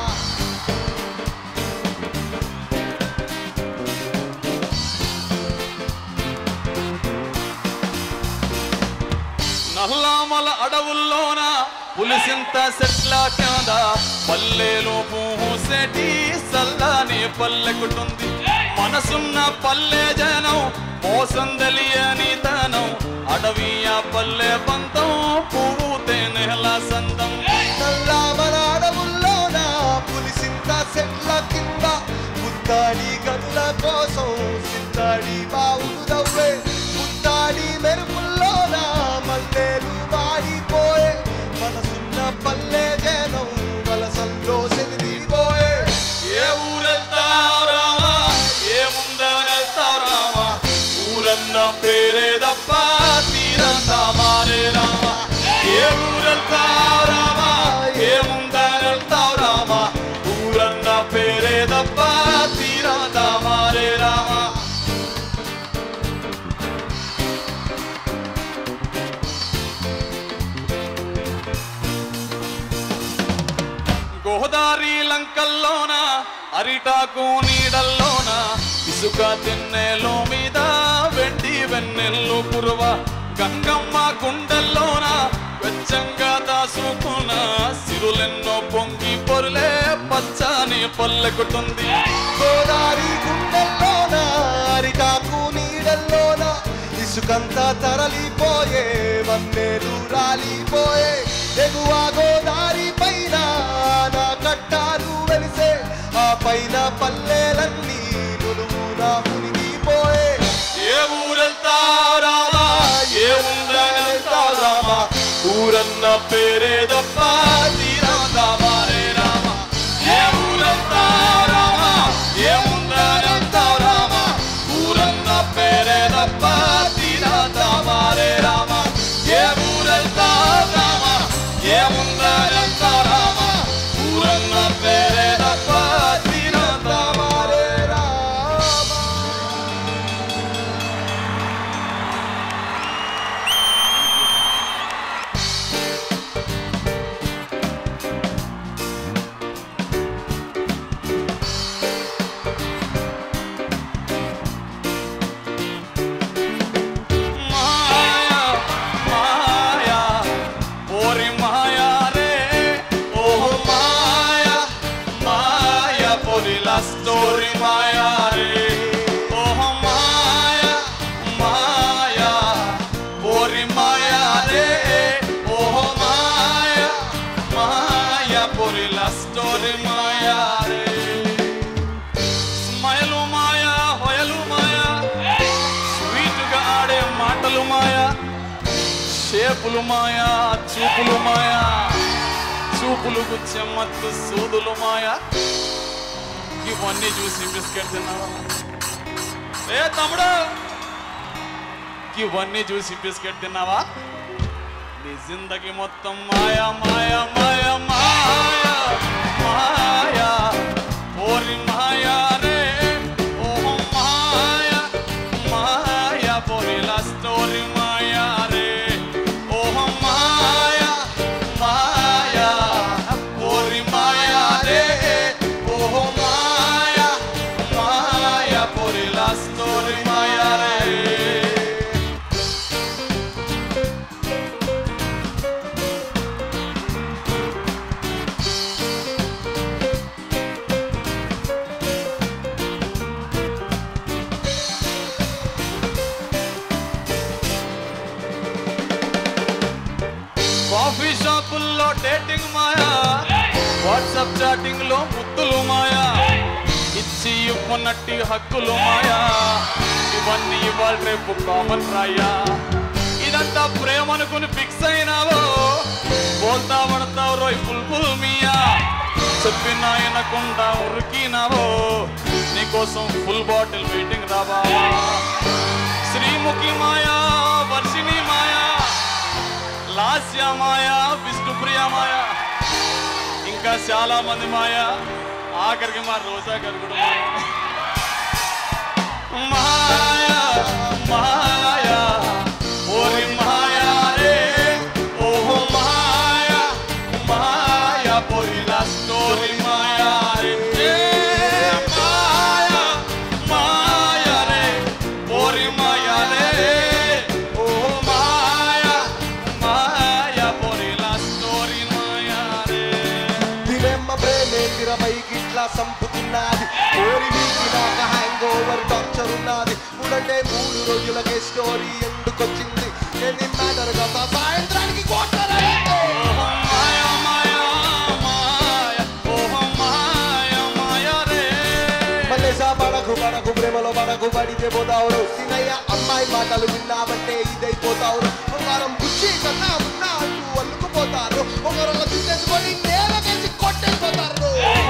నల్లామల అడవుల్లోన పులిసింత సెట్ల కింద పల్లెలో పూసేటి సల్లాని పల్లెకుటుంది మనసున్న పల్లె జనం మోసం తెలియని తనం అడవియ పల్లె పంతం పూతే నెల సందం నల్లామల అడవుల్లోన పులిసింత సెట్ల కింద పుత్తాడి గనుల కోసం సిత్తాడి బావులు దవ్వే పుత్తాడి మెరుపుల్లోన మల్లెలు వాడిపోయే మనసున్న పల్లె జనం వలసల్లో చెదిరిపోయే. ఏ ఊరెళ్తావు రామా ఏ ముందరెళ్తావు రామా ఊరన్న పేరే తప్ప తీర గోదారి లంకల్లోన అరిటాకు నీడల్లోన ఇసుక తిన్నెలో మీద వెండి వెన్నెల్లు కురువ గంగమ్మ గుండెల్లోన వెచ్చంగా దాసుకున్న సిరులెన్నో పొంగి పొరులే పచ్చని పల్లెకుతుంది. గోదారి గుండెల్లోన అరిటాకు నీడల్లోన ఇసుకంతా తరలిపోయే వన్నెలు రాలిపోయే ఎగువ గోదారి పైన నా కట్టాలు వెలిసే ఆ పైన పల్లెలన్నీ నులువునా మునిగిపోయే. ఏ ఊరెళ్తారామా ఏ ఉందెళ్తారామా ఊరన్న పేరే తప్ప తీరందామా రే రామ. ఏ ఊరెళ్తారామా ఏ ఉందెళ్తారామా ఊరన్న పేరే తప్ప తీరందామా రే రామ. ఏ ఊరెళ్తారామా ఏ ఉందెళ్తారామా ఊరన్న పేరే తప్ప తీరందామా రే Rama. Story Maya re, oh Maya, Maya, Pori Maya re, oh Maya, Maya, Pori la story Maya re. Smile Maya, hoyalu Maya, sweet ga aade maatalu Maya, shapulu Maya, chupulu Maya, chupulu gucche mattu sudulu Maya. ఇవన్నీ చూసి biscuit తిన్నావా ఏ తమ్ముడు? ఇవన్నీ చూసి biscuit తిన్నావా? నీ జిందగీ మొత్తం మాయా మాయా మాయా మాయా మాయా ఓరి మాయా రే ఓ మాయా మాయా పోరి లా స్టోరీ మాయా రే ఓ మాయా మాయా పోరి మాయా రే ఓ story Maya re. కాఫీ షాపుల్లో డేటింగ్ మాయా, వాట్సాప్ చాటింగ్ లో ముద్దులు మాయా, ఇచ్చి ఇవ్వనట్టి హక్కులు మాయా, ఇవన్నీ ఇవాళ రేపు కామన్ రాయా. ఇదంతా ప్రేమ అనుకుని ఫిక్స్ అయినావో బోల్తా పడతావు రోయ్ బుల్బుల్ మియా. చెప్పిన వినకుండా ఉరికినావో నీకోసం ఫుల్ బాటిల్ వెయిటింగ్ రావా. శ్రీముఖి మాయా, వర్షిణి మాయా, లాస్య మాయా, విష్ణుప్రియ మాయా, ఇంకా చాలా మంది మాయా, ఆఖరికి మా రోజా గారు కూడా మాయా మాయా ఓరి మాయా రే ఓహో మాయా మాయా పోరి లా స్టోరీ మాయా రే మాయా మాయా రే ఓరి మాయా రే ఓహో మాయా మాయా పోరి లా స్టోరీ మాయా రే. దివెమ్మ ప్రేమే తిరమై గిట్లా సంపుతున్నది ఓరి వీకి నాక హ్యాంగ్ ఓవర్ టార్చర్ ఉన్నది. మూడంటే మూడు రోజులకే స్టోరీ ఎందుకొచ్చింది ఎన్ని మ్యాటర్ కదా సాయంత్రానికి మల్లేసా పడకు పడకు ప్రేమలో పడకు పడితే పోతావురు. సినయ్య అమ్మాయి మాటలు విన్నామంటే ఇదైపోతావురు. ఒకరం బుచ్చి కన్నా ఉన్నా అంటూ అల్లుకుపోతారు. ఒకరు తీసుకొని నేలకేసి కొట్టేసిపోతారు.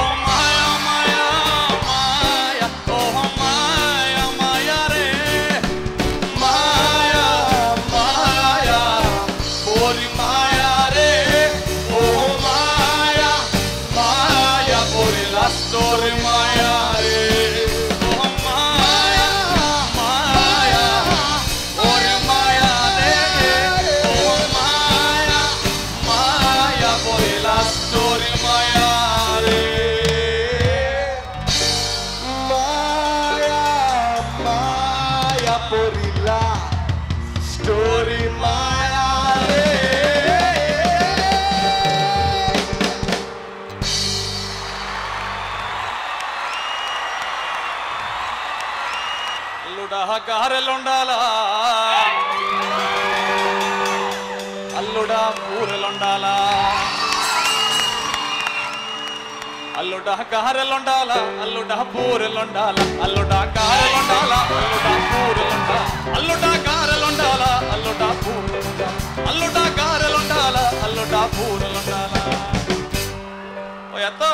Story Maya re, oh Maya, Maya, oh Maya re, గారెలుండాలా అల్లుడా పూరెలుండాలా అల్లుడా గారెలుండాలా అల్లుడా పూరెలుండాలా అల్లుడా గారెలుండాలా అల్లుడా పూరెలుండాలా అల్లుడా గారెలుండాలా అల్లుడా పూరెలుండాలా అల్లుడా గారెలుండాలా అల్లుడా పూరెలుండాలా ఓ ఎత్తో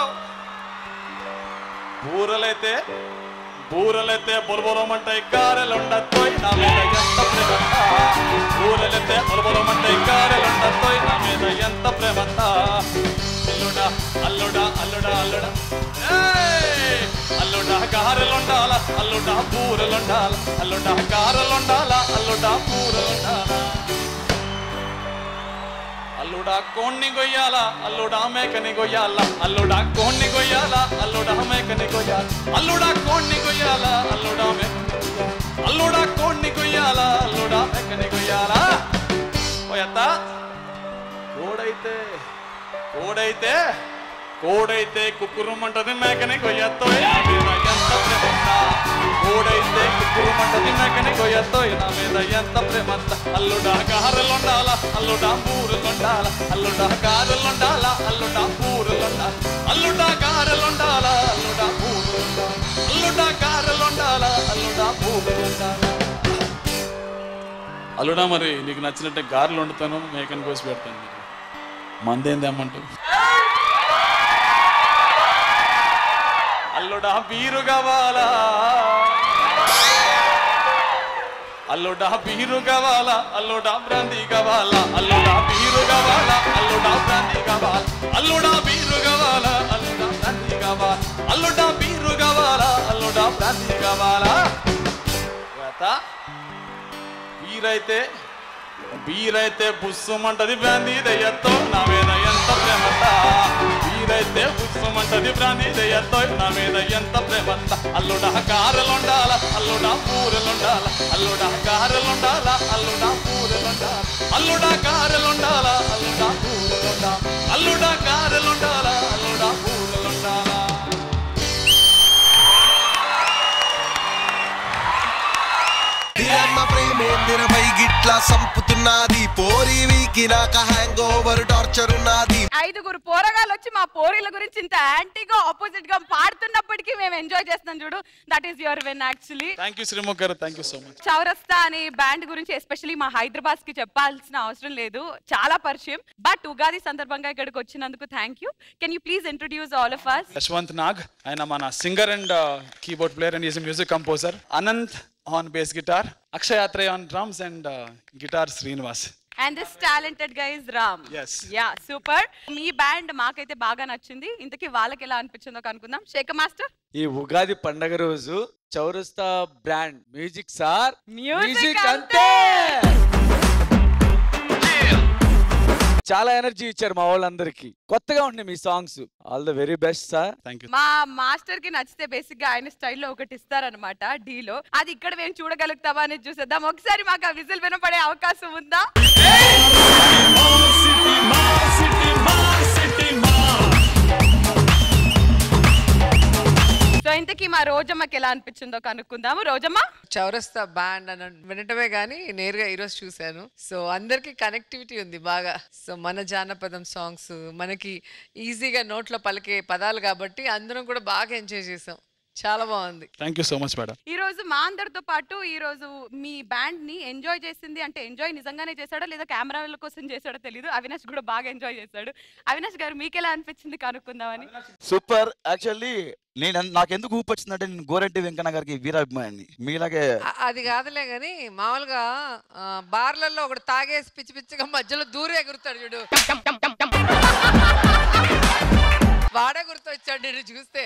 బూరలైతే బూరలైతే బొలబొలమంటాయి గారెలుండతోయ్ నా మీద ఎంత ప్రేమంత బూరలైతే బొలబొలమంటాయి గారెలుండతోయ్ నా మీద ఎంత ప్రేమంత అల్లుడా అల్లుడా అల్లుడా అల్లుడా ఏయ్ అల్లుడా గారెలుండాల అల్లుడా బూరెలుండాల అల్లుడా గారెలుండాల అల్లుడా బూరెలుండాల అల్లుడా కోణ్ణి గొయ్యాల అల్లుడా మేకని గొయ్యాల అల్లుడా కోణ్ణి గొయ్యాల అల్లుడా మేకని గొయ్యాల అల్లుడా కోణ్ణి గొయ్యాల అల్లుడా మేకని అల్లుడా కోణ్ణి గొయ్యాల అల్లుడా మేకని గొయ్యాల పోయత్త కోడైతే కోడైతే కోడైతే కుక్కురుమంటది మేకని గొయ్యత్తోయ్ నా మీద ఎంత ప్రేమంత కోడైతే కుక్కురుమంటది మేకని గొయ్యత్తోయ్ నా మీద ఎంత ప్రేమంత అల్లుడా గారెలుండాల అల్లుడా బూరెలుండాల అల్లుడా గారెలుండాల అల్లుడా బూరెలుండాల అల్లుడా గారెలుండాల అల్లుడా బూరెలుండాల అల్లుడా గారెలుండాల అల్లుడా బూరెలుండాల అల్లుడా మరి నీకు నచ్చినట్టే గారెలు వండుతాను మేకని కోసి పెడతాను నీకు మందేందేమంటావు అల్లుడా బీరు కావాలా అల్లుడా బీరు కావాలా అల్లుడా బ్రాందీ కావాలా అల్లుడా బీరు కావాలా అల్లుడా బ్రాందీ కావాలా అల్లుడా బీరు కావాలా అల్లుడా బ్రాందీ కావాలా అల్లుడా బీరు కావాలా అల్లుడా బ్రాందీ కావాలా బీరైతే బీరైతే బుస్సుమంటది బ్రాందీ దయ్యతో నా మీద ఎంత ప్రేమంత బీరైతే బుస్సుమంటది బ్రాందీ దయ్యతో నా మీద ఎంత ప్రేమంత అల్లుడా గారెలుండాల అల్లుడా పూరెలుండాల అల్లుడా గారెలుండాల అల్లుడా పూరెలుండాల అల్లుడా గారెలుండాల అల్లుడా పూరెలుండాల అల్లుడా గారెలుండాల అల్లుడా పూరెలుండాల ప్రేమేందిరపై గిట్లా సంపుతున్నది పోరి వీకి నాక హ్యాంగ్ ఓవర్ టార్చర్ ఉన్నది ఐదుగురు పోరగాళ్ళు వచ్చి మా పోరీల గురించి ఇంత యాంటీగా ఆపోజిట్ గా పాడుతున్నప్పటికీ మేము ఎంజాయ్ చేస్తున్నాం చూడు that is your win actually thank you Sreemukhi garu thank you so much చౌరస్తా అనే బ్యాండ్ గురించి ఎస్పెషల్లీ మా హైదరాబాద్ కి చెప్పాల్సిన అవసరం లేదు చాలా పరిచయం బట్ ఉగాది సందర్భంగా ఇక్కడికి వచ్చినందుకు thank you can you please introduce all of us Yashwanth Nag ఆయన మన singer and keyboard player and is music composer Anant on bass guitar Akshay Athreya on drums and guitar Srinivas and this talented guy is Ram. Yes. Yeah, super. మీ band మాకైతే బాగా నచ్చింది ఇంతకీ వాళ్ళకి ఎలా అనిపించిందో కనుక్కుందాం శేఖర్ మాస్టర్ ఈ ఉగాది పండగ రోజు చౌరస్తా బ్రాండ్ మ్యూజిక్ సార్ మ్యూజిక్ అంతే చాలా ఎనర్జీ ఇచ్చారు మా వాళ్ళందరికి కొత్తగా ఉన్నాయి మీ songs all the very best sir thank you మా మాస్టర్ కి నచ్చితే బేసిక్ గా ఆయన స్టైల్లో ఒకటి ఇస్తారనమాట డీలో అది ఇక్కడ మేము చూడగలుగుతామా అనేది చూసేద్దాం ఒకసారి మాకు ఆ విజిల్ వినపడే అవకాశం ఉందా సో ఇంతకీ మా రోజమ్మకి ఎలా అనిపించిందో కనుక్కుందాము రోజమ్మ చౌరస్తా బ్యాండ్ అని వినటమే గానీ నేరుగా ఈరోజు చూశాను సో అందరికి కనెక్టివిటీ ఉంది బాగా సో మన జానపదం సాంగ్స్ మనకి ఈజీగా నోట్లో పలికే పదాలు కాబట్టి అందరం కూడా బాగా ఎంజాయ్ చేసాం చాలా బాగుంది thank you so much madam ఈ రోజు మా అందరితో పాటు ఈ రోజు మీ బ్యాండ్ ని ఎంజాయ్ చేసింది అంటే ఎంజాయ్ నిజంగానే చేశాడో లేదా కెమెరాల కోసం చేశాడో తెలియదు అవినాష్ కూడా బాగా ఎంజాయ్ చేశాడు అవినాష్ గారు మీకు ఎలా అనిపించింది కనుక్కుందామని సూపర్ యాక్చువల్లీ నేను నాకెందుకు ఊపు వచ్చిందంటే నేను గోరెడ్డి వెంకన్న గారికి వీరాభిమాని మీలాగే అ- అది కాదులే గాని మామూలుగా ఆ, బార్లలో ఒకటి తాగేసి పిచ్చి పిచ్చిగా మధ్యలో దూరే ఎగురుతాడు చూడు వాడే గుర్తొచ్చాడు నేను చూస్తే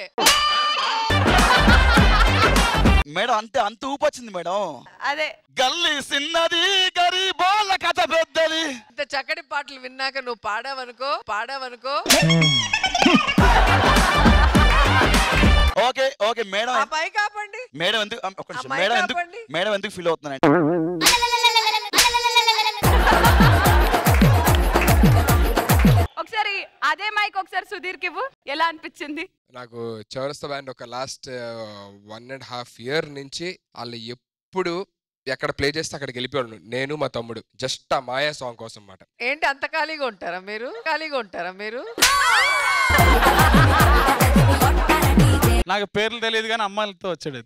మేడం అంతే అంత ఊపు వచ్చింది మేడం అదే గల్లీ సిన్నది గరీబోళ్ళ కథ పెద్దది ఇంత చక్కటి పాటలు విన్నాక నువ్వు పాడావనుకో పాడావనుకో ఓకే ఓకే మేడం ఆ పై కాపండి మేడం ఎందుకు ఒక నిమిషం. ఆ మైక్ మేడం ఎందుకు ఆపండి. మేడం ఎందుకు ఫీల్ అవుతున్నానంటే ఒకసారి అదే మైక్ ఒకసారి సుధీర్ కి ఇవ్వు ఎలా అనిపించింది నాకు చౌరస్తా బ్యాండ్ ఒక last one and half year నుంచి వాళ్ళు ఎప్పుడు ఎక్కడ ప్లే చేస్తే అక్కడికి వెళ్ళిపోయాడు నేను మా తమ్ముడు జస్ట్ ఆ మాయా సాంగ్ కోసం అన్నమాట. ఏంటి అంత ఖాళీగా ఉంటారా మీరు? ఖాళీగా ఉంటారా మీరు? నాకు పేర్లు తెలియదు కానీ అమ్మాయిలతో వచ్చాడు.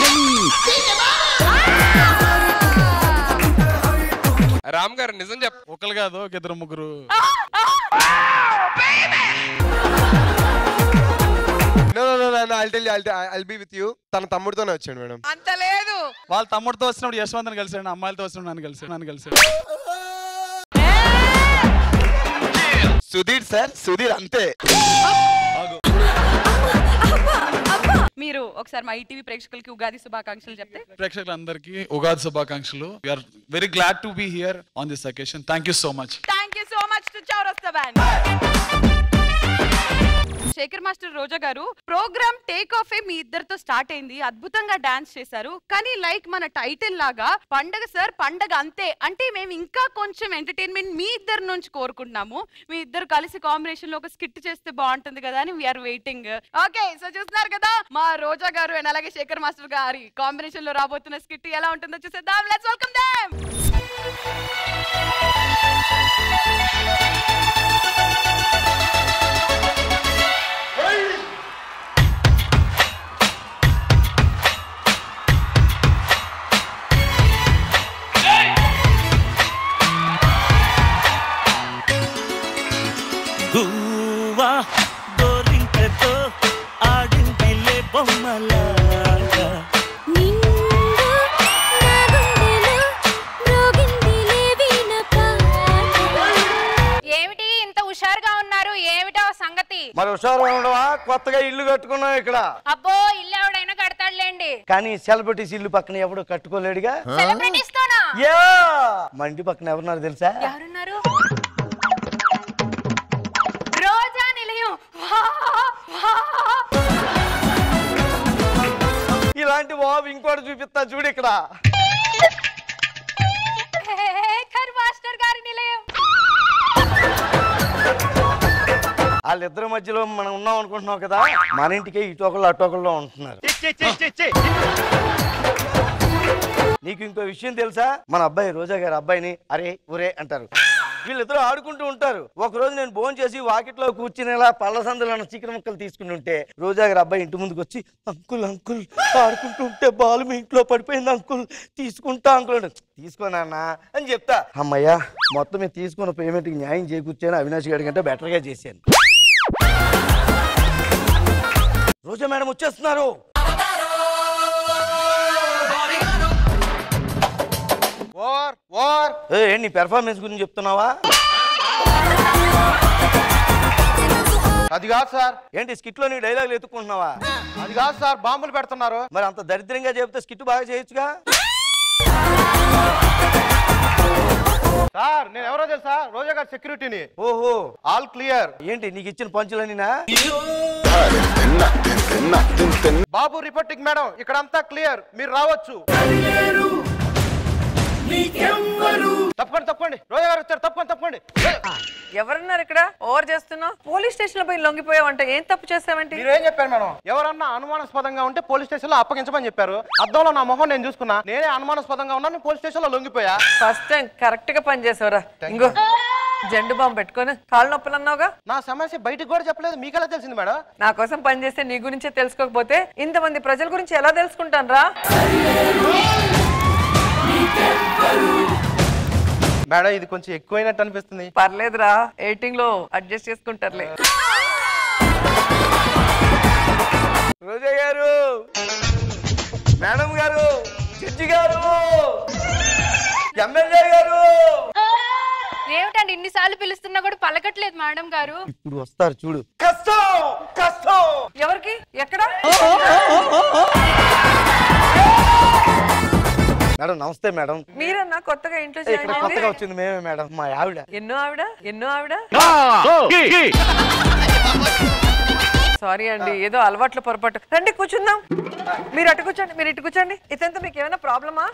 రామ్ గారు నిజం చెప్ప ఒకరు కాదు ఒక ఇద్దరు ముగ్గురు. తన తమ్ముడితోనే వచ్చాడు మేడం. అంత లేదు. వాళ్ళ తమ్ముడితో వచ్చినప్పుడు యశ్వంత్ కలిసాడు, అమ్మాయిలతో వచ్చినప్పుడు నన్ను కలిసాడు నన్ను కలిసాడు సుధీర్ సార్ సుధీర్ అంతే. మీరు ఒకసారి మా ఈటీవీ ప్రేక్షకులకి ఉగాది శుభాకాంక్షలు చెప్తే. ప్రేక్షకులందరికీ ఉగాది శుభాకాంక్షలు. We are very glad to be here on this occasion. Thank you so much. Thank you so much to Chowrasta band. Shekar master, Roja garu, program take off ఏ మీ ఇద్దరితో స్టార్ట్ అయింది. అద్భుతంగా డాన్స్ చేశారు. కానీ లైక్ మన టైటిల్ లాగా పండగ సార్ పండగ అంతే అంటే మేము ఇంకా కొంచెం ఎంటర్టైన్మెంట్ మీ ఇద్దరి నుంచి కోరుకుంటున్నాము. మీ ఇద్దరు కలిసి కాంబినేషన్ లో ఒక స్కిట్ చేస్తే బాగుంటుంది కదా అని వీఆర్ వెయిటింగ్. ఓకే, సో చూస్తున్నారు కదా మా రోజా గారు అండ్ అలాగే శేఖర్ మాస్టర్ గారి కాంబినేషన్ లో రాబోతున్న స్కిట్ ఎలా ఉంటుందో చూసేద్దాం. Let's welcome them. గువ్వా గోరింకతో ఆడిందిలే బొమ్మలాగా ఏమిటి ఇంత హుషారుగా ఉన్నారు? ఏమిటో సంగతి? మరి హుషారుగా ఉండవా? కొత్తగా ఇల్లు కట్టుకున్నాం ఇక్కడ. అబ్బో, ఇల్లు ఎవడైనా కడతాడులేండి. కానీ సెలబ్రిటీస్ ఇల్లు పక్కన ఎవడు కట్టుకోలేడుగా. సెలబ్రిటీస్ తోనా? యా, మా ఇంటి పక్కన ఎవరున్నారు తెలుసా? ఎవరున్నారు? రోజా నిలయం. ఇలాంటి బాబు ఇంకోటి చూపిస్తా చూడు ఇక్కడ. శేఖర్ మాస్టర్ గారి నిలయం. వాళ్ళిద్దరి మధ్యలో మనం ఉన్నాం అనుకుంటున్నాం కదా, మన ఇంటికే ఇటోకళ్ళు అటోకల్లో ఉంటున్నారు. నీకు ఇంకో విషయం తెలుసా? మన అబ్బాయి రోజా గారి అబ్బాయిని అరే ఒరే అంటారు. వీళ్ళిద్దరూ ఆడుకుంటూ ఉంటారు. ఒక రోజు నేను భోజనం చేసి వాకిట్లో కూర్చునేలా పళ్ళ సందులో చికెన్ ముక్కలు తీసుకుని ఉంటే రోజా గారి అబ్బాయి ఇంటి ముందుకు వచ్చి అంకుల్ అంకుల్ ఆడుకుంటూ ఉంటే బాలు మీ ఇంట్లో పడిపోయింది అంకుల్ తీసుకుంటా అంకుల్. తీసుకోనా అని చెప్తా. అమ్మయ్యా, మొత్తం మీద తీసుకున్న పేమెంట్కి న్యాయం చేకూర్చాను. అవినాష్ గారి కంటే బెటర్గా చేశాను. రోజా మేడం వచ్చేస్తున్నారు. ఏ నీ పెర్ఫార్మెన్స్ గురించి చెప్తున్నావా? అది కాదు సార్. ఏంటి స్కిట్ లో నీ డైలాగులు ఎత్తుకుంటున్నావా? అది కాదు సార్, బాంబులు పెడుతున్నారు. మరి అంత దరిద్రంగా చెప్తే స్కిట్ బాగా చేయొచ్చుగా. సార్ నేను ఎవరో తెలుసా? రోజా గారి సెక్యూరిటీని. ఓహో, ఆల్ క్లియర్. ఏంటి నీకు ఇచ్చిన పంచులనినా? బాబు రిపోర్టింగ్ మేడం, ఇక్కడంతా క్లియర్, మీరు రావచ్చు. తప్పండి తప్పండి, రోజా గారు వచ్చారు, తప్పండి తప్పండి. ఎవరున్నారు ఇక్కడ? ఓవర్ చేస్తున్నావు. పోలీస్ స్టేషన్ లో పోయి లొంగిపోయావంట. ఏం తప్పు చేస్తావంటే? మీరేం చెప్పారు మేడం? ఎవరన్నా అనుమానాస్పదంగా ఉంటే పోలీస్ స్టేషన్ లో అప్పగించమని చెప్పారు. అద్దంలో నా మొహం నేను చూసుకున్నా, నేనే అనుమానాస్పదంగా ఉన్నాను, పోలీస్ స్టేషన్ లో లొంగిపోయా. ఫస్ట్ టైం కరెక్ట్ గా పని చేసావురా. ఇంకో జెండు బాంబు పెట్టుకొని కాళ్ళు నొప్పులు అన్నావుగా. నా సమస్య బయటకు కూడా చెప్పలేదు, మీకెలా తెలిసింది మేడం? నా కోసం పని చేస్తే నీ గురించే తెలుసుకోకపోతే ఇంతమంది ప్రజల గురించి ఎలా తెలుసుకుంటాను రా? మేడం ఇది కొంచెం ఎక్కువైనట్టు అనిపిస్తుంది. పర్లేదురా, ఎయిటింగ్ లో అడ్జస్ట్ చేసుకుంటారులే. రోజా గారు, మేడం గారు, జడ్జి గారు, ఎమ్మెల్యే గారు. ఏమిటండి ఇన్నిసార్లు పిలుస్తున్నా కూడా పలకట్లేదు మేడం గారు? ఇప్పుడు వస్తారు చూడు. కష్టం కష్టం. ఎవరికి? ఎక్కడ? మేడం నమస్తే మేడం. మీరన్నా కొత్తగా ఇంట్లో ఇక్కడ కొత్తగా వచ్చింది మేమే మేడం. మా ఆవిడ. ఎన్నో ఆవిడ ఎన్నో ఆవిడ సారీ అండి, ఏదో అలవాట్లు పొరపాటు. రండి కూర్చుందాం. మీరు అటు కూర్చోండి, మీరు ఇటు కూర్చోండి. ఇతంతా మీకు ఏమైనా ప్రాబ్లమా?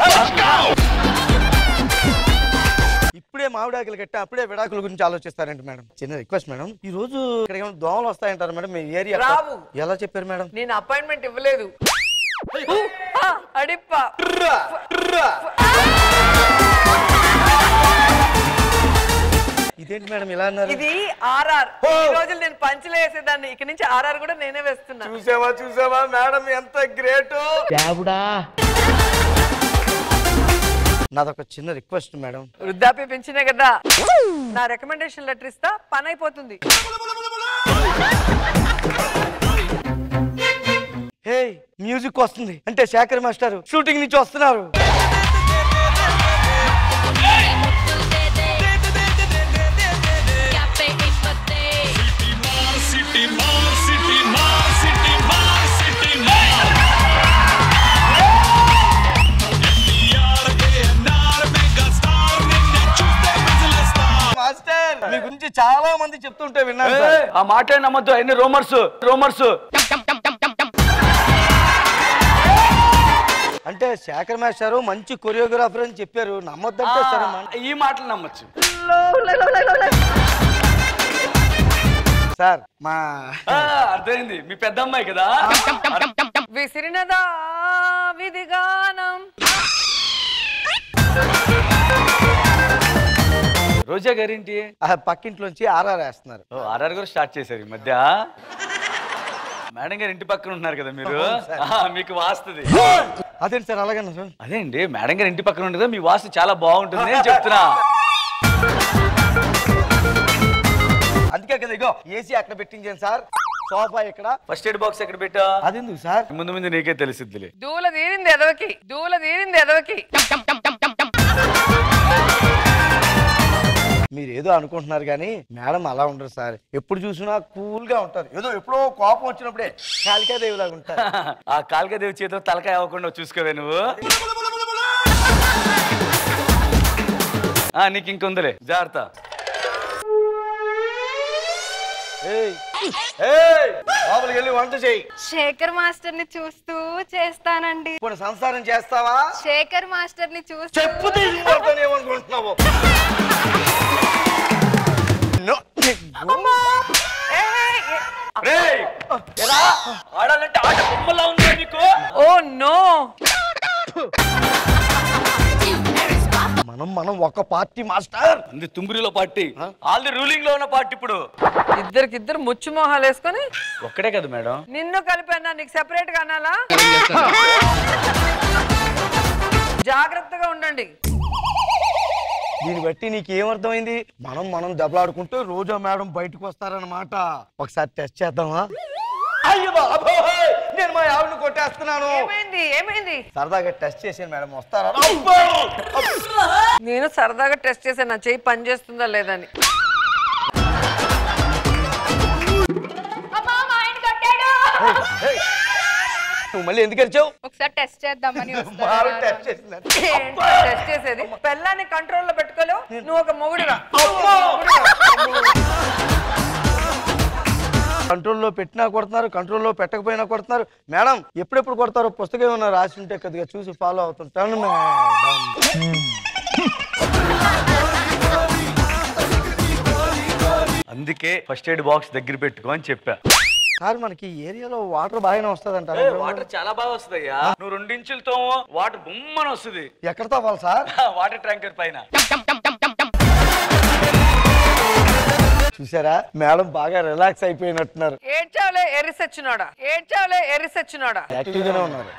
ఇప్పుడే మామిడాకులు కట్టి అప్పుడే విడాకుల గురించి ఆలోచిస్తారంట మేడం. చిన్న రిక్వెస్ట్ మేడం, ఈ రోజు ఇక్కడ ఏమైనా దోమలు వస్తాయంటారు మేడం? మీ ఏరియా రావు. ఎలా చెప్పారు మేడం? నేను అపాయింట్మెంట్ ఇవ్వలేదు. అడిప్ప ఇదేంటి మేడం ఇలా అన్నారు? ఇది ఆర్ఆర్. ఈ రోజులు నేను పంచులు వేసేదాన్ని, ఇక నుంచి ఆర్ఆర్ కూడా నేనే వేస్తున్నా. చూసావా చూసావా మేడం ఎంత గ్రేట్. నాదొక చిన్న రిక్వెస్ట్ మేడం. వృద్ధాప్య పెంచినే కదా, నా రికమెండేషన్ లెటర్ ఇస్తా, పని అయిపోతుంది. హే మ్యూజిక్ వస్తుంది అంటే శేఖర్ మాస్టర్ షూటింగ్ నుంచి వస్తున్నారు. మీ గురించి చాలా మంది చెప్తుంటే విన్నాను. ఆ మాటే నమ్మద్దు, అన్ని రూమర్స్ రూమర్స్. అంటే శేఖర్ మాస్టర్ మంచి కొరియోగ్రాఫర్ అని చెప్పారు, నమ్మొద్దంటే సరే ఈ మాటలు నమ్మచ్చు సార్. మా అర్థమైంది, మీ పెద్ద అమ్మాయి కదా. విసిరినదా విధిగానం. రోజా గారేంటి పక్కింట్లోంచి ఆర్ఆర్ వేస్తున్నారు. ఆర్ఆర్ కూడా స్టార్ట్ చేశారు ఈ మధ్య. మేడం గారు ఇంటి పక్కన ఉన్నారు కదా మీరు, మీకు వాస్తుంది. అదేంటి సార్ అలాగన్నా సార్? అదే అండి, మేడం గారు ఇంటి పక్కన ఉంటుంది, మీ వాస్తు చాలా బాగుంటుంది అని చెప్తున్నా. అందుకే కదా ఇగో ఏసీ అక్కడ పెట్టించాను సార్, సోఫా ఇక్కడ, ఫస్ట్ ఎయిడ్ బాక్స్ ఎక్కడ పెట్టా. అది ఎందుకు సార్? ముందు ముందు నీకే తెలిసిద్దిలే. దూల తీరింది ఎదవకి, దూల తీరింది ఎదవకి. మీరు ఏదో అనుకుంటున్నారు కానీ మేడం అలా ఉండరు సార్, ఎప్పుడు చూసినా కూల్ గా ఉంటారు. ఏదో ఎప్పుడో కోపం వచ్చినప్పుడే కాళికాదేవి లాగా ఉంటారు. ఆ కాళికాదేవి చేతిలో తలకాయ అవ్వకుండా చూసుకోవే నువ్వు. నీకు ఇంకొందలే జాగ్రత్త. లోపలికి వెళ్ళి వంట చేయి. శేఖర్ మాస్టర్ ని చూస్తూ చేస్తానండి. ఇప్పుడు సంసారం చేస్తావా? శేఖర్ మాస్టర్ ని చూస్తూ చెప్పు తీసుకుంటానేమనుకుంటున్నావు? ఆడాలంటే ఆట బొమ్మలా ఉందా నీకు? ఓ నో, మనం మనం ఒక పార్టీ మాస్టర్. అంది తుంగురిలో పార్టీ, ఆల్ ది రూలింగ్ లో ఉన్న పార్టీ. ఇప్పుడు ఇద్దరికిద్దరు ముచ్చు మొహాలు వేసుకొని ఒక్కడే కదా మేడం. నిన్ను కలిపానా, నీకు సెపరేట్ గా అనాలా? జాగ్రత్తగా ఉండండి. దీన్ని బట్టి నీకు ఏమర్థమైంది? మనం మనం దెబ్బలాడుకుంటే రోజా మేడం బయటకు వస్తారన్నమాట. ఒకసారి టెస్ట్ చేద్దామా? అయ్యో బాబోయ్, నేను మా ఆవిడని కొట్టేస్తున్నాను. ఏమైంది ఏమైంది? సరదాగా టెస్ట్ చేసాను మేడం, వస్తారా? నేను సరదాగా టెస్ట్ చేశాను నా చెయ్యి పని చేస్తుందా లేదని. నువ్వు మళ్ళీ ఎందుకు వచ్చావు? ఒకసారి టెస్ట్ చేద్దామని టెస్ట్ చేసేది. పెళ్ళాన్ని కంట్రోల్లో పెట్టుకోలేవు, నువ్వు ఒక మొగుడురా. కంట్రోల్లో పెట్టినా కొడుతున్నారు, కంట్రోల్లో పెట్టకపోయినా కొడుతున్నారు. మేడం ఎప్పుడెప్పుడు కొడతారో పుస్తకం ఏమన్నా రాసి ఉంటే కొద్దిగా చూసి ఫాలో అవుతుంటాను మేడం. అందుకే ఫస్ట్ ఎయిడ్ బాక్స్ దగ్గర పెట్టుకో అని చెప్పా. సార్ మనకి ఏరియాలో వాటర్ బాగానే వస్తుంది. వాటర్ చాలా బాగా వస్తుందయ్యా. నువ్వు రెండించులతో వాటర్ బొమ్మన వస్తుంది. ఎక్కడ తవ్వాలి సార్? వాటర్ ట్యాంకర్ పైన. చూసారా మేడం బాగా రిలాక్స్ అయిపోయినట్టున్నారు. ఏడ్చావులే ఎర్రిసచ్చినోడా, ఏడ్చావులే ఎర్రిసచ్చినోడా. యాక్టివ్గానే ఉన్నారు.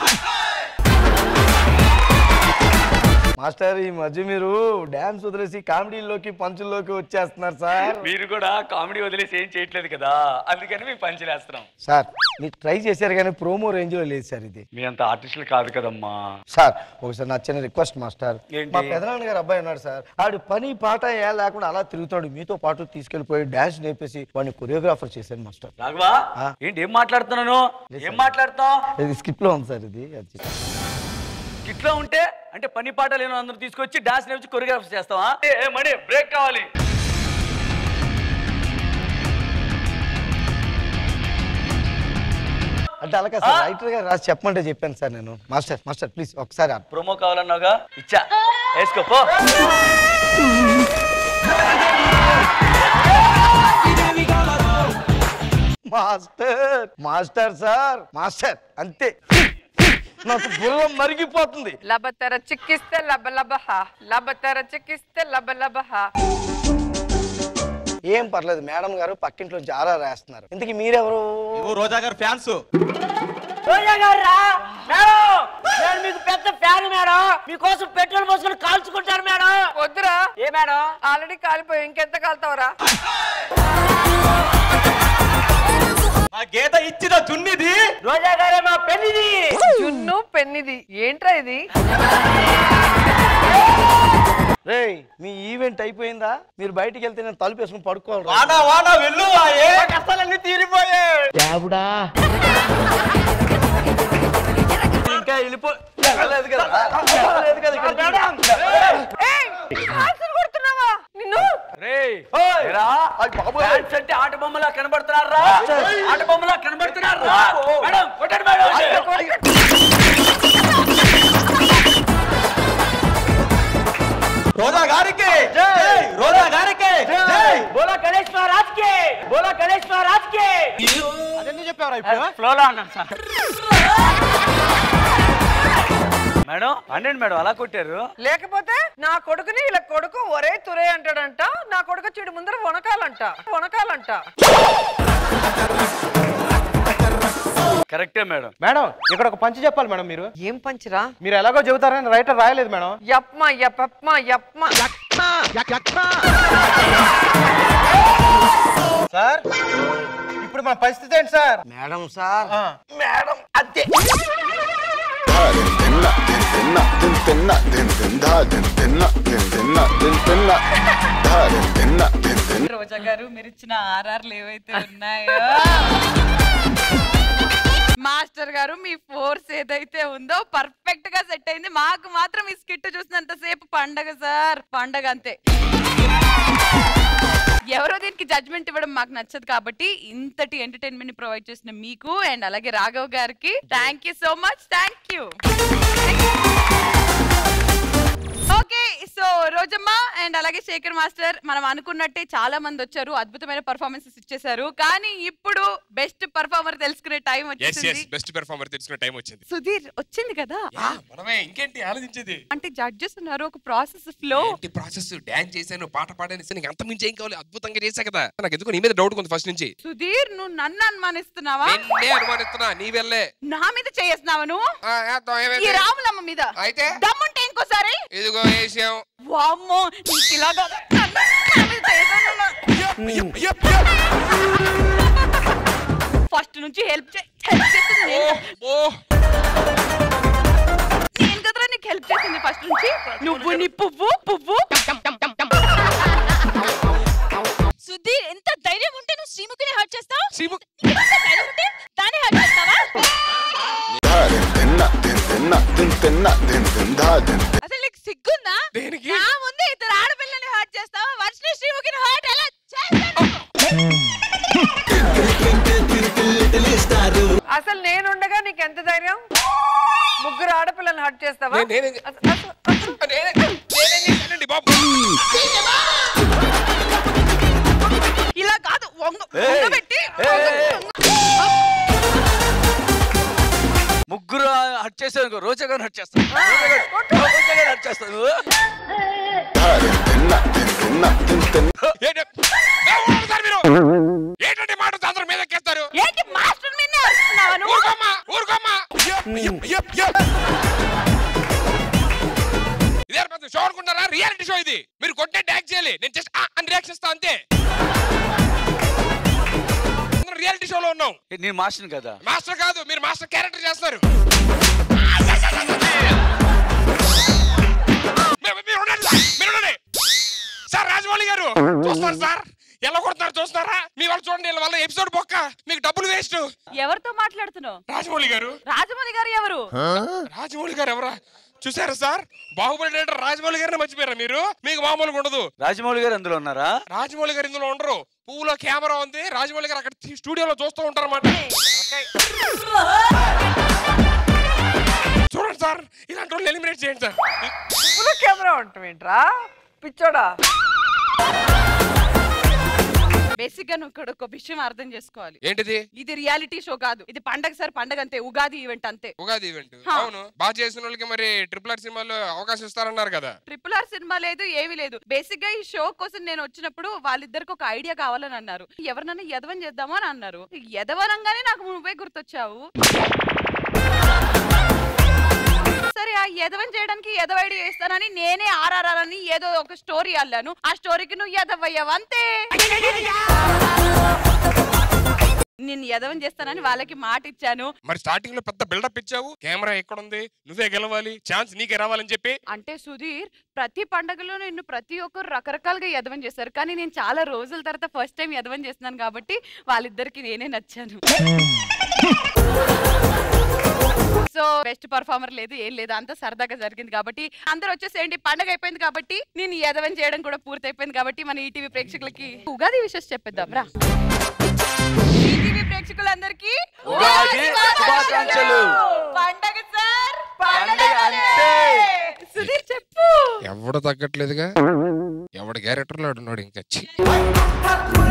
మాస్టర్ ఈ మధ్య మీరు డాన్స్ వదిలేసి కామెడీలోకి పంచుల్లోకి వచ్చేస్తున్నారు సార్. మీరు కూడా కామెడీ వదిలేసి ఏం చేయట్లేదు కదా, అందుకని మేము పంచులేస్తున్నాం. సార్ మీరు ట్రై చేశారు కానీ ప్రోమో రేంజ్ లో లేదు సార్. ఇది మీ అంత ఆర్టిస్టులు కాదు కదమ్మా. సార్ ఒకసారి నా చిన్న రిక్వెస్ట్ మాస్టర్, ఏంటి? మా పెదనాన్న గారు అబ్బాయి ఉన్నాడు సార్, ఆడు పని పాట ఏ లేకుండా అలా తిరుగుతాడు. మీతో పాటు తీసుకెళ్లిపోయి డాన్స్ నేర్పేసి వాడిని కొరియోగ్రాఫర్ చేశాను మాస్టర్. రాఘవా ఏంటి ఏం మాట్లాడుతున్నాను? ఏం మాట్లాడుతావు? ఇది స్కిప్ లో ఉంది సార్. ఇది స్కిట్ లో ఉంటే అంటే పని పాట లేని అందరూ తీసుకొచ్చి డాన్స్ నేర్చి కొరియోగ్రాఫర్ చేస్తావా? ఏ మణి బ్రేక్ కావాలి. అంటే అలాగే సార్ రైటర్ గారు రాసి చెప్పమంటే చెప్పాను సార్ నేను. మాస్టర్ మాస్టర్ ప్లీజ్ ఒకసారి ప్రోమో కావాలన్నావుగా, ఇచ్చా వేసుకో పో. మాస్టర్ మాస్టర్ సార్ మాస్టర్ అంతే. నాకు బుర్ర మరిగిపోతుంది. లబతర చిక్కిస్తే లబ లబహ, లబతర చిక్కిస్తే లబ లబహ. ఏం పర్లేదు మేడం గారు పక్కింట్లో జారా రాస్తున్నారు. ఇంతకీ మీరెవరు? రోజా గారు ఫ్యాన్స్. రోజా గారు రా మేడం, నేను మీకు పెద్ద ఫ్యాన్ మేడం. మీకోసం పెట్రోల్ పోసుకొని కాల్చుకుంటారు మేడం. వద్దురా. ఏ మేడం? ఆల్రెడీ కాలిపోయి ఇంకెంత కాలుతావరా? మా గీత ఇచ్చిన జున్నిది. రోజా గారే మా పెన్నిది. జున్ను పెన్నిది ఏంట్రా ఇది? రేయ్ మీ ఈవెంట్ అయిపోయిందా? మీరు బయటికి వెళ్తే నేను తలుపు వేసుకుని పడుకోవాలి. వాడా వాడా వెళ్ళు, కష్టాలన్నీ తీరిపోయాయి. దేవుడా ఇంకా వెళ్ళిపో. వెళ్ళలేదు కదా, వెళ్ళలేదు కదా ఇక్కడ. అంటే ఆట బొమ్మలా కనబడుతున్నారా? ఆట బొమ్మలా కనబడుతున్నారా? మేడం కొట్టండి మేడం. రోజా గారికి జై, రోజా గారికి జై. బోలా గణేష్ మహారాజ్ కి, బోలా గణేష్ మహారాజ్ కి. అదెందుకు చెప్పారా ఇప్పుడు? ఫ్లోలో అన్నాను సార్. మేడం అనండి మేడం, అలా కొట్టారు. లేకపోతే నా కొడుకుని ఇలా కొడుకు ఒరే తురే అంటాడంట. నా కొడుకు చెడు ముందర వనకాలంట వనకాలంట. కరెక్టే మేడం. మేడం ఇక్కడ ఒక పంచి చెప్పాలి మేడం. మీరు ఏం పంచిరా? మీరు ఎలాగో చెబుతారని రైటర్ రాయలేదు మేడం. యప్మా యపప్మా యప్మా. సార్ ఇప్పుడు మన పరిస్థితి ఏంటి సార్? మేడం సార్ మేడం అదే రోజా గారు మీరు ఇచ్చిన ఆర్ఆర్లు ఏవైతే ఉన్నాయో, మాస్టర్ గారు మీ ఫోర్స్ ఏదైతే ఉందో పర్ఫెక్ట్ గా సెట్ అయింది. మాకు మాత్రం ఈ స్కిట్ చూసినంత సేపు పండగ సార్, పండగ అంతే. ఎవరో దీనికి జడ్జ్మెంట్ ఇవ్వడం మాకు నచ్చదు కాబట్టి ఇంతటి ఎంటర్టైన్మెంట్ ని ప్రొవైడ్ చేసిన మీకు అండ్ అలాగే రాఘవ్ గారికి thank you so much. Thank you. Okay, so Rojamma and అలాగే శేఖర్ మాస్టర్ మనం అనుకున్నట్టే చాలా మంది వచ్చారు, అద్భుతమైన పర్ఫార్మెన్సెస్ ఇచ్చేసారు. కానీ ఇప్పుడు బెస్ట్ పర్ఫార్మర్ తెలుసుకునే టైం వచ్చింది. బెస్ట్ పర్ఫార్మర్ తెలుసుకునే టైం వచ్చింది. సుధీర్ వచ్చింది కదా, మనమే ఇంకేంటి ఆలోచించేది. అంటే జడ్జెస్ ఉన్నారు, ఒక ప్రాసెస్ ఫ్లో ప్రాసెస్ డాన్స్ చేశాను, పాట పాడాను, నీకు అంత మించి ఏం కావాలి, అద్భుతంగా చేశా కదా. నాకు ఎందుకు నీ మీద డౌట్ ఉంది ఫస్ట్ నుంచి. సుధీర్ నువ్వు నన్ను అనుమానిస్తున్నావా? అనుమానిస్తున్నా, నీ వెళ్ళే నా మీద చేస్తున్నావా నువ్వు? ఈ రాములమ్మ మీద అయితే దమ్ముంటే ఇంకోసారి ఇదిగో వేసాం. వామ్మో నీకు ఇలా కాదు, నా మీద చేశాను. ఫస్ట్ నుంచి హెల్ప్ చేస్తుంది నేను కదరా, నీకు హెల్ప్ చేసింది ఫస్ట్ నుంచి. నువ్వు నీ పువ్వు పువ్వు. సుధీర్ ఎంత ధైర్యం ఉంటే నువ్వు శ్రీముఖిని హర్ట్ చేస్తావు? ధైర్యం ఉంటే దాన్ని హర్ట్ చేస్తావా? అసలు నీకు సిగ్గుందా? నా ముందే ఇద్దరు ఆడపిల్లని హర్ట్ చేస్తావా? వర్షిని శ్రీముఖిని హర్ట్ ఎలా చేస్తావు? అసలు నేనుండగా నీకు ఎంత ధైర్యం? ముగ్గురు ఆడపిల్లల్ని హర్ట్ చేస్తావా? ఇలా కాదు, వంగబెట్టి ముగ్గురు హట్ చేస్తాను, రోజా గారు హట్ చేస్తాను, రోజా గారు హట్ చేస్తాను. ఏంటంటే మాట అందరి మీద ఎక్కేస్తారు. ఏంటి మాస్టర్ మీదనే అరుస్తున్నావా నువ్వు? ఊరుకోమ్మా ఊరుకోమ్మా. ఇదే పెద్ద షో అనుకుంటారా? రియాలిటీ షో ఇది. మీరు కొట్టే డాక్ చేయాలి, నేను జస్ట్ అని రియాక్షన్ ఇస్తా అంతే. రియాలిటీ షోలో ఉన్నాం. నేను మాస్టర్ కదా. మాస్టర్ కాదు, మీరు మాస్టర్ క్యారెక్టర్ చేస్తారు. సార్ రాజమౌళి గారు చూస్తారు సార్, ఎలా కొడుతున్నారు చూస్తున్నారా? మీ వాళ్ళు చూడండి, వీళ్ళ వల్ల ఎపిసోడ్ బొక్క, మీకు డబ్బులు వేస్ట్. ఎవరితో మాట్లాడుతున్నావు? రాజమౌళి గారు. రాజమౌళి గారు ఎవరు? రాజమౌళి గారు ఎవరా? చూసారా సార్, బాహుబలి డైరెక్టర్ రాజమౌళి గారిని మర్చిపోయారా మీరు? మీకు మామూలుగా ఉండదు. రాజమౌళి గారు అందులో ఉన్నారా? రాజమౌళి గారు ఇందులో ఉండరు. పువ్వులో కెమెరా ఉంది, రాజమౌళి గారు అక్కడ స్టూడియోలో చూస్తూ ఉంటారు అన్నమాట. చూడండి సార్, ఇలాంటి వాళ్ళు ఎలిమినేట్ చేయండి సార్. పువ్వులో కెమెరా ఉంటాం ఏంట్రా పిచ్చోడా? బేసిక్ గా నువ్వు ఇక్కడ ఒక విషయం అర్థం చేసుకోవాలి. ఏంటిది? ఇది రియాలిటీ షో కాదు, ఇది పండగ సార్ పండగ అంతే, ఉగాది ఈవెంట్ అంతే. ఉగాది ఈవెంట్ అవును. బాగా చేసిన వాళ్ళకి మరి ట్రిపుల్ ఆర్ సినిమాలో అవకాశం ఇస్తారన్నారు కదా. ట్రిపుల్ ఆర్ సినిమా లేదు, ఏమీ లేదు. బేసిక్ గా ఈ షో కోసం నేను వచ్చినప్పుడు వాళ్ళిద్దరికి ఒక ఐడియా కావాలని అన్నారు. ఎవరినైనా ఎదవని చేద్దామా అని అన్నారు. ఎదవనంగానే నాకు నువ్వే గుర్తొచ్చావు. సరే ఆ ఎదవని చేయడానికి ఎదవ ఐడియా ఇస్తానని నేనే ఆర్ఆర్ఆర్ అని ఏదో ఒక స్టోరీ అల్లాను. ఆ స్టోరీకి నువ్వు ఎదవయ్యావు అంతే. నేను ఎదవని చేస్తానని వాళ్ళకి మాట ఇచ్చాను. మరి స్టార్టింగ్ లో పెద్ద బిల్డప్ ఇచ్చావు, కెమెరా ఎక్కడ ఉంది, నువ్వే గెలవాలి, ఛాన్స్ నీకే రావాలని చెప్పి. అంటే సుధీర్, ప్రతి పండుగలో నిన్ను ప్రతి ఒక్కరు రకరకాలుగా ఎదవని చేస్తారు, కానీ నేను చాలా రోజుల తర్వాత ఫస్ట్ టైం ఎదవని చేస్తున్నాను కాబట్టి వాళ్ళిద్దరికి నేనే నచ్చాను. సో బెస్ట్ పర్ఫార్మర్ లేదు, ఏం లేదు, అంతా సరదాగా జరిగింది కాబట్టి అందరూ వచ్చేసేయండి. పండగ అయిపోయింది కాబట్టి నేను ఎదవని చేయడం కూడా పూర్తి అయిపోయింది కాబట్టి మన ఈటీవీ ప్రేక్షకులకి ఉగాది విషయం చెప్పేద్దాం రా. ఈటీవీ ప్రేక్షకులందరికీ ఉగాది శుభాకాంక్షలు. పండగ సార్ పండగ అంతే. సుధీర్ చెప్పు. ఎవడు తగ్గట్లేదుగా, ఎవడు క్యారెక్టర్ లో ఉన్నాడు ఇంకా.